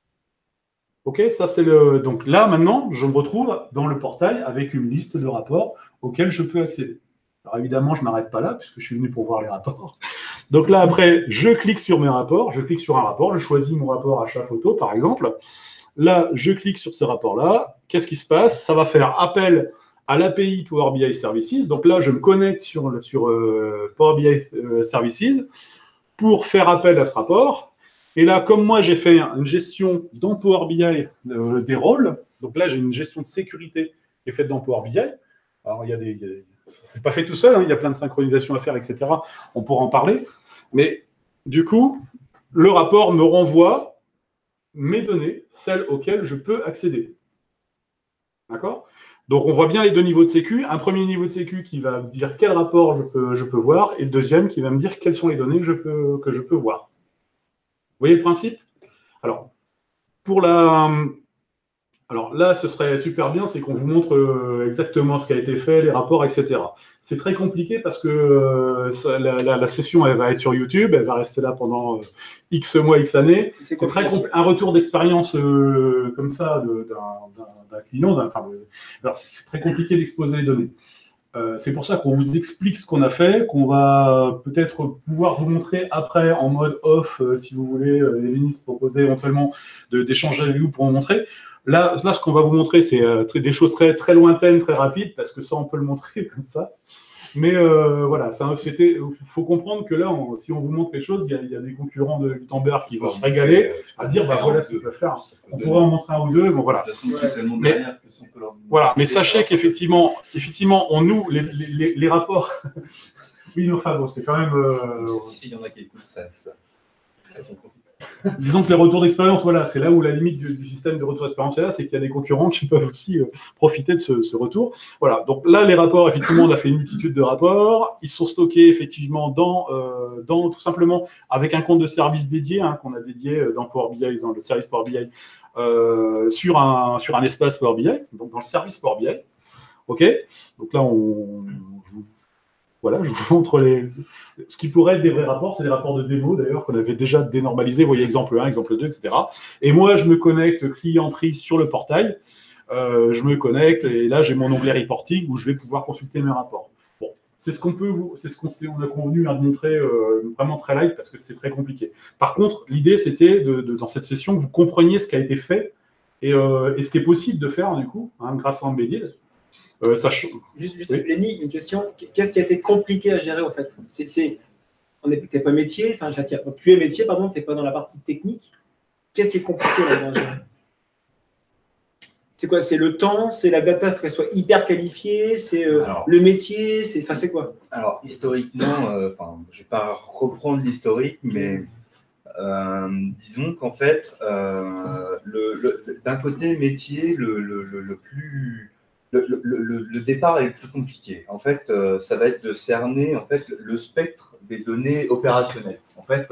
OK? Ça, c'est donc là, maintenant, je me retrouve dans le portail avec une liste de rapports auxquels je peux accéder. Alors évidemment, je ne m'arrête pas là, puisque je suis venu pour voir les rapports. Donc là, après, je clique sur mes rapports, je clique sur un rapport, je choisis mon rapport achat photo, par exemple. Là, je clique sur ce rapport-là. Qu'est-ce qui se passe? Ça va faire appel à l'API Power BI Services. Donc là, je me connecte sur Power BI Services pour faire appel à ce rapport. Et là, comme moi, j'ai fait une gestion dans Power BI des rôles, donc là, j'ai une gestion de sécurité qui est faite dans Power BI. Alors, c'est pas fait tout seul, hein, il y a plein de synchronisations à faire, etc. On pourra en parler. Mais du coup, le rapport me renvoie mes données, celles auxquelles je peux accéder. D'accord? Donc, on voit bien les deux niveaux de sécu. Un premier niveau de sécu qui va me dire quel rapport je peux voir, et le deuxième qui va me dire quelles sont les données que je peux voir. Vous voyez le principe? Alors, Alors là, ce serait super bien, c'est qu'on vous montre exactement ce qui a été fait, les rapports, etc. C'est très compliqué parce que la session, elle va être sur YouTube, elle va rester là pendant X mois, X années. C'est très un retour d'expérience comme ça d'un client. C'est très compliqué d'exposer les données. C'est pour ça qu'on vous explique ce qu'on a fait, qu'on va peut-être pouvoir vous montrer après en mode off, si vous voulez, Lénie se proposait éventuellement d'échanger avec vous pour vous montrer. Là, ce qu'on va vous montrer, c'est des choses très, très lointaines, très rapides, parce que ça, on peut le montrer comme ça. Mais voilà, il faut comprendre que là, si on vous montre les choses, il y a des concurrents de Gutenberg qui vont se régaler à dire, voilà ce qu'ils peuvent faire. On pourrait en montrer un ou deux, bon voilà. Mais sachez qu'effectivement, les rapports... Oui, enfin bon, c'est quand même... S'il y en a qui écoutent, ça Disons que les retours d'expérience, voilà, c'est là où la limite du système de retour d'expérience est là, c'est qu'il y a des concurrents qui peuvent aussi profiter de ce retour. Voilà, donc là, les rapports, effectivement, on a fait une multitude de rapports. Ils sont stockés, effectivement, dans tout simplement, avec un compte de service dédié, qu'on a dédié dans Power BI, dans le service Power BI, sur un espace Power BI, donc dans le service Power BI. OK? Donc là, voilà, je vous montre ce qui pourrait être des vrais rapports. C'est des rapports de démo, d'ailleurs, qu'on avait déjà dénormalisés. Vous voyez, exemple 1, exemple 2, etc. Et moi, je me connecte client Trees sur le portail. je me connecte et là j'ai mon onglet reporting où je vais pouvoir consulter mes rapports. Bon, c'est ce qu'on on a convenu de montrer vraiment très light parce que c'est très compliqué. Par contre, l'idée c'était dans cette session que vous compreniez ce qui a été fait et ce qui est possible de faire du coup, hein, grâce à Embedded. Juste Lenny, une question. Qu'est-ce qui a été compliqué à gérer en fait? T'es pas métier, enfin, tu es métier, pardon, t'es pas dans la partie technique. Qu'est-ce qui est compliqué là-dedans à gérer? C'est quoi? C'est le temps, c'est la data, il faut qu'elle soit hyper qualifiée, c'est le métier, c'est quoi? Alors, historiquement, je ne vais pas reprendre l'historique, mais disons qu'en fait, d'un côté métier, le départ est le plus compliqué. En fait, ça va être de cerner en fait, le spectre des données opérationnelles. En fait,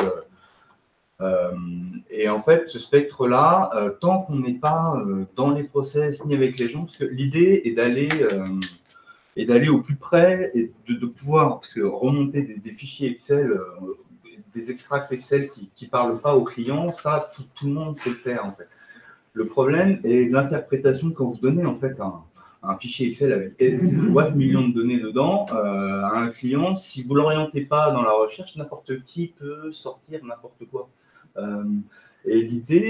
et en fait, ce spectre-là, tant qu'on n'est pas dans les process ni avec les gens, parce que l'idée est d'aller au plus près et de pouvoir, parce que remonter des fichiers Excel, des extracts Excel qui ne parlent pas aux clients, ça, tout le monde sait le faire en fait. Le problème est l'interprétation quand vous donnez en fait un fichier Excel avec millions de données dedans à un client, si vous ne l'orientez pas dans la recherche, n'importe qui peut sortir n'importe quoi. Et l'idée,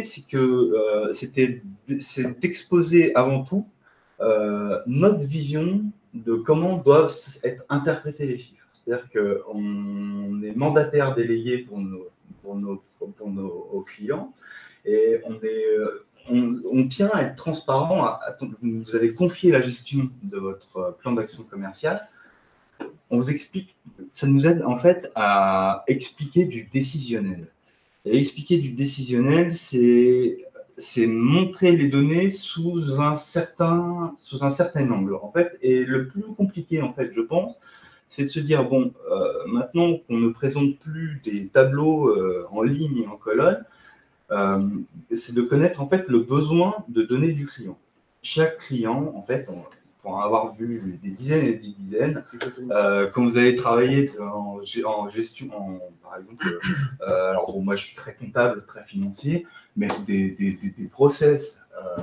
c'est d'exposer avant tout notre vision de comment doivent être interprétés les chiffres. C'est-à-dire qu'on est mandataire délégué pour nos clients et on tient à être transparent. Vous avez confié la gestion de votre plan d'action commerciale. On vous explique, ça nous aide en fait à expliquer du décisionnel. Et expliquer du décisionnel, c'est montrer les données sous un certain angle, en fait. Et le plus compliqué, en fait, je pense, c'est de se dire, bon, maintenant qu'on ne présente plus des tableaux en ligne et en colonne, c'est de connaître, en fait, le besoin de données du client. Chaque client, en fait, pour en avoir vu des dizaines et des dizaines, quand vous allez travailler en gestion, par exemple, alors bon, moi je suis très comptable, très financier, mais des processus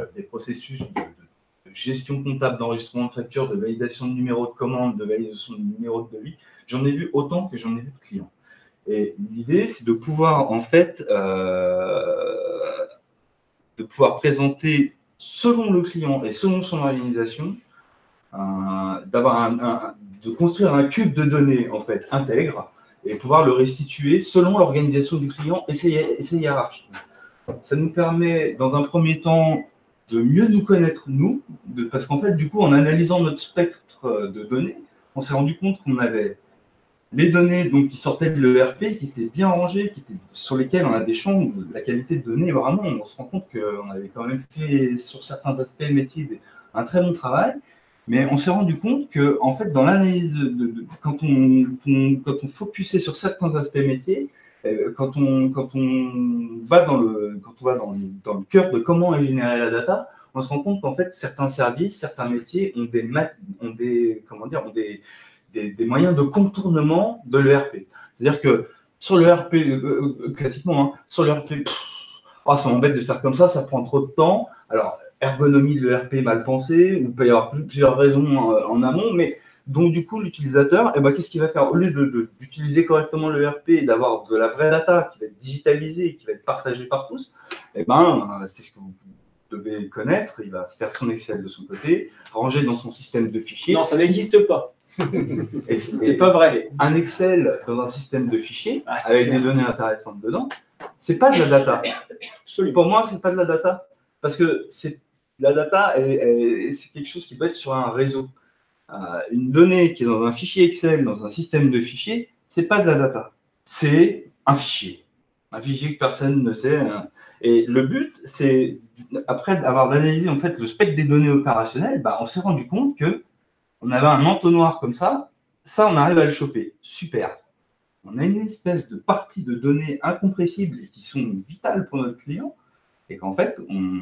de gestion comptable, d'enregistrement de factures, de validation de numéro de commande, de validation de numéro de devis, j'en ai vu autant que j'en ai vu de clients. Et l'idée, c'est de pouvoir en fait de pouvoir présenter selon le client et selon son organisation, de construire un cube de données en fait intègre et pouvoir le restituer selon l'organisation du client et ses hiérarchies. Ça nous permet dans un premier temps de mieux nous connaître nous, parce qu'en fait du coup en analysant notre spectre de données, on s'est rendu compte qu'on avait les données donc, qui sortaient de l'ERP, qui étaient bien rangées, sur lesquelles on a des champs où la qualité de données, vraiment, on se rend compte qu'on avait quand même fait sur certains aspects métiers un très bon travail. Mais on s'est rendu compte que, en fait, dans l'analyse, quand on focusait sur certains aspects métiers, quand on va dans le cœur de comment est générée la data, on se rend compte qu'en fait, certains services, certains métiers ont des moyens de contournement de l'ERP. C'est-à-dire que sur l'ERP, classiquement, sur l'ERP, ça m'embête de faire comme ça prend trop de temps. Alors, ergonomie de l'ERP mal pensée, il peut y avoir plusieurs raisons en amont, mais donc du coup, l'utilisateur, qu'est-ce qu'il va faire? Au lieu d'utiliser correctement l'ERP et d'avoir de la vraie data qui va être digitalisée, qui va être partagée par tous, c'est ce que vous devez connaître, il va faire son Excel de son côté, ranger dans son système de fichiers. Non, ça n'existe pas. Et c'est pas vrai. Un Excel dans un système de fichiers, avec des données intéressantes dedans, c'est pas de la data. Pour moi, c'est pas de la data. Parce que la data, c'est quelque chose qui peut être sur un réseau. Une donnée qui est dans un fichier Excel, dans un système de fichiers, c'est pas de la data. C'est un fichier. Un fichier que personne ne sait. Et le but, c'est, après avoir analysé en fait, le spectre des données opérationnelles, on s'est rendu compte qu'on avait un entonnoir comme ça, on arrive à le choper. Super. On a une espèce de partie de données incompressibles et qui sont vitales pour notre client. Et qu'en fait,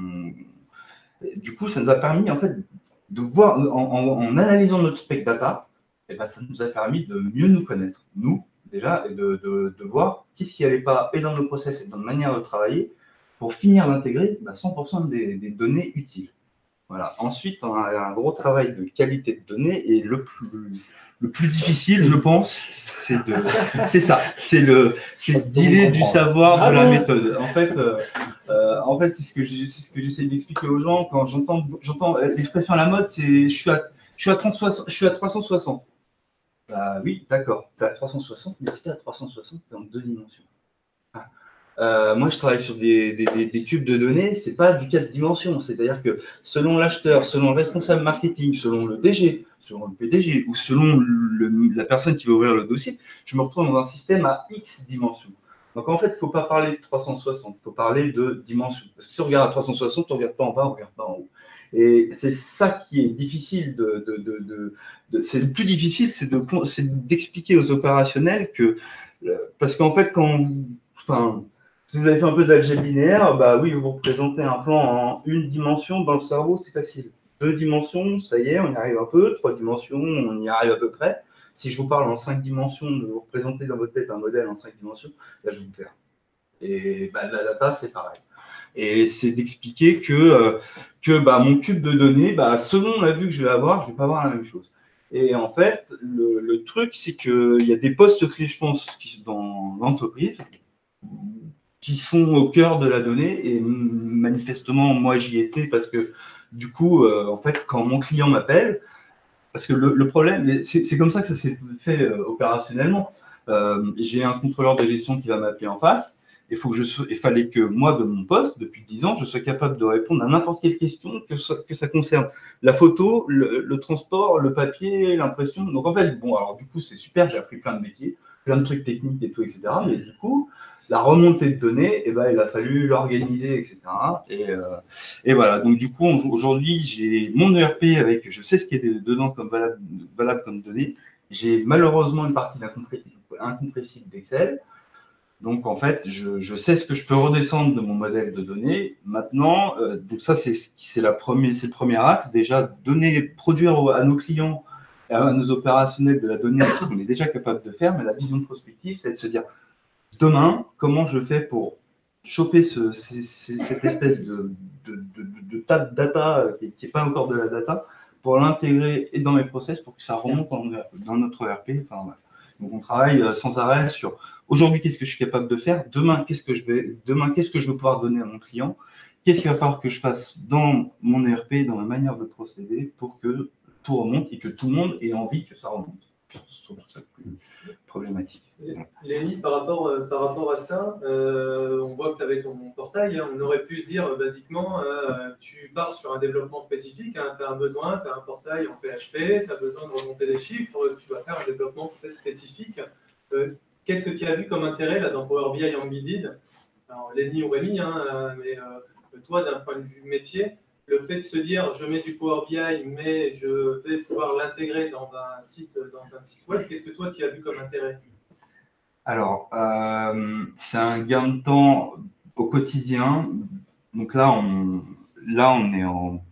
du coup, ça nous a permis en fait, de voir, en analysant notre spec data, ça nous a permis de mieux nous connaître, nous, déjà, et de voir qu'est-ce qui n'allait pas et dans nos process et dans notre manière de travailler pour finir d'intégrer 100% des données utiles. Voilà. Ensuite, on a un gros travail de qualité de données et le plus difficile, je pense, c'est ça. C'est le dealer du savoir de la méthode. En fait, c'est ce que j'essaie d'expliquer aux gens quand j'entends l'expression à la mode, c'est je suis à 360. Bah oui, d'accord. Tu es à 360, mais si tu es à 360, tu es en 2 dimensions. Moi, je travaille sur des cubes de données, c'est pas du 4 dimensions. C'est-à-dire que selon l'acheteur, selon le responsable marketing, selon le DG, selon le PDG ou selon la personne qui va ouvrir le dossier, je me retrouve dans un système à X dimensions. Donc en fait, il ne faut pas parler de 360, il faut parler de dimensions. Parce que si on regarde à 360, on ne regarde pas en bas, on ne regarde pas en haut. Et c'est ça qui est difficile c'est le plus difficile, c'est d'expliquer aux opérationnels que, parce qu'en fait, si vous avez fait un peu d'algèbre linéaire, bah oui, vous représentez un plan en 1 dimension dans le cerveau, c'est facile. 2 dimensions, ça y est, on y arrive un peu. 3 dimensions, on y arrive à peu près. Si je vous parle en 5 dimensions, de vous représenter dans votre tête un modèle en 5 dimensions, là, je vous perds. Et bah, la data, c'est pareil. Et c'est d'expliquer que mon cube de données, selon la vue que je vais avoir, je ne vais pas avoir la même chose. Et en fait, le truc, c'est qu'il y a des postes clés, je pense, dans l'entreprise, qui sont au cœur de la donnée. Et manifestement, moi, j'y étais parce que, du coup, en fait, quand mon client m'appelle, parce que le problème, c'est comme ça que ça s'est fait opérationnellement. J'ai un contrôleur de gestion qui va m'appeler en face. Il fallait que moi, de mon poste, depuis 10 ans, je sois capable de répondre à n'importe quelle question que ça concerne la photo, le transport, le papier, l'impression. Donc en fait, bon, alors du coup, c'est super, j'ai appris plein de métiers, plein de trucs techniques et tout, etc. Mais du coup, la remontée de données, il a fallu l'organiser, etc. Et voilà, donc du coup, aujourd'hui, j'ai mon ERP avec, je sais ce qui est dedans comme valable comme données. J'ai malheureusement une partie incompressible d'Excel. Donc, en fait, je sais ce que je peux redescendre de mon modèle de données. Maintenant, donc ça, c'est le premier acte. Déjà, produire à nos clients, à nos opérationnels de la donnée, ce qu'on est déjà capable de faire. Mais la vision prospective, c'est de se dire, demain, comment je fais pour choper cette espèce de tas de data qui n'est pas encore de la data, pour l'intégrer dans mes process pour que ça remonte dans notre ERP. Enfin, voilà. Donc, on travaille sans arrêt sur aujourd'hui, qu'est-ce que je suis capable de faire? Demain, qu'est-ce que je veux pouvoir donner à mon client? Qu'est-ce qu'il va falloir que je fasse dans mon ERP, dans ma manière de procéder pour que tout remonte et que tout le monde ait envie que ça remonte? C'est surtout ça le plus problématique. Lénie, par rapport à ça, on voit que tu avais ton portail. On aurait pu se dire, basiquement, tu pars sur un développement spécifique. Tu as un besoin, tu as un portail en PHP, tu as besoin de remonter des chiffres, tu vas faire un développement peut-être spécifique. Qu'est-ce que tu as vu comme intérêt là, dans Power BI Embedded? Alors, Lénie ou Rémi, mais toi, d'un point de vue métier, le fait de se dire je mets du Power BI, mais je vais pouvoir l'intégrer dans un site web, qu'est-ce que toi tu as vu comme intérêt? Alors, c'est un gain de temps au quotidien. Donc là, on est en.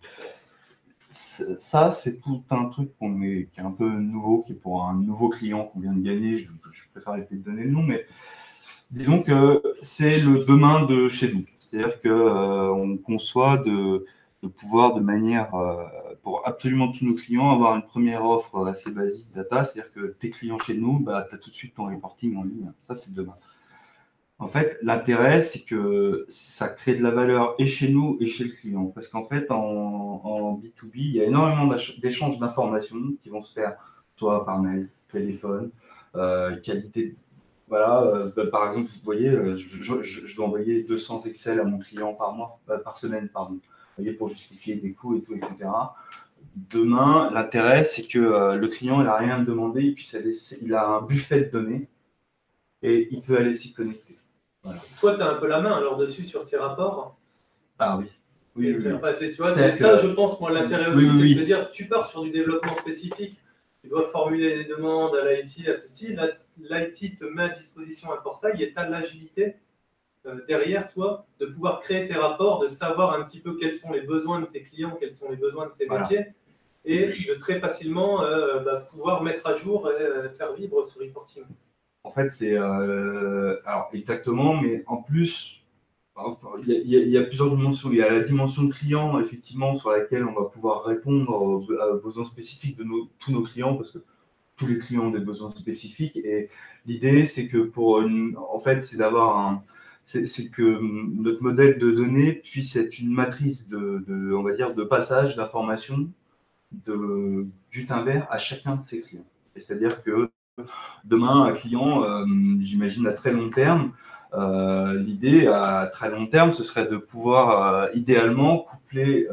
Ça, c'est tout un truc qui est un peu nouveau, qui est pour un nouveau client qu'on vient de gagner. Je préfère arrêter de donner le nom, mais disons que c'est le demain de chez nous. C'est-à-dire qu'on conçoit de pouvoir de manière, pour absolument tous nos clients, avoir une première offre assez basique data, c'est-à-dire que tes clients chez nous, tu as tout de suite ton reporting en ligne. Ça, c'est demain. En fait, l'intérêt, c'est que ça crée de la valeur et chez nous et chez le client. Parce qu'en fait, en B2B, il y a énormément d'échanges d'informations qui vont se faire, soit par mail, téléphone, qualité. Voilà, par exemple, vous voyez, je dois envoyer 200 Excel à mon client par semaine, pardon. Pour justifier des coûts et tout, etc. Demain, l'intérêt, c'est que le client, il n'a rien à me demander, et puis il a un buffet de données et il peut aller s'y connecter. Voilà. Toi, tu as un peu la main alors dessus sur ces rapports. Ah oui. Oui. Tu vois, c'est ça, je pense, moi, l'intérêt aussi, c'est de se dire, tu pars sur du développement spécifique, tu dois formuler des demandes à l'IT, à ceci. L'IT te met à disposition un portail et tu as l'agilité derrière toi, de pouvoir créer tes rapports, de savoir un petit peu quels sont les besoins de tes clients, quels sont les besoins de tes métiers, et de très facilement pouvoir mettre à jour et faire vivre ce reporting. En fait, c'est alors exactement, mais en plus, Enfin, il y a plusieurs dimensions. Il y a la dimension client, effectivement, sur laquelle on va pouvoir répondre aux besoins spécifiques de tous nos clients, parce que tous les clients ont des besoins spécifiques. Et l'idée, c'est que en fait, c'est d'avoir c'est que notre modèle de données puisse être une matrice on va dire, de passage d'informations de Gutenberg à chacun de ses clients. C'est-à-dire que demain, un client, j'imagine à très long terme, l'idée à très long terme, ce serait de pouvoir idéalement coupler,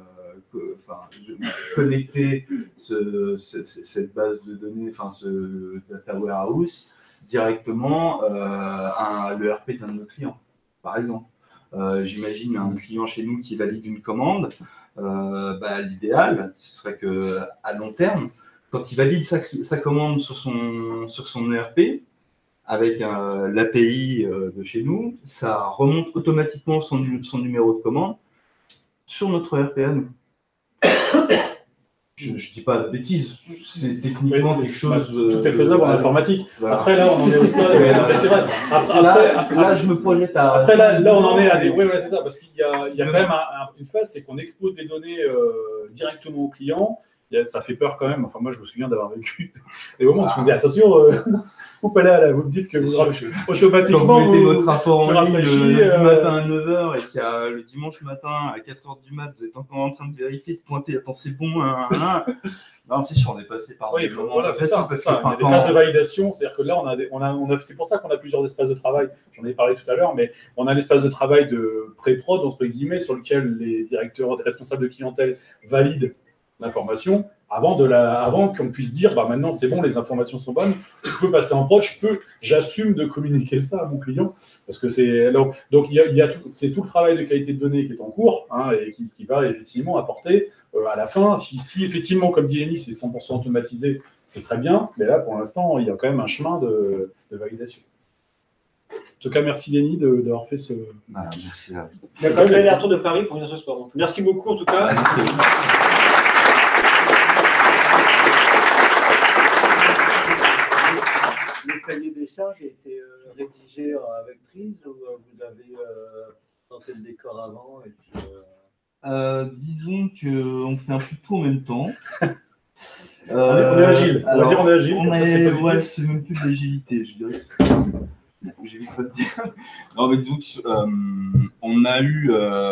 connecter cette base de données, enfin ce data warehouse, directement à l'ERP d'un de nos clients, par exemple. J'imagine un client chez nous qui valide une commande, l'idéal, ce serait qu'à long terme, quand il valide sa commande sur son ERP, avec l'API de chez nous, ça remonte automatiquement son numéro de commande sur notre ERP à nous. Je ne dis pas de bêtises, c'est techniquement quelque chose. Tout est faisable en informatique. Voilà. Après, là, on en est au stade. C'est vrai. Là, je me projette à. Après, là, on en est à des. Oui, c'est ça, parce qu'il y a quand même une phase, c'est qu'on expose des données directement au client. Ça fait peur quand même. Enfin, moi, je me souviens d'avoir vécu des moments où on se dit attention, vous pas là, vous me dites que vous automatiquement. Quand vous mettez votre rapport en ligne le matin à 9h et qu'il y a le dimanche matin à 4h du mat, vous êtes encore en train de vérifier, de pointer, attends, c'est bon. Non, c'est sûr, on est passé par. Oui, voilà, c'est ça. Il y a des phases de validation, c'est-à-dire que là, c'est pour ça qu'on a plusieurs espaces de travail. J'en ai parlé tout à l'heure, mais on a un espace de travail de pré-prod, entre guillemets, sur lequel les directeurs, les responsables de clientèle valident l'information avant qu'on puisse dire maintenant c'est bon, les informations sont bonnes, je peux passer en prod, j'assume de communiquer ça à mon client, parce que c'est c'est tout le travail de qualité de données qui est en cours, et qui va effectivement apporter à la fin, si effectivement, comme dit Lenny, c'est 100% automatisé, c'est très bien, mais là pour l'instant il y a quand même un chemin de validation. En tout cas, merci Lenny d'avoir fait ce. Merci. Il y a quand même l'aller-retour de Paris pour venir ce soir. Donc, merci beaucoup en tout cas. Le cahier des charges a été rédigé avec prise ou vous avez tenté le décor avant et puis, disons qu'on fait un peu tout en même temps. On est agile. On va dire on est agile. C'est même plus de l'agilité, je dirais. J'ai vite pas te dire. Non, mais disons qu'on a eu,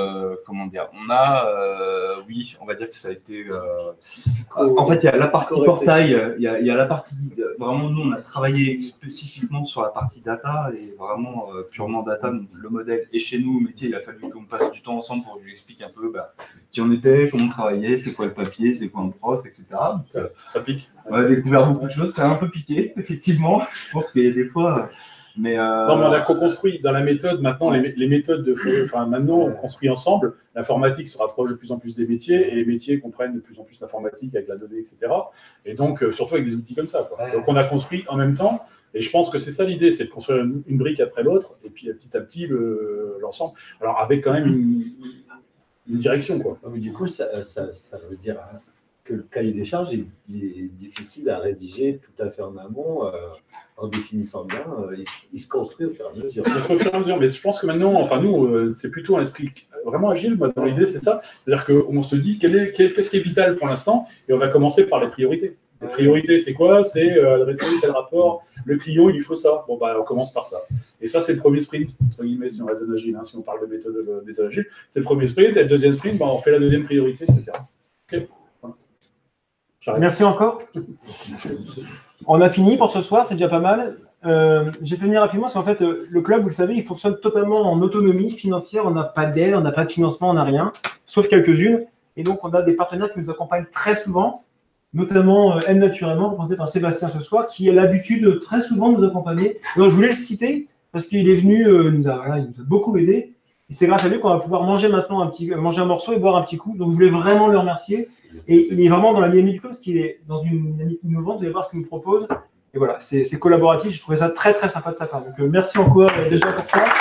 oui, on va dire que ça a été. En fait, il y a la partie portail, il y a la partie. Vraiment, nous, on a travaillé spécifiquement sur la partie data et vraiment purement data. Donc, le modèle est chez nous, mais il a fallu qu'on passe du temps ensemble pour que je lui explique un peu qui on était, comment on travaillait, c'est quoi le papier, c'est quoi un pros, etc. Donc, ça pique. On a découvert beaucoup de choses, ça a un peu piqué, effectivement. Je pense qu'il y a des fois. Non, mais on a co-construit dans la méthode. Maintenant, les méthodes maintenant, on construit ensemble. L'informatique se rapproche de plus en plus des métiers et les métiers comprennent de plus en plus l'informatique avec la donnée, etc. Et donc, surtout avec des outils comme ça. Donc, on a construit en même temps. Et je pense que c'est ça l'idée, c'est de construire une brique après l'autre et puis petit à petit l'ensemble. Alors, avec quand même une direction, quoi. Mais du coup, ça veut dire que le cahier des charges est difficile à rédiger tout à fait en amont, en définissant bien. Il se construit au fur et à mesure. Il se construit au fur et à mesure, mais je pense que maintenant, nous, c'est plutôt un esprit vraiment agile. Moi, dans l'idée, c'est ça. C'est-à-dire qu'on se dit qu'est-ce qui est vital pour l'instant, et on va commencer par les priorités. Les priorités, c'est quoi? C'est adresser tel rapport, le client, il lui faut ça. Bon, on commence par ça. Et ça, c'est le premier sprint, entre guillemets, si on raisonne agile, si on parle de méthode agile. C'est le premier sprint, et le deuxième sprint, on fait la deuxième priorité, etc. OK. Merci encore. On a fini pour ce soir, c'est déjà pas mal. J'ai fait venir rapidement, parce qu'en fait, le club, vous le savez, il fonctionne totalement en autonomie financière. On n'a pas d'aide, on n'a pas de financement, on n'a rien, sauf quelques-unes. Et donc, on a des partenaires qui nous accompagnent très souvent, notamment M Naturellement, représenté par Sébastien ce soir, qui a l'habitude très souvent de nous accompagner. Donc, je voulais le citer, parce qu'il est venu, il nous a beaucoup aidé. Et c'est grâce à lui qu'on va pouvoir manger maintenant manger un morceau et boire un petit coup. Donc, je voulais vraiment le remercier. Et il est vraiment dans la dynamique du club, parce qu'il est dans une dynamique innovante. Vous allez voir ce qu'il nous propose. Et voilà, c'est collaboratif. J'ai trouvé ça très, très sympa de sa part. Donc, merci encore déjà pour ça.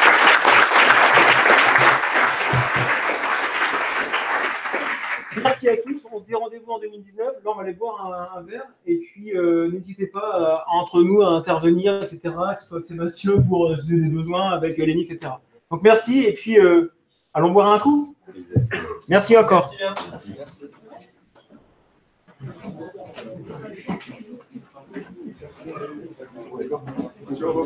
Merci à tous. On se dit rendez-vous en 2019. Là, on va aller boire un verre. Et puis, n'hésitez pas entre nous à intervenir, etc. Que ce soit avec Sébastien pour des besoins, avec Lenny, etc. Donc merci, et puis allons boire un coup. Merci encore. Merci.